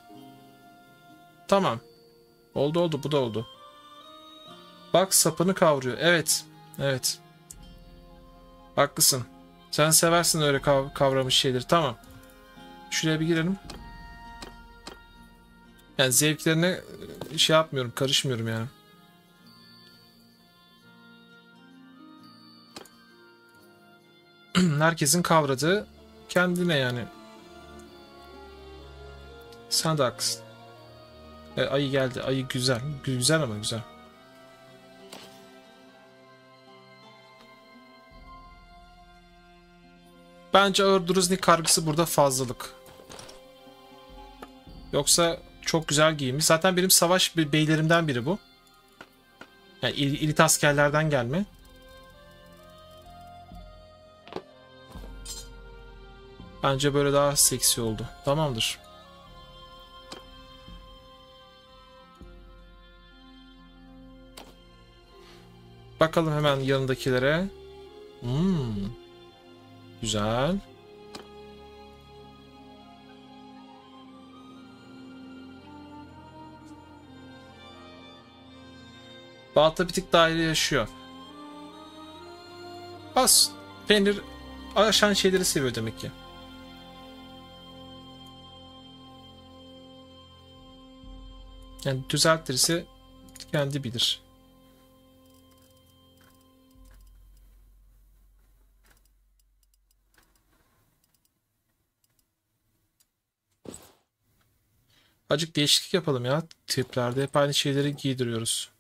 Tamam. Oldu bu da oldu. Bak sapını kavruyor. Evet. Evet. Haklısın. Sen seversin öyle kavramış şeyleri. Tamam. Şuraya bir girelim. Yani zevklerine şey yapmıyorum. Karışmıyorum yani. Herkesin kavradığı kendine yani. Sen de haklısın. Ayı geldi. Ayı güzel. Güzel ama güzel. Bence ağır Druznik kargısı burada fazlalık. Yoksa çok güzel giyinmiş. Zaten benim savaş beylerimden biri bu. Yani elit askerlerden gelme. Bence böyle daha seksi oldu. Tamamdır. Bakalım hemen yanındakilere. Güzel. Balta bir tık daha yaşıyor. Az. Fenrir aşan şeyleri seviyor demek ki. Yani düzeltirse kendi bilir. Azıcık değişiklik yapalım ya. Tiplerde hep aynı şeyleri giydiriyoruz.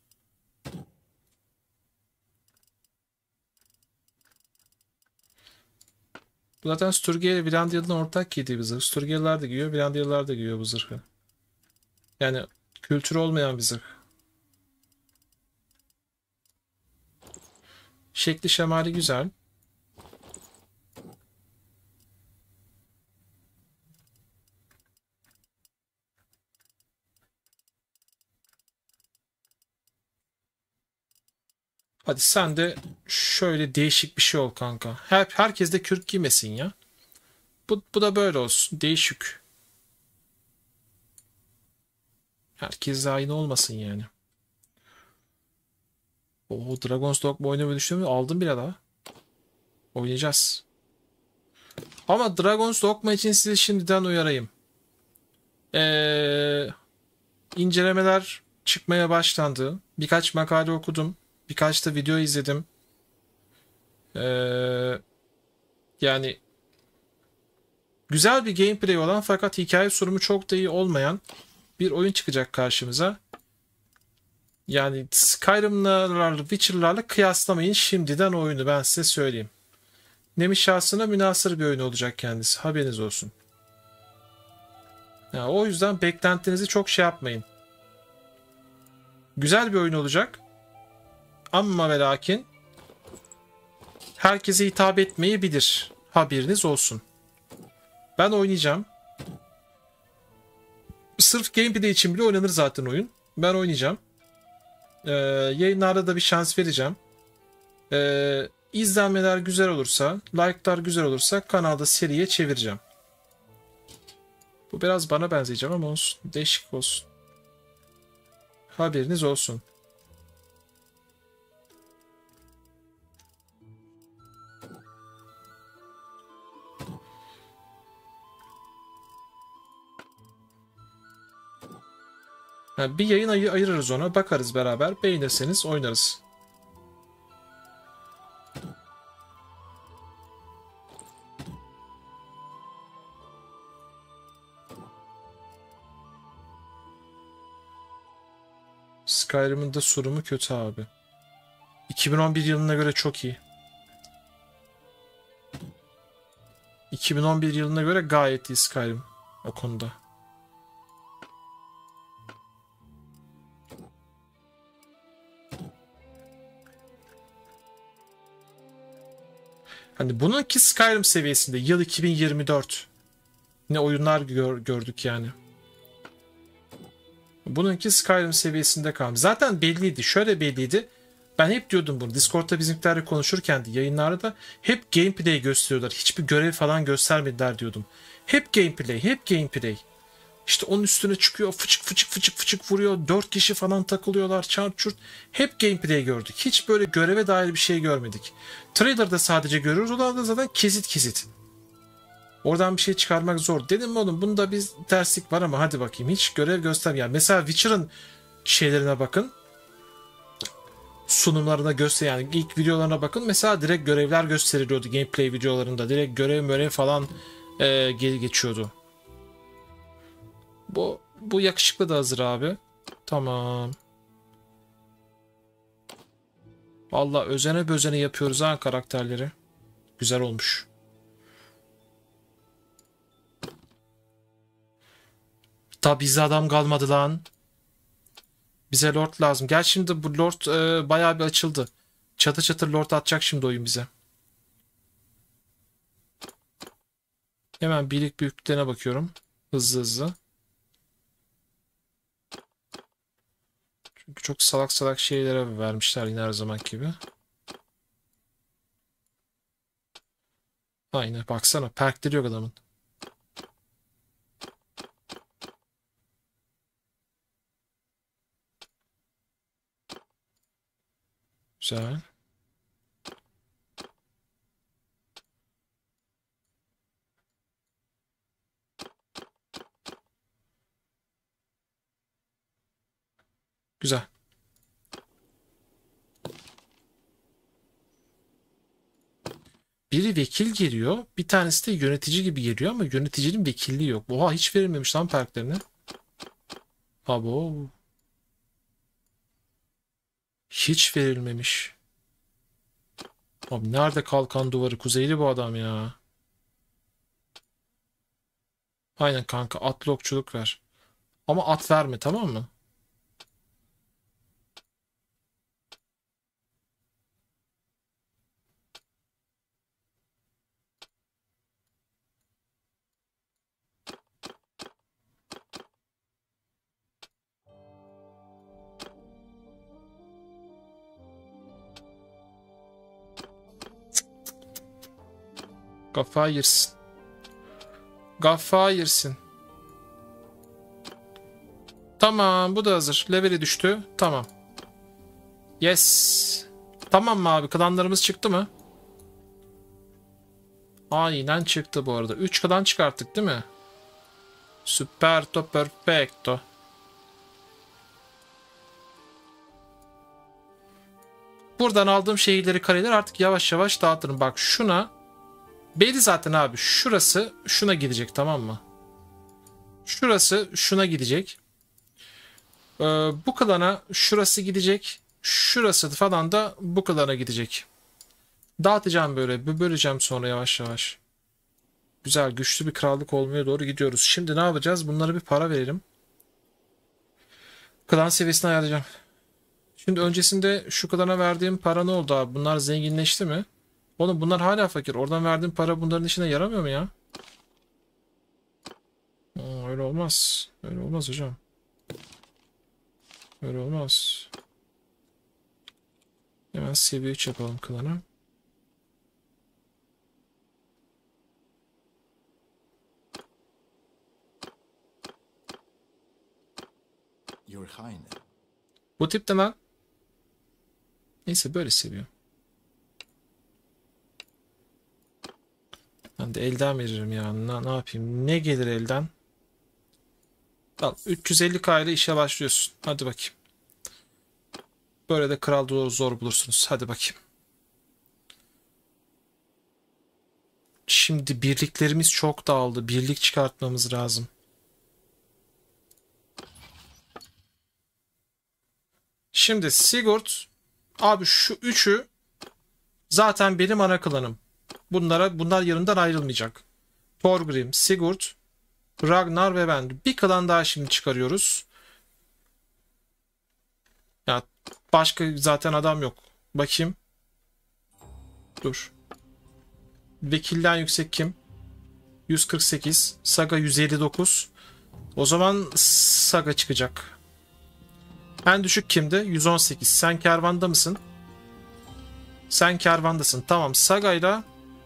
Bu zaten Sturgia ile Virandiyalı'nın ortak giydiği bir zırh. Sturgiyalılar da giyiyor, Virandiyalılar da giyiyor bu zırhı. Yani kültürü olmayan bir zırh. Şekli şemali güzel. Hadi sen de şöyle değişik bir şey ol kanka. Herkes de kürk giymesin ya. Bu da böyle olsun. Değişik. Herkes de aynı olmasın yani. Oo, Dragon's Dogma oynamayı düşünüyorum. Aldım bile daha. Oynayacağız. Ama Dragon's Dogma için sizi şimdiden uyarayım. İncelemeler çıkmaya başlandı. Birkaç makale okudum. Birkaç da video izledim. Yani güzel bir gameplay olan fakat hikaye sunumu çok da iyi olmayan bir oyun çıkacak karşımıza. Yani Skyrim'larla, Witcher'larla kıyaslamayın şimdiden oyunu, ben size söyleyeyim. Nemi şahsına münhasır bir oyun olacak kendisi. Haberiniz olsun. Yani o yüzden beklentinizi çok şey yapmayın. Güzel bir oyun olacak. Ama ve lakin herkese hitap etmeyebilir. Haberiniz olsun. Ben oynayacağım. Sırf gameplay için bile oynanır zaten oyun. Ben oynayacağım. Yayınlarda da bir şans vereceğim. İzlenmeler güzel olursa, like'lar güzel olursa kanalda seriye çevireceğim. Bu biraz bana benzeyeceğim ama olsun. Değişik olsun. Haberiniz olsun. Yani bir yayın ayırırız ona. Bakarız beraber. Beğenirseniz oynarız. Skyrim'in de sunumu kötü abi. 2011 yılına göre çok iyi. 2011 yılına göre gayet iyi Skyrim o konuda. Hani bununki Skyrim seviyesinde. Yıl 2024. Ne oyunlar gördük yani. Bununki Skyrim seviyesinde kalmış. Zaten belliydi. Şöyle belliydi. Ben hep diyordum bunu. Discord'da bizimkilerle konuşurken de yayınlarda da hep gameplay gösteriyorlar. Hiçbir görev falan göstermediler diyordum. Hep gameplay, hep gameplay. İşte onun üstüne çıkıyor, fıçık fıçık fıçık fıçık vuruyor. 4 kişi falan takılıyorlar, çart çurt. Hep gameplay gördük. Hiç böyle göreve dair bir şey görmedik. Trailer'da sadece görüyoruz. O da zaten kesit kesit. Oradan bir şey çıkarmak zor. Dedim oğlum bunda bir terslik var ama hadi bakayım. Hiç görev göstermiyor. Yani mesela Witcher'ın şeylerine bakın. Sunumlarına göster yani ilk videolarına bakın. Mesela direkt görevler gösteriliyordu gameplay videolarında. Direkt görev falan geçiyordu. Bu yakışıklı da hazır abi. Tamam. Vallahi özene yapıyoruz ha karakterleri. Güzel olmuş. Tabi bize adam kalmadı lan. Bize lord lazım. Gel şimdi bu lord bayağı bir açıldı. Çatır çatır lord atacak şimdi oyun bize. Hemen birlik büyüklüklerine bakıyorum. Hızlı hızlı. Çünkü çok salak salak şeylere vermişler yine her zaman gibi. Aynen baksana perkleri yok adamın. Güzel. Güzel. Biri vekil geliyor. Bir tanesi de yönetici gibi geliyor ama yöneticinin vekilliği yok. Oha hiç verilmemiş lan perklerine. Abo. Hiç verilmemiş. Abi nerede kalkan duvarı? Kuzeyli bu adam ya. Aynen kanka atlı okçuluk ver. Ama at verme tamam mı? Kafayı yersin. Kafayı yersin. Tamam bu da hazır. Leveli düştü. Tamam. Yes. Tamam mı abi? Klanlarımız çıktı mı? Aynen çıktı bu arada. 3 klan çıkarttık değil mi? Superto perfecto. Buradan aldığım şehirleri kareler artık yavaş yavaş dağıtırım. Bak şuna. Belli zaten abi. Şurası şuna gidecek tamam mı? Şurası şuna gidecek. Bu klana şurası gidecek. Şurası falan da bu klana gidecek. Dağıtacağım böyle. Böleceğim sonra yavaş yavaş. Güzel güçlü bir krallık olmaya doğru gidiyoruz. Şimdi ne yapacağız? Bunlara bir para verelim. Klan seviyesini ayarlayacağım. Şimdi öncesinde şu klana verdiğim para ne oldu abi? Bunlar zenginleşti mi? Oğlum bunlar hala fakir. Oradan verdiğim para bunların işine yaramıyor mu ya? Öyle olmaz. Öyle olmaz hocam. Öyle olmaz. Hemen seviye 3 yapalım klana. Your Highness. Bu tip de lan. Neyse böyle seviyor. Ben de elden veririm ya. Ne yapayım? Ne gelir elden? Al 350k ile işe başlıyorsun. Hadi bakayım. Böyle de kral zor bulursunuz. Hadi bakayım. Şimdi birliklerimiz çok dağıldı. Birlik çıkartmamız lazım. Şimdi Sigurd abi şu üçü zaten benim ana klanım. Bunlar yanından ayrılmayacak. Thorgrim, Sigurd, Ragnar ve ben. Bir klan daha şimdi çıkarıyoruz. Ya başka zaten adam yok. Bakayım. Dur. Vekilden yüksek kim? 148. Saga 159. O zaman Saga çıkacak. En düşük kimdi? 118. Sen kervanda mısın? Sen kervandasın. Tamam. Saga'yla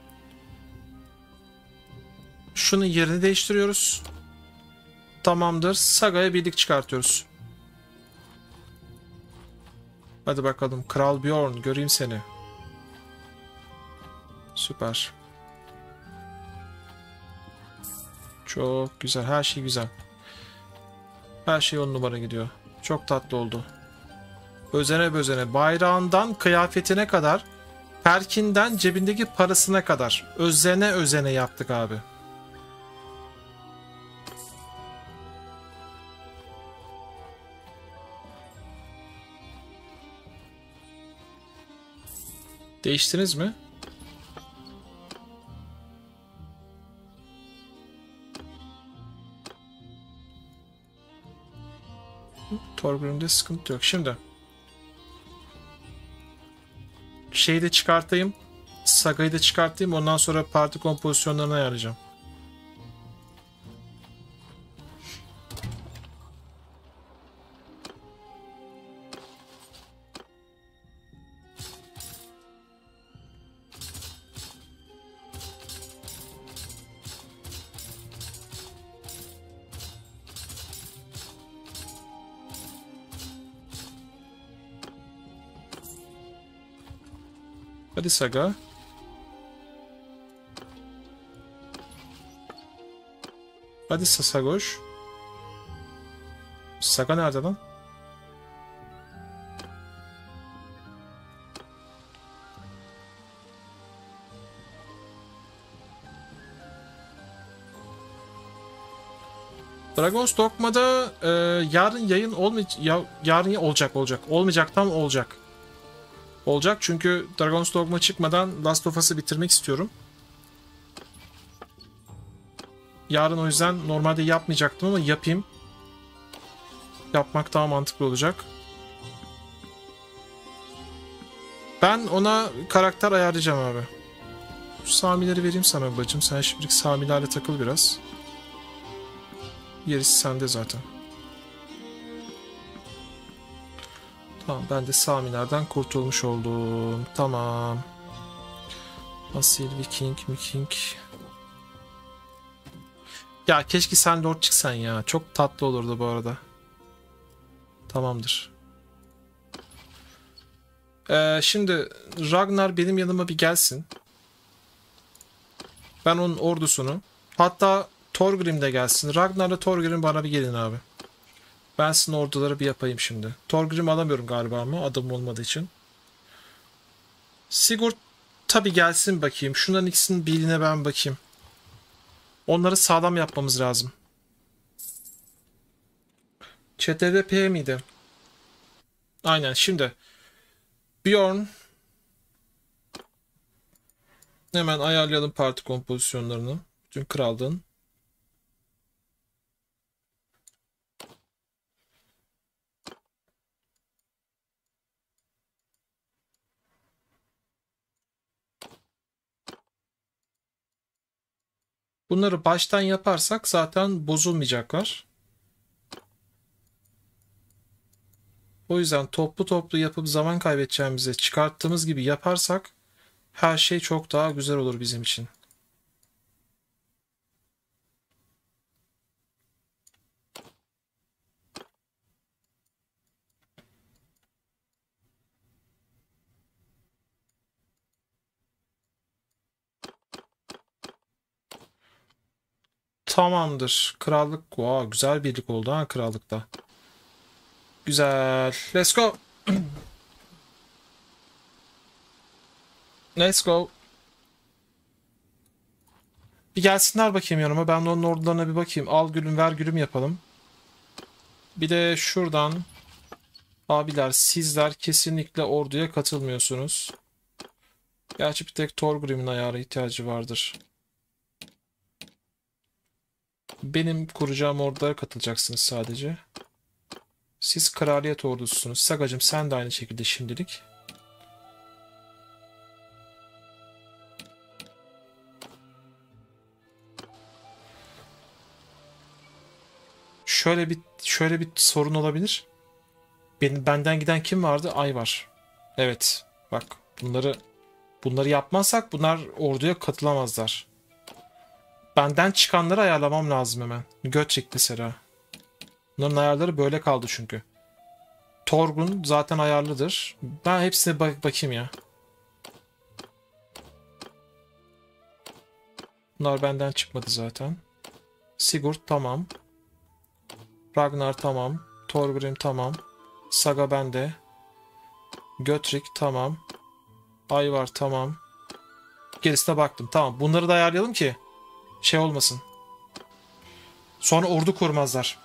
şunun yerini değiştiriyoruz. Tamamdır. Saga'ya birlik çıkartıyoruz. Hadi bakalım. Kral Bjorn, göreyim seni. Süper. Çok güzel. Her şey güzel. Her şey 10 numara gidiyor. Çok tatlı oldu. Özene bözene. Bayrağından kıyafetine kadar, perkinden cebindeki parasına kadar. Özene özene yaptık abi. Değiştiniz mi? Thorgrim'de sıkıntı yok. Şimdi şeyi de çıkartayım. Saga'yı da çıkartayım. Ondan sonra parti kompozisyonlarını ayarlayacağım. Hadi Saga. Hadi Sasagoş. Saga nerede lan? Dragon's Dogma'da yarın yayın yarın olacak. Olmayacak, tam olacak. Olacak çünkü Dragon's Dogma çıkmadan Last of Us'ı bitirmek istiyorum. Yarın o yüzden normalde yapmayacaktım ama yapayım. Yapmak daha mantıklı olacak. Ben ona karakter ayarlayacağım abi. Şu Samileri vereyim sana bacım. Sen şimdilik Samilerle takıl biraz. Gerisi sende zaten. Tamam, ben de Samilerden kurtulmuş oldum. Tamam. Asil, Viking. Ya keşke sen Lord çıksan ya. Çok tatlı olurdu bu arada. Tamamdır. Şimdi Ragnar benim yanıma bir gelsin. Ben onun ordusunu. Hatta Thorgrim de gelsin. Ragnar'la Thorgrim bana bir gelin abi. Ben sizin orduları bir yapayım şimdi. Thorgrim alamıyorum galiba ama adım olmadığı için. Sigurd tabi gelsin bakayım. Şunların ikisinin birine ben bakayım. Onları sağlam yapmamız lazım. ÇTVP miydi? Aynen, şimdi Bjorn, hemen ayarlayalım parti kompozisyonlarını. Bütün krallığın. Bunları baştan yaparsak zaten bozulmayacaklar. O yüzden toplu yapıp zaman kaybedeceğimize çıkarttığımız gibi yaparsak her şey çok daha güzel olur bizim için. Tamamdır. Krallık. Wow, güzel birlik oldu ha krallıkta. Güzel. Let's go. Let's go. Bir gelsinler bakayım yanıma. Ben de onun ordularına bir bakayım. Al gülüm ver gülüm yapalım. Bir de şuradan. Abiler sizler kesinlikle orduya katılmıyorsunuz. Gerçi bir tek Thorgrim'in ayarı ihtiyacı vardır. Benim kuracağım ordulara katılacaksınız sadece. Siz kraliyet ordususunuz. Sagacım sen de aynı şekilde şimdilik. Şöyle bir sorun olabilir. Benden giden kim vardı? Ay var. Evet. Bak bunları yapmazsak bunlar orduya katılamazlar. Benden çıkanları ayarlamam lazım hemen. Götrik mesela. Bunların ayarları böyle kaldı çünkü. Torgun zaten ayarlıdır. Ben hepsine bakayım ya. Bunlar benden çıkmadı zaten. Sigurd tamam. Ragnar tamam. Thorgrim tamam. Saga bende. Götrik tamam. Ayvar tamam. Gerisine baktım. Tamam. Bunları da ayarlayalım ki şey olmasın. Sonra ordu kurmazlar.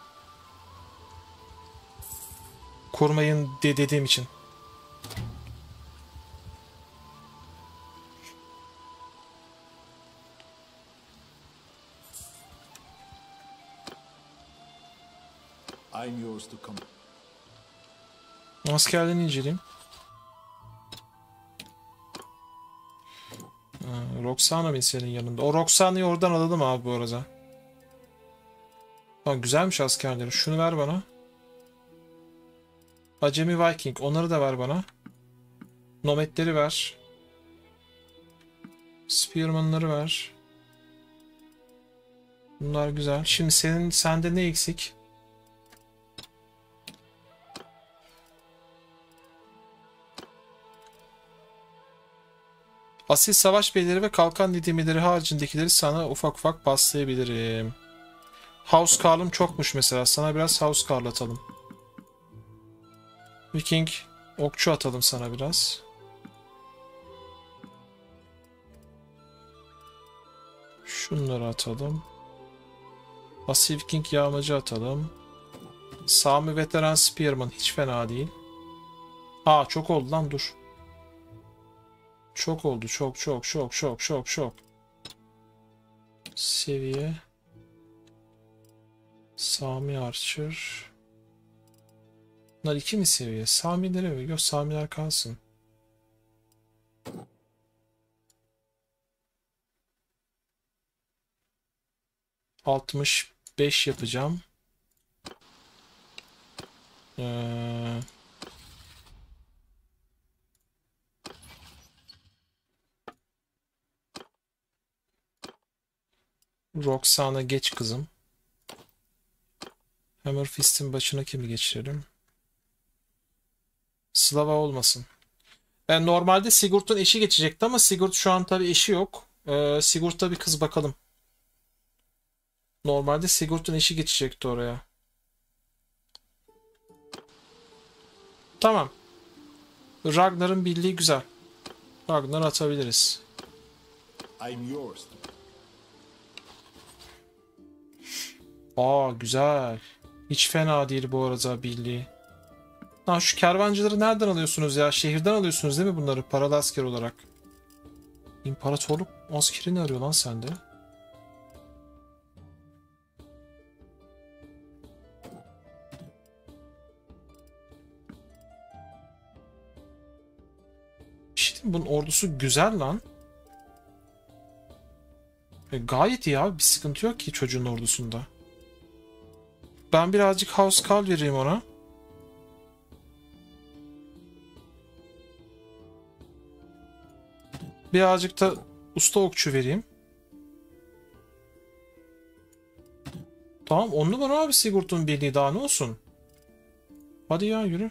Kurmayın dediğim için. I'm yours to come. Askerlerini inceleyeyim. Roxana mı senin yanında? O Roxana'yı oradan alalım abi bu arada. Ha, güzelmiş askerleri. Şunu ver bana. Acemi Viking. Onları da ver bana. Nomadleri ver. Spearman'ları ver. Bunlar güzel. Şimdi sende ne eksik? Asil savaş beyleri ve kalkan nidimileri haricindekileri sana ufak ufak paslayabilirim. Housecarl'ım çokmuş mesela. Sana biraz Housecarl atalım. Viking okçu atalım sana biraz. Şunları atalım. Asil Viking yağmacı atalım. Sami veteran Spearman hiç fena değil. Aa çok oldu lan dur. Çok oldu. Çok. Seviye. Sami Archer. Bunlar 2 mi seviye? Sami'lere mi? Yok Sami'ler kalsın. ...65 yapacağım. Roxana geç kızım. Hammer Fist'in başına kimi geçirelim? Slava olmasın. Normalde Sigurd'un eşi geçecekti ama Sigurd şu an tabii eşi yok. Sigurd'a bir kız bakalım. Normalde Sigurd'un eşi geçecekti oraya. Tamam. Ragnar'ın birliği güzel. Ragnar atabiliriz. I'm yours. Aa güzel. Hiç fena değil bu arada birliği. Ha, şu kervancıları nereden alıyorsunuz ya? Şehirden alıyorsunuz değil mi bunları paralı asker olarak? İmparatorluk askerini arıyor lan sende. İşte bunun ordusu güzel lan. Gayet iyi abi. Bir sıkıntı yok ki çocuğun ordusunda. Ben birazcık Housecarl vereyim ona. Birazcık da usta okçu vereyim. Tamam 10 numara abi Sigurd'un birliği daha ne olsun. Hadi ya yürü.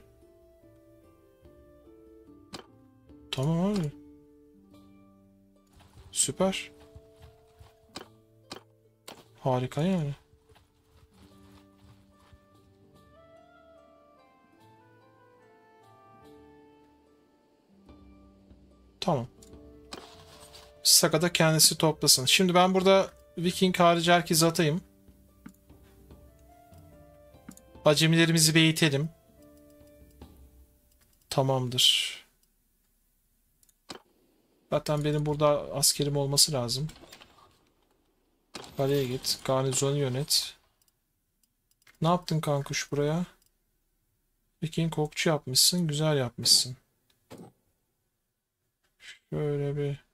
Tamam abi. Süper. Harika yani. Tamam. Saka da kendisi toplasın. Şimdi ben burada Viking harici herkese atayım. Acemilerimizi bir eğitelim. Tamamdır. Zaten benim burada askerim olması lazım. Kaleye git. Garnizonu yönet. Ne yaptın kankuş buraya? Viking okçu yapmışsın. Güzel yapmışsın. Şöyle bir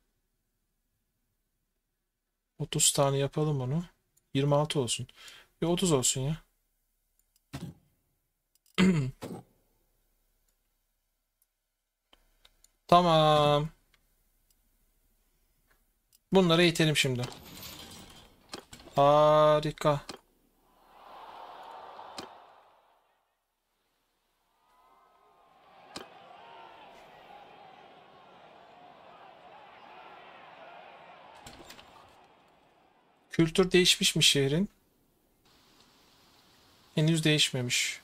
30 tane yapalım onu. 26 olsun. Bir 30 olsun ya. Tamam. Bunları eğitelim şimdi. Harika. Kültür değişmiş mi şehrin? Henüz değişmemiş.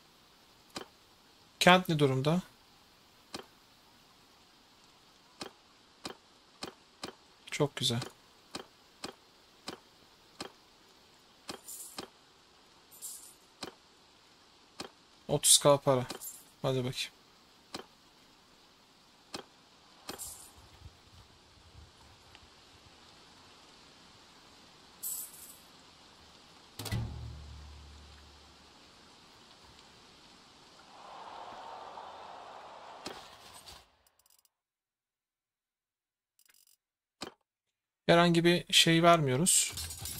Kent ne durumda? Çok güzel. 30K para. Hadi bakayım. Herhangi bir şey vermiyoruz.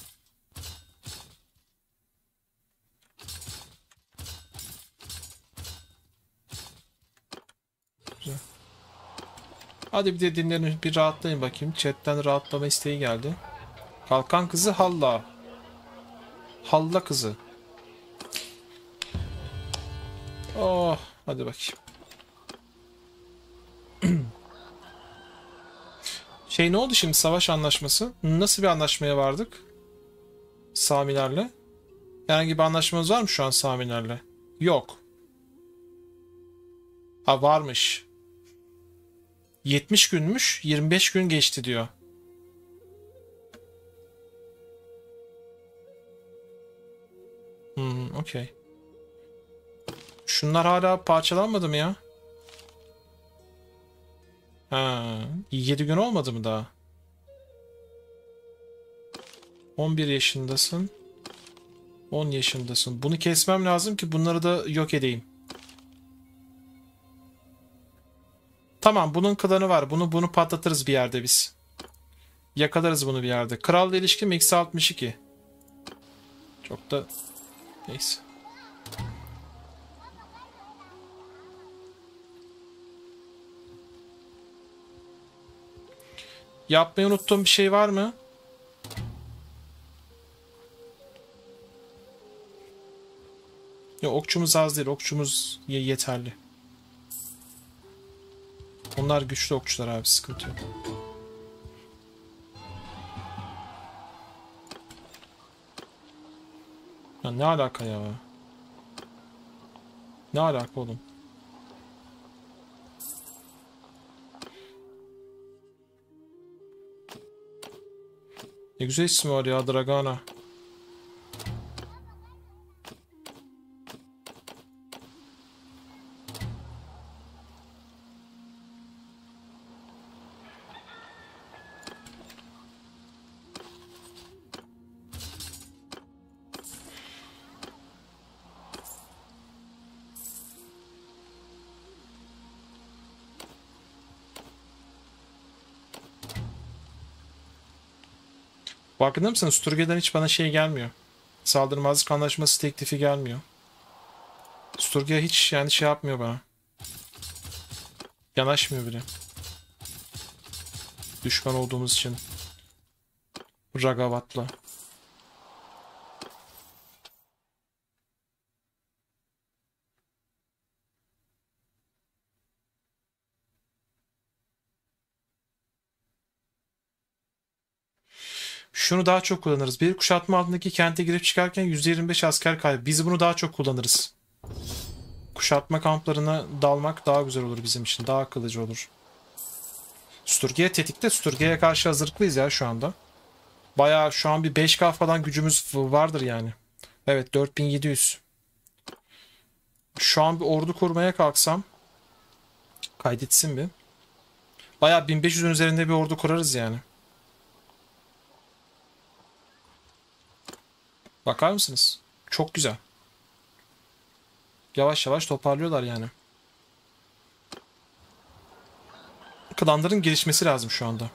Güzel. Hadi bir de dinlenin, bir rahatlayın bakayım. Chatten rahatlama isteği geldi. Kalkan kızı Halla. Halla kızı. Oh, hadi bakayım. Şey ne oldu şimdi savaş anlaşması? Nasıl bir anlaşmaya vardık? Samilerle. Herhangi bir anlaşmamız var mı şu an Samilerle? Yok. Ha varmış. 70 günmüş, 25 gün geçti diyor. Okey. Şunlar hala parçalanmadı mı ya? Ha, 7 gün olmadı mı daha? 11 yaşındasın. 10 yaşındasın. Bunu kesmem lazım ki bunları da yok edeyim. Tamam, bunun klanı var. Bunu patlatırız bir yerde biz. Yakalarız bunu bir yerde. Kralla ilişkim -62. Çok da neyse. Yapmayı unuttuğum bir şey var mı? Yok, okçumuz az değil. Okçumuz yeterli. Onlar güçlü okçular abi, sıkıntı yok. Ya ne alaka ya? Ne alaka oğlum? Ne güzel ismi var ya, Dragana. Farkında mısın? Sturge'den hiç bana şey gelmiyor. Saldırmazlık anlaşması teklifi gelmiyor. Sturge hiç yani şey yapmıyor bana. Yanaşmıyor bile. Düşman olduğumuz için. Ragavat'la. Şunu daha çok kullanırız. Bir kuşatma altındaki kente girip çıkarken %25 asker kaybı. Biz bunu daha çok kullanırız. Kuşatma kamplarına dalmak daha güzel olur bizim için. Daha akıllıcı olur. Süpürgeye tetikte. Süpürgeye karşı hazırlıklıyız ya şu anda. Bayağı şu an bir 5K falan gücümüz vardır yani. Evet, 4700. Şu an bir ordu kurmaya kalksam, kaydetsin bir. Bayağı 1500'ün üzerinde bir ordu kurarız yani. Bakar mısınız? Çok güzel. Yavaş yavaş toparlıyorlar yani. Klanların gelişmesi lazım şu anda.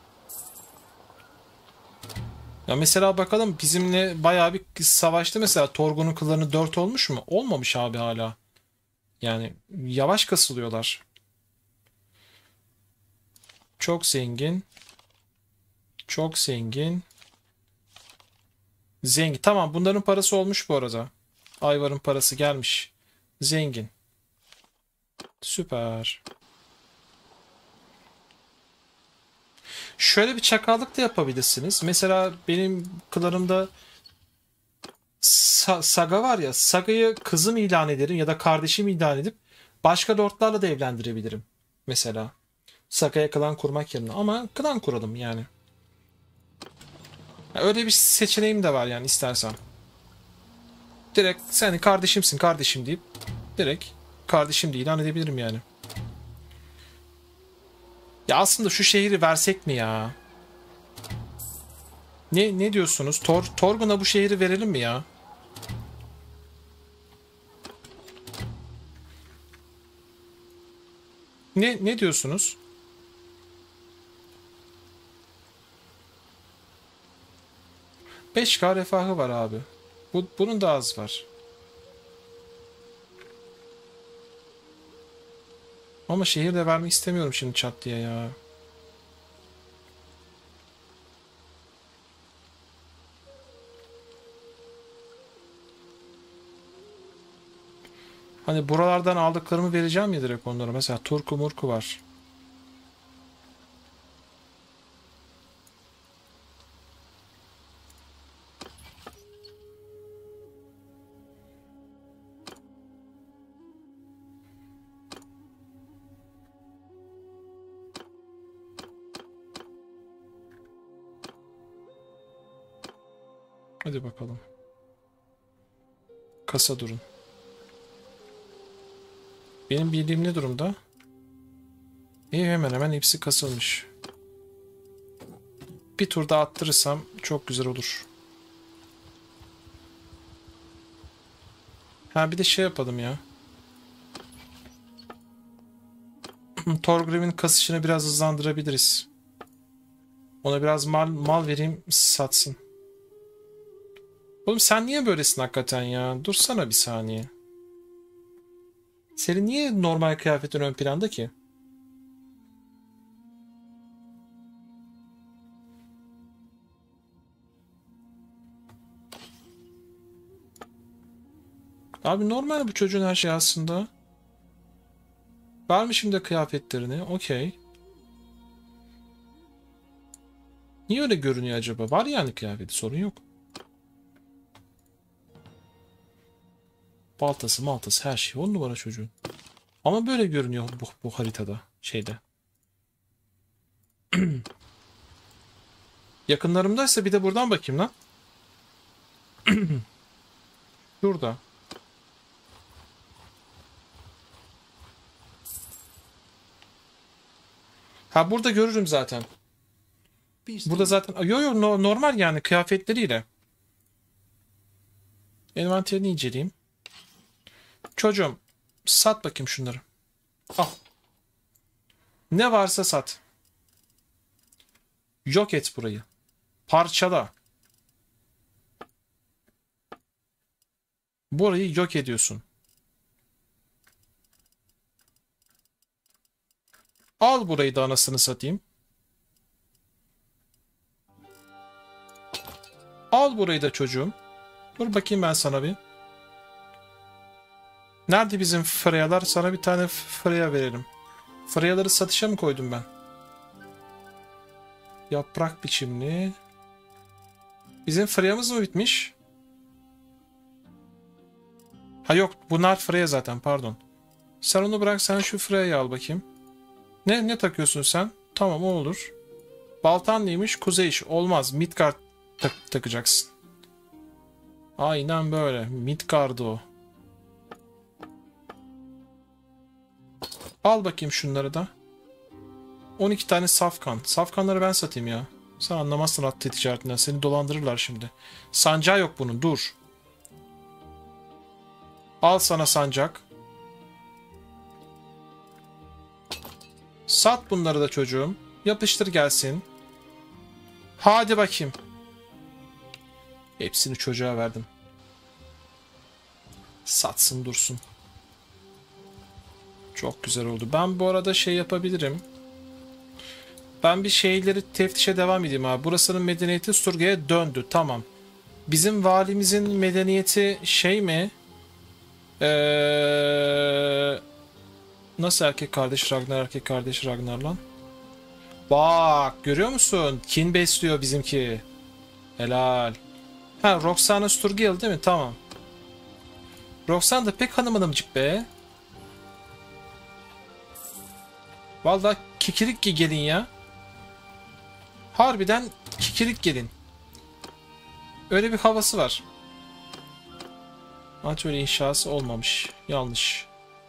Ya mesela bakalım, bizimle bayağı bir savaştı mesela. Torgo'nun kıllarını 4 olmuş mu? Olmamış abi hala. Yani yavaş kasılıyorlar. Çok zengin. Çok zengin. Zengin. Tamam, bunların parası olmuş bu arada. Ayvar'ın parası gelmiş. Zengin. Süper. Şöyle bir çakallık da yapabilirsiniz. Mesela benim klanımda Saga var ya. Saga'yı kızım ilan ederim ya da kardeşim ilan edip başka lordlarla da evlendirebilirim. Mesela. Saga'ya klan kurmak yerine. Ama klan kuralım yani. Öyle bir seçeneğim de var yani istersen. Direkt sen kardeşimsin kardeşim deyip direkt kardeşim de ilan edebilirim yani. Ya aslında şu şehri versek mi ya? Ne diyorsunuz? Torgun'a bu şehri verelim mi ya? Ne diyorsunuz? ...5K refahı var abi. Bunun da az var. Ama şehir de vermek istemiyorum şimdi çat diye ya. Hani buralardan aldıklarımı vereceğim ya direkt onlara. Mesela Turku Murku var. Hadi bakalım. Kasa durun. Benim bildiğim ne durumda? İyi, hemen hemen hepsi kasılmış. Bir tur daha attırırsam çok güzel olur. Ha, bir de şey yapalım ya. Thorgrim'in kasışını biraz hızlandırabiliriz. Ona biraz mal vereyim, satsın. Oğlum sen niye böylesin hakikaten ya? Dursana bir saniye. Senin niye normal kıyafetin ön planda ki? Abi normal bu çocuğun her şey aslında. Vermişim de kıyafetlerini. Okey. Niye öyle görünüyor acaba? Var yani kıyafeti, sorun yok. Baltası maltası her şey 10 numara çocuğun. Ama böyle görünüyor bu haritada. Şeyde. Yakınlarımdaysa bir de buradan bakayım lan. Şurada. Ha, burada görürüm zaten. Burada zaten. Yo normal yani kıyafetleriyle. Envanterini inceleyeyim. Çocuğum sat bakayım şunları. Al. Ne varsa sat. Yok et burayı. Parçala. Burayı yok ediyorsun. Al burayı da anasını satayım. Al burayı da çocuğum. Dur bakayım ben sana bir. Nerede bizim Freya'lar? Sana bir tane Freya verelim. Freya'ları satışa mı koydum ben? Yaprak biçimli. Bizim Freya'mız mı bitmiş? Ha yok, bunlar Freya zaten, pardon. Sen onu bırak, sen şu Freya'yı al bakayım. Ne takıyorsun sen? Tamam, o olur. Baltan neymiş? Kuzey iş. Olmaz. Midgard takacaksın. Aynen böyle. Midgard o. Al bakayım şunları da. 12 tane safkan. Safkanları ben satayım ya. Sen anlamazsın atlı ticaretinden. Seni dolandırırlar şimdi. Sancağı yok bunun. Dur. Al sana sancak. Sat bunları da çocuğum. Yapıştır gelsin. Hadi bakayım. Hepsini çocuğa verdim. Satsın dursun. Çok güzel oldu. Ben bu arada şey yapabilirim. Ben bir şeyleri teftişe devam edeyim abi. Burasının medeniyeti Sturge'ye döndü. Tamam. Bizim valimizin medeniyeti şey mi? Nasıl erkek kardeş Ragnar, erkek kardeş Ragnar lan? Bak görüyor musun? Kin besliyor bizimki. Helal. Ha, Roxana Sturgill değil mi? Tamam. Roxana da pek hanım hanımcık be. Vallahi kikirik gelin ya. Harbiden kikirik gelin. Öyle bir havası var. Atölye inşası olmamış. Yanlış.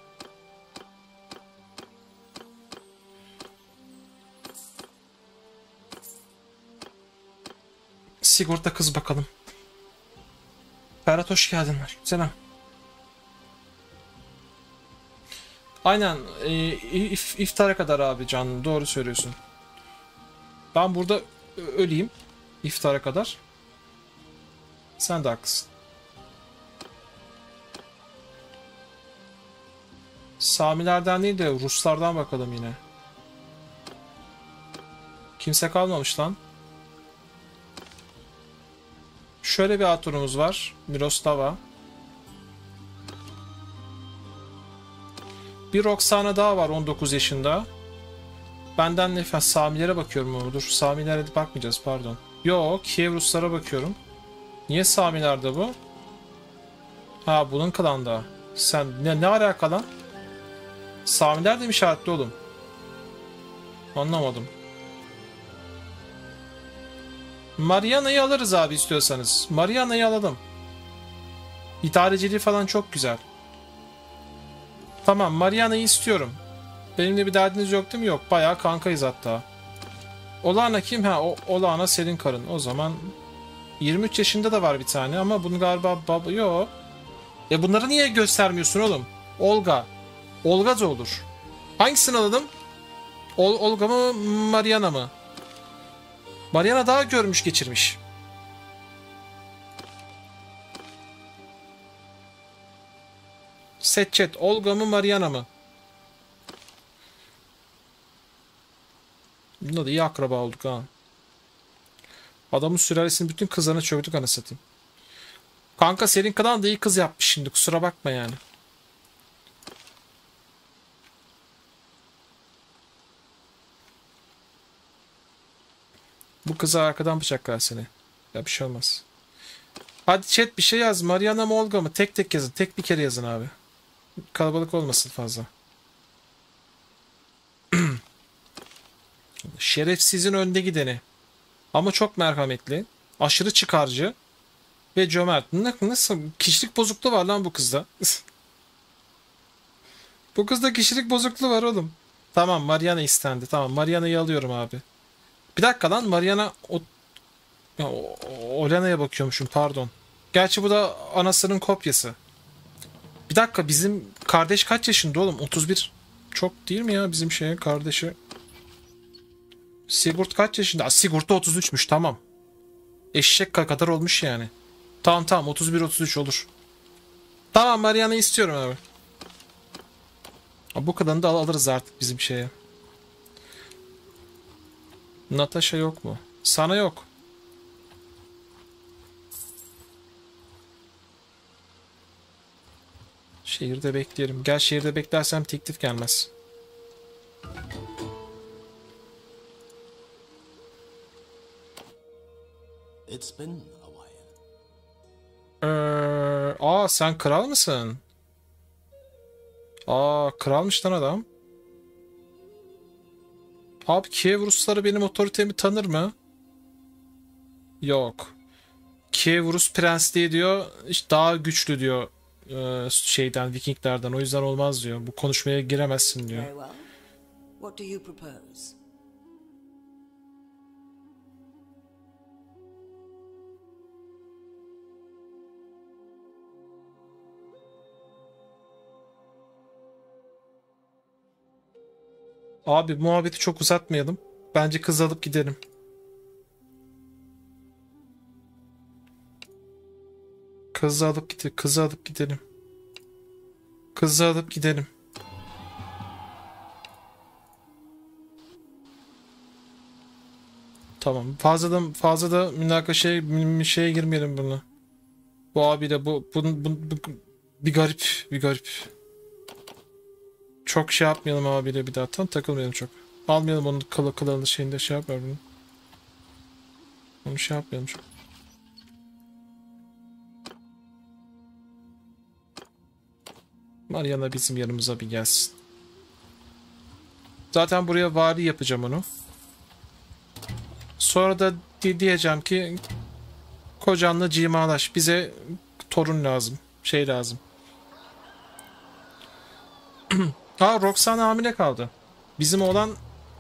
Sigorta kız bakalım. Ferhat hoş geldin. Selam. Aynen. İftara kadar abi canım. Doğru söylüyorsun. Ben burada öleyim. İftara kadar. Sen de haklısın. Samilerden değil de Ruslardan bakalım yine. Kimse kalmamış lan. Şöyle bir hatunumuz var. Miroslava. Bir Roxana daha var 19 yaşında. Benden nefes. Samilere bakıyorum ama dur. Samilere bakmayacağız pardon. Yok. Kiev Ruslara bakıyorum. Niye Samilerde bu? Ha bunun klanda. Sen ne alaka lan? Samiler de mi işaretli oğlum? Anlamadım. Mariana'yı alırız abi istiyorsanız. Mariana'yı alalım. İdareciliği falan çok güzel. Tamam, Mariana'yı istiyorum. Benimle bir derdiniz yok değil mi? Yok. Bayağı kankayız hatta. Olana kim? Ha, Olana senin karın. O zaman 23 yaşında da var bir tane ama bunu galiba baba... Yok. Bunları niye göstermiyorsun oğlum? Olga. Olga da olur. Hangisini alalım? Olga mı, Mariana mı? Mariana daha görmüş geçirmiş. Set chat. Olga mı, Mariana mı? Bunda da iyi akraba olduk ha. Adamın sülalesinin bütün kızlarına çöktük anasını satayım. Kanka senin kadar da iyi kız yapmış şimdi. Kusura bakma yani. Bu kızı arkadan bıçaklar seni. Ya bir şey olmaz. Hadi chat bir şey yaz. Mariana mı Olga mı? Tek tek yazın. Tek bir kere yazın abi. Kalabalık olmasın fazla. Şerefsizin önde gideni. Ama çok merhametli. Aşırı çıkarcı. Ve cömert. Nasıl? Kişilik bozukluğu var lan bu kızda. Bu kızda kişilik bozukluğu var oğlum. Tamam, Mariana istendi. Tamam, Mariana'yı alıyorum abi. Bir dakika lan, Mariana Olena'ya bakıyormuşum, pardon. Gerçi bu da anasının kopyası. Bir dakika, bizim kardeş kaç yaşında oğlum? 31. Çok değil mi ya bizim şeye kardeşi? Sigurd kaç yaşında? Sigurd da 33'müş, tamam. Eşek kadar olmuş yani. Tamam 31-33 olur. Tamam, Mariana'yı istiyorum abi. Bu kadarını da alırız artık bizim şeye. Natasha yok mu? Sana yok. Şehirde bekleyelim. Gel, şehirde beklersem teklif gelmez. It's been a Aa, sen kral mısın? Aa, kralmış lan adam. Abi Kiev Rusları benim otoritemi tanır mı? Yok. Kiev Rus prensliği diyor işte daha güçlü diyor şeyden Vikinglerden, o yüzden olmaz diyor. Bu konuşmaya giremezsin diyor. Very well. What do you propose? Abi muhabbeti çok uzatmayalım. Bence kız alıp gidelim. Kızı alıp gidelim. Kızı alıp gidelim. Kızı alıp gidelim. Tamam. Fazla da şeye girmeyelim bunu. Bu abiyle bu bir garip, bir garip. Çok şey yapmayalım abiyle bir daha. Takılmayalım çok. Almayalım onun kılığını şeyinde şey yapmayalım bunu. Onu şey yapmayalım çok. Mariana bizim yanımıza bir gelsin. Zaten buraya vali yapacağım onu. Sonra da diyeceğim ki kocanla cimalaş. Bize torun lazım. Şey lazım. Ha, Roxanne hamile kaldı. Bizim oğlan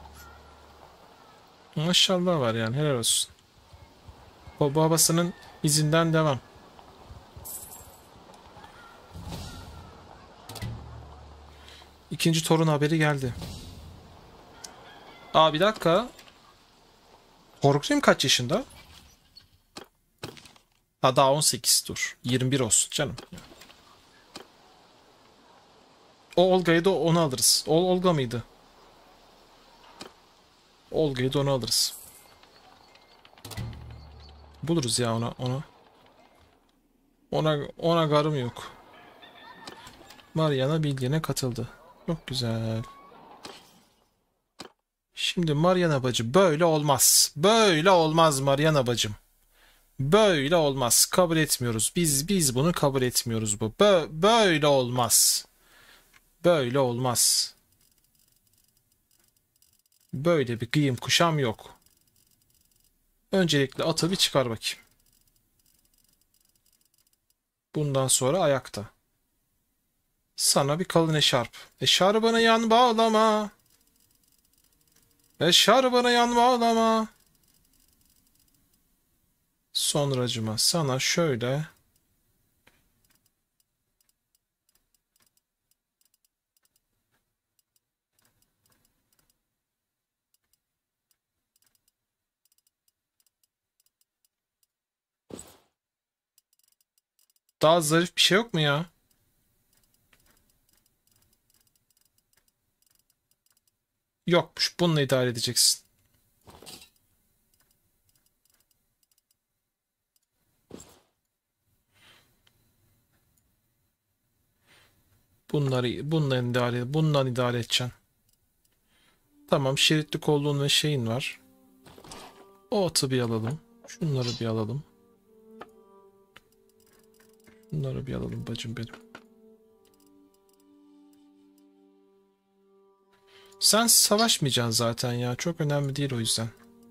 maşallah var yani, helal olsun. Babasının izinden devam. İkinci torun haberi geldi. Aa, bir dakika. Horkrim kaç yaşında? Ha, daha 18 dur. 21 olsun canım. O Olga'yı da onu alırız. Olga mıydı? Olga'yı da onu alırız. Buluruz ya ona. Ona garım yok. Mariana bildiğine katıldı. Çok güzel. Şimdi Mariana bacı böyle olmaz. Böyle olmaz Mariana bacım. Böyle olmaz. Kabul etmiyoruz. Biz bunu kabul etmiyoruz bu. Böyle olmaz. Böyle olmaz. Böyle bir giyim kuşam yok. Öncelikle atı bir çıkar bakayım. Bundan sonra ayakta. Sana bir kalın eşarp. Eşarbına yan bağlama. Eşarbına yan bağlama. Sonracıma sana şöyle daha zarif bir şey yok mu ya? Yokmuş. Bununla idare edeceksin. Bundan idare edeceksin. Tamam, şeritli kolluğun ve şeyin var. O atı bir alalım. Şunları bir alalım. Şunları bir alalım bacım benim. Sen savaşmayacaksın zaten ya. Çok önemli değil o yüzden.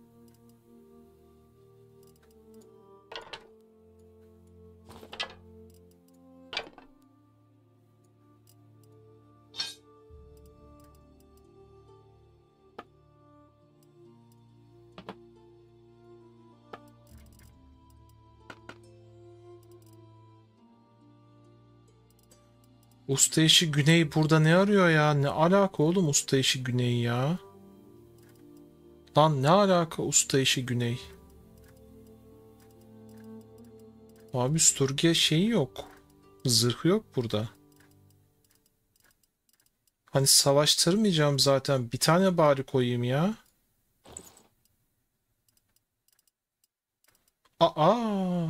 Usta işi Güney burada ne arıyor ya? Ne alaka oğlum usta işi Güney ya? Lan ne alaka usta işi Güney? Abi Sturge şeyi yok. Zırhı yok burada. Hani savaştırmayacağım zaten. Bir tane bari koyayım ya. Aa!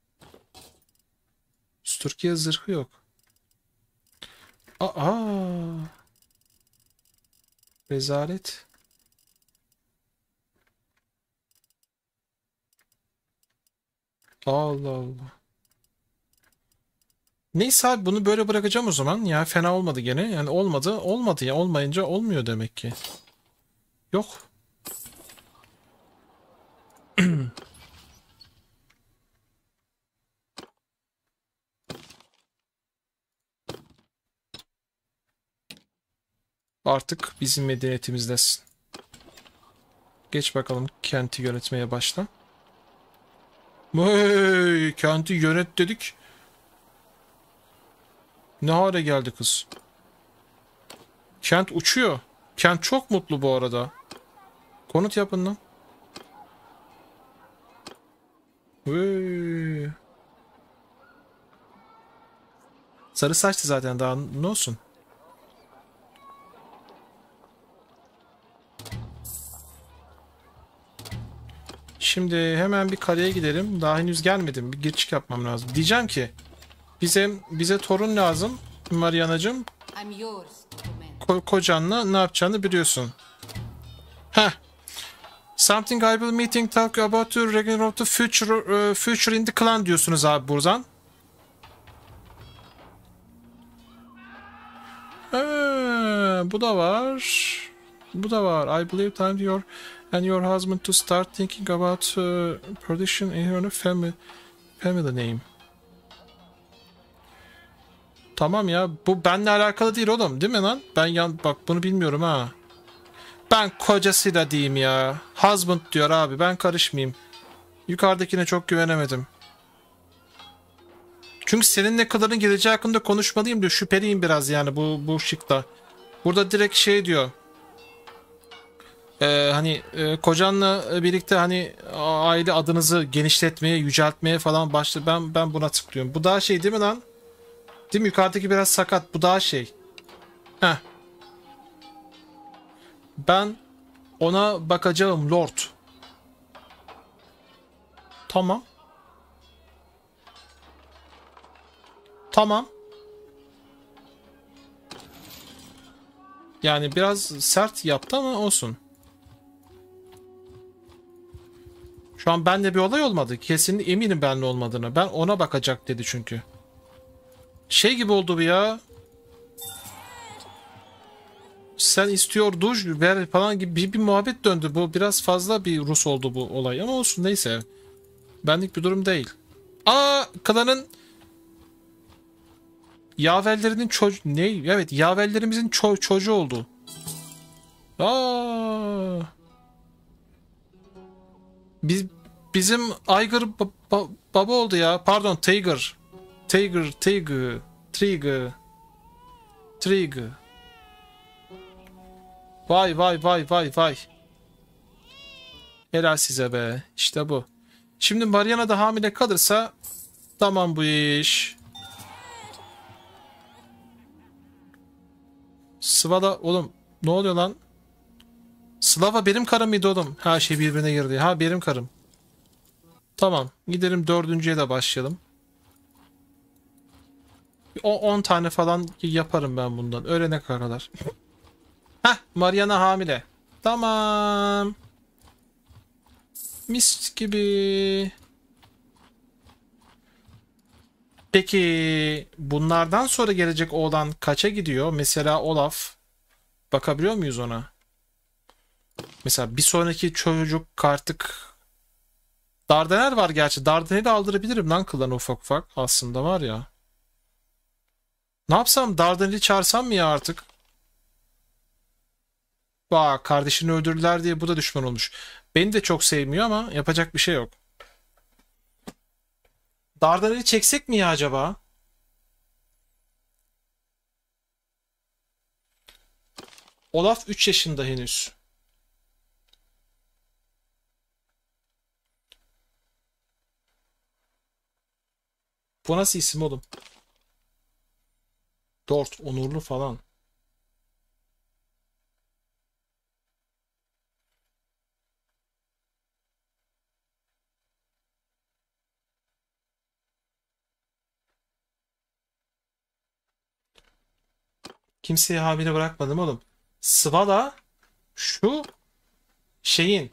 Sturge zırhı yok. Aa! Rezalet. Allah Allah. Neyse abi bunu böyle bırakacağım o zaman. Ya fena olmadı gene. Yani olmadı ya. Olmayınca olmuyor demek ki. Yok. Artık bizim medeniyetimizdesin. Geç bakalım kenti yönetmeye başla. Hey, kenti yönet dedik. Ne hale geldi kız? Kent uçuyor. Kent çok mutlu bu arada. Konut yapın lan. Hey. Sarı saçtı zaten daha ne olsun? Şimdi hemen bir kaleye gidelim. Daha henüz gelmedim. Bir giriş yapmam lazım. Diyeceğim ki bize torun lazım Marianacığım. I'm yours to command. Kocanla ne yapacağını biliyorsun. Heh. Something I will meeting talk about the regular of the future in the clan diyorsunuz abi buradan. Bu da var. Bu da var. I believe time your and your husband to start thinking about production in your family name. Tamam ya. Bu benimle alakalı değil oğlum. Değil mi lan? Bak bunu bilmiyorum ha. Ben kocasıyla diyeyim ya. Husband diyor abi. Ben karışmayayım. Yukarıdakine çok güvenemedim. Çünkü seninle kızların geleceği hakkında konuşmalıyım diyor. Şüpheliyim biraz yani bu şıkta. Burada direkt şey diyor. Hani kocanla birlikte hani aile adınızı genişletmeye, yüceltmeye falan başladı. Ben buna tıklıyorum. Bu daha şey değil mi lan? Değil mi? Yukarıdaki biraz sakat. Bu daha şey. Heh. Ben ona bakacağım Lord. Tamam. Tamam. Yani biraz sert yaptı ama olsun. Şu an bende bir olay olmadı. Kesinlikle eminim benimle olmadığını. Ben ona bakacak dedi çünkü. Şey gibi oldu bu ya. Sen istiyor duş ver falan gibi bir muhabbet döndü. Bu biraz fazla bir Rus oldu bu olay ama olsun neyse. Benlik bir durum değil. Klanın yaverlerinin çocuğu ne? Evet, yaverlerimizin çocuğu oldu. Bizim Aygır baba oldu ya. Pardon, Tiger. Trigger. Vay. Helal size be. İşte bu. Şimdi Mariana da hamile kalırsa tamam bu iş. Svala oğlum ne oluyor lan? Slava benim karım mıydı oğlum? Her şey birbirine girdi. Ha benim karım. Tamam. Gidelim dördüncüye de başlayalım. 10 tane falan yaparım ben bundan. Ölene kadar. Heh, Mariana hamile. Tamam. Mis gibi. Peki bunlardan sonra gelecek oğlan kaça gidiyor? Mesela Olaf. Bakabiliyor muyuz ona? Mesela bir sonraki çocuk artık Dardanel var gerçi. Dardanel'i aldırabilirim lan klanı ufak aslında var ya. Ne yapsam? Dardanel'i çağırsam mı ya artık? Bak kardeşini öldürdüler diye bu da düşman olmuş. Beni de çok sevmiyor ama yapacak bir şey yok. Dardanel'i çeksek mi ya acaba? Olaf 3 yaşında henüz. Bu nasıl isim oğlum? Dort, onurlu falan. Kimseyi hamile bırakmadım oğlum. Svala şu şeyin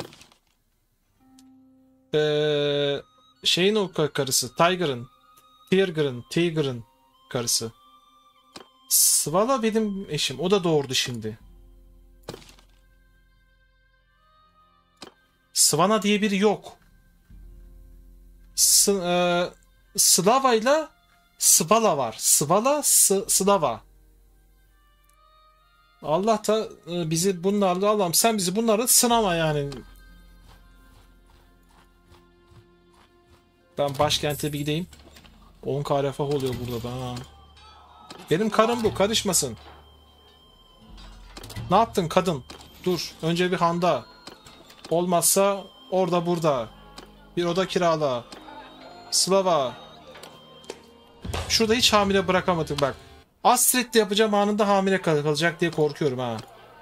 şeyin o karısı Tiger'ın karısı. Svala benim eşim. O da doğurdu şimdi. Svana diye biri yok. Slava ile Svala var. Svala, Slava. Allah da bizi bunlarla, Allah'ım sen bizi bunlarla sınama yani. Ben başkente bir gideyim. 10k refah oluyor burada da. Benim karım bu, karışmasın. Ne yaptın kadın? Dur, önce bir handa. Olmazsa orada burada. Bir oda kirala. Slava. Şurada hiç hamile bırakamadık bak. Astrid de yapacağım anında hamile kalacak diye korkuyorum ha.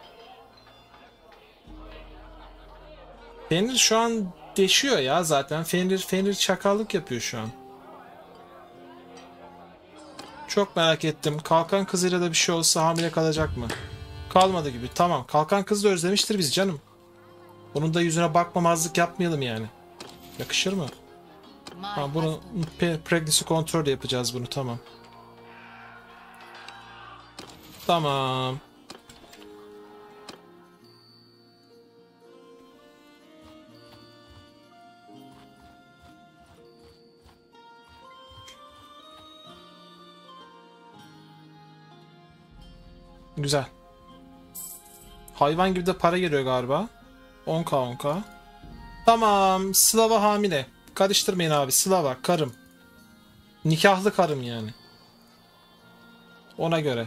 Fenrir şu an deşiyor ya zaten. Fenrir çakallık yapıyor şu an. Çok merak ettim. Kalkan kızıyla da bir şey olsa hamile kalacak mı? Kalmadı gibi. Tamam. Kalkan kız da özlemiştir bizi canım. Bunun da yüzüne bakmamazlık yapmayalım yani. Yakışır mı? Ha, bunu pregnancy control yapacağız bunu. Tamam. Tamam. Güzel. Hayvan gibi de para geliyor galiba. 10k. Tamam. Slava hamile. Karıştırmayın abi. Slava karım. Nikahlı karım yani. Ona göre.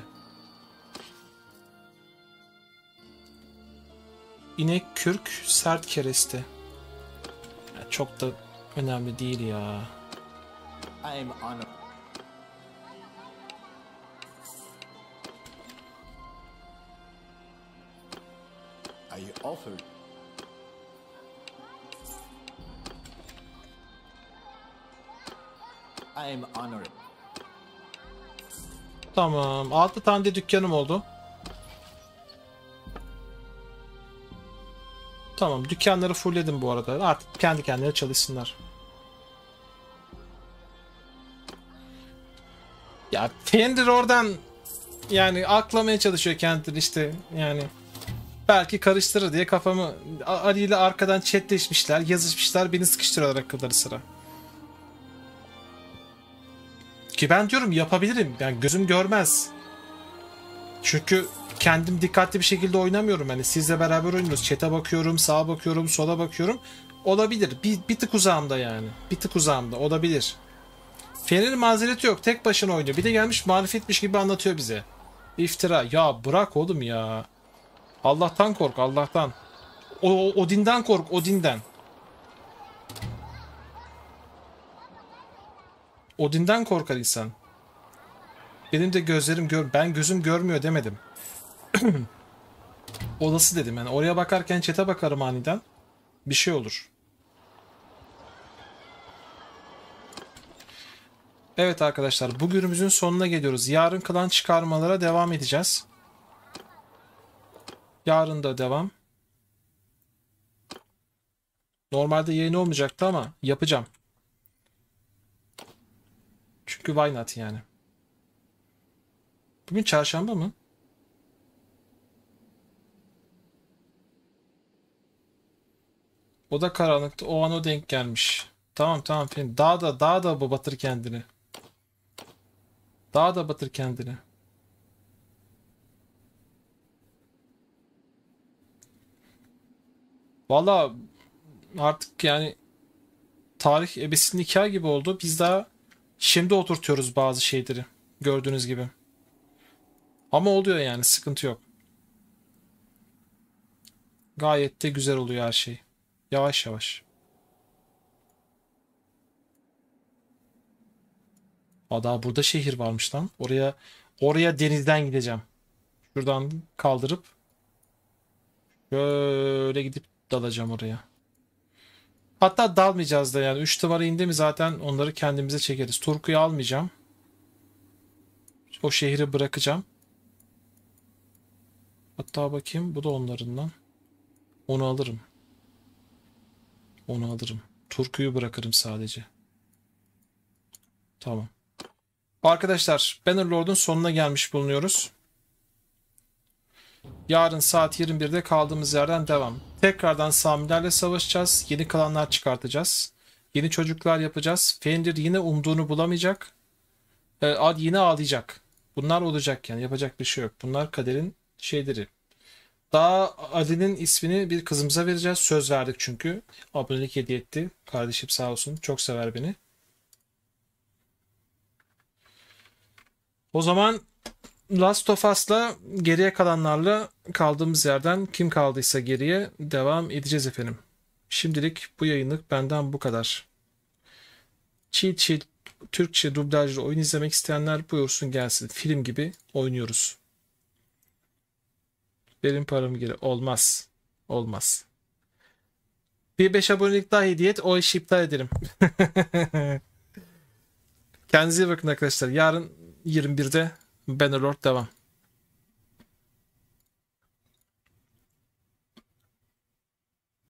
İnek kürk sert kereste. Ya çok da önemli değil ya. I'm honored. I offered. I'm honored. Tamam. 6 tane de dükkanım oldu. Tamam. Dükkanları fullledim bu arada. Artık kendi kendine çalışsınlar. Ya Fenrir oradan yani aklamaya çalışıyor kendini işte yani. Belki karıştırır diye kafamı Ali ile arkadan chatleşmişler, yazışmışlar, beni sıkıştırıyorlar akılları sıra. Ki ben diyorum yapabilirim. Yani gözüm görmez. Çünkü kendim dikkatli bir şekilde oynamıyorum. Hani sizle beraber oynuyoruz. Chat'e bakıyorum, sağa bakıyorum, sola bakıyorum. Olabilir. Bir tık uzağımda yani. Bir tık uzağımda. Olabilir. Fener'in mazereti yok. Tek başına oynuyor. Bir de gelmiş marifetmiş gibi anlatıyor bize. İftira. Ya bırak oğlum ya. Allah'tan kork. Allah'tan. Odin'den kork. Odin'den. Odin'den korkar insan. Benim de gözlerim ben gözüm görmüyor demedim. Olası dedim yani. Oraya bakarken chat'e bakarım aniden. Bir şey olur. Evet arkadaşlar, bugünümüzün sonuna geliyoruz. Yarın klan çıkarmalara devam edeceğiz. Yarın da devam. Normalde yayın olmayacaktı ama yapacağım. Çünkü why not yani. Bugün çarşamba mı? O da karanlıktı. O an o denk gelmiş. Tamam tamam. Daha da batır kendini. Daha da batır kendini. Valla artık yani tarih ebesinin nikahı gibi oldu. Biz daha şimdi oturtuyoruz bazı şeyleri. Gördüğünüz gibi. Ama oluyor yani, sıkıntı yok. Gayet de güzel oluyor her şey. Yavaş yavaş. Aa, daha burada şehir varmış lan. Oraya denizden gideceğim. Şuradan kaldırıp böyle gidip dalacağım oraya. Hatta dalmayacağız da yani. 3 numara indi mi zaten onları kendimize çekeriz. Turku'yu almayacağım. O şehri bırakacağım. Hatta bakayım, bu da onlarından. Onu alırım. Onu alırım. Turku'yu bırakırım sadece. Tamam. Arkadaşlar Bannerlord'un sonuna gelmiş bulunuyoruz. Yarın saat 21'de kaldığımız yerden devam. Tekrardan Samilerle savaşacağız. Yeni klanlar çıkartacağız. Yeni çocuklar yapacağız. Fenrir yine umduğunu bulamayacak. Yine ağlayacak. Bunlar olacak yani. Yapacak bir şey yok. Bunlar kaderin şeyleri. Daha Ali'nin ismini bir kızımıza vereceğiz. Söz verdik çünkü. Abonelik hediye etti. Kardeşim sağ olsun. Çok sever beni. O zaman Last of Us'la geriye kalanlarla kaldığımız yerden kim kaldıysa geriye devam edeceğiz efendim. Şimdilik bu yayınlık benden bu kadar. Çiğ Türkçe dublajlı oyun izlemek isteyenler buyursun gelsin. Film gibi oynuyoruz. Verin paramı geri. Olmaz. Olmaz. Bir 5 abonelik daha hediye et. O işi iptal ederim. Kendinize iyi bakın arkadaşlar. Yarın 21'de Bannerlord devam.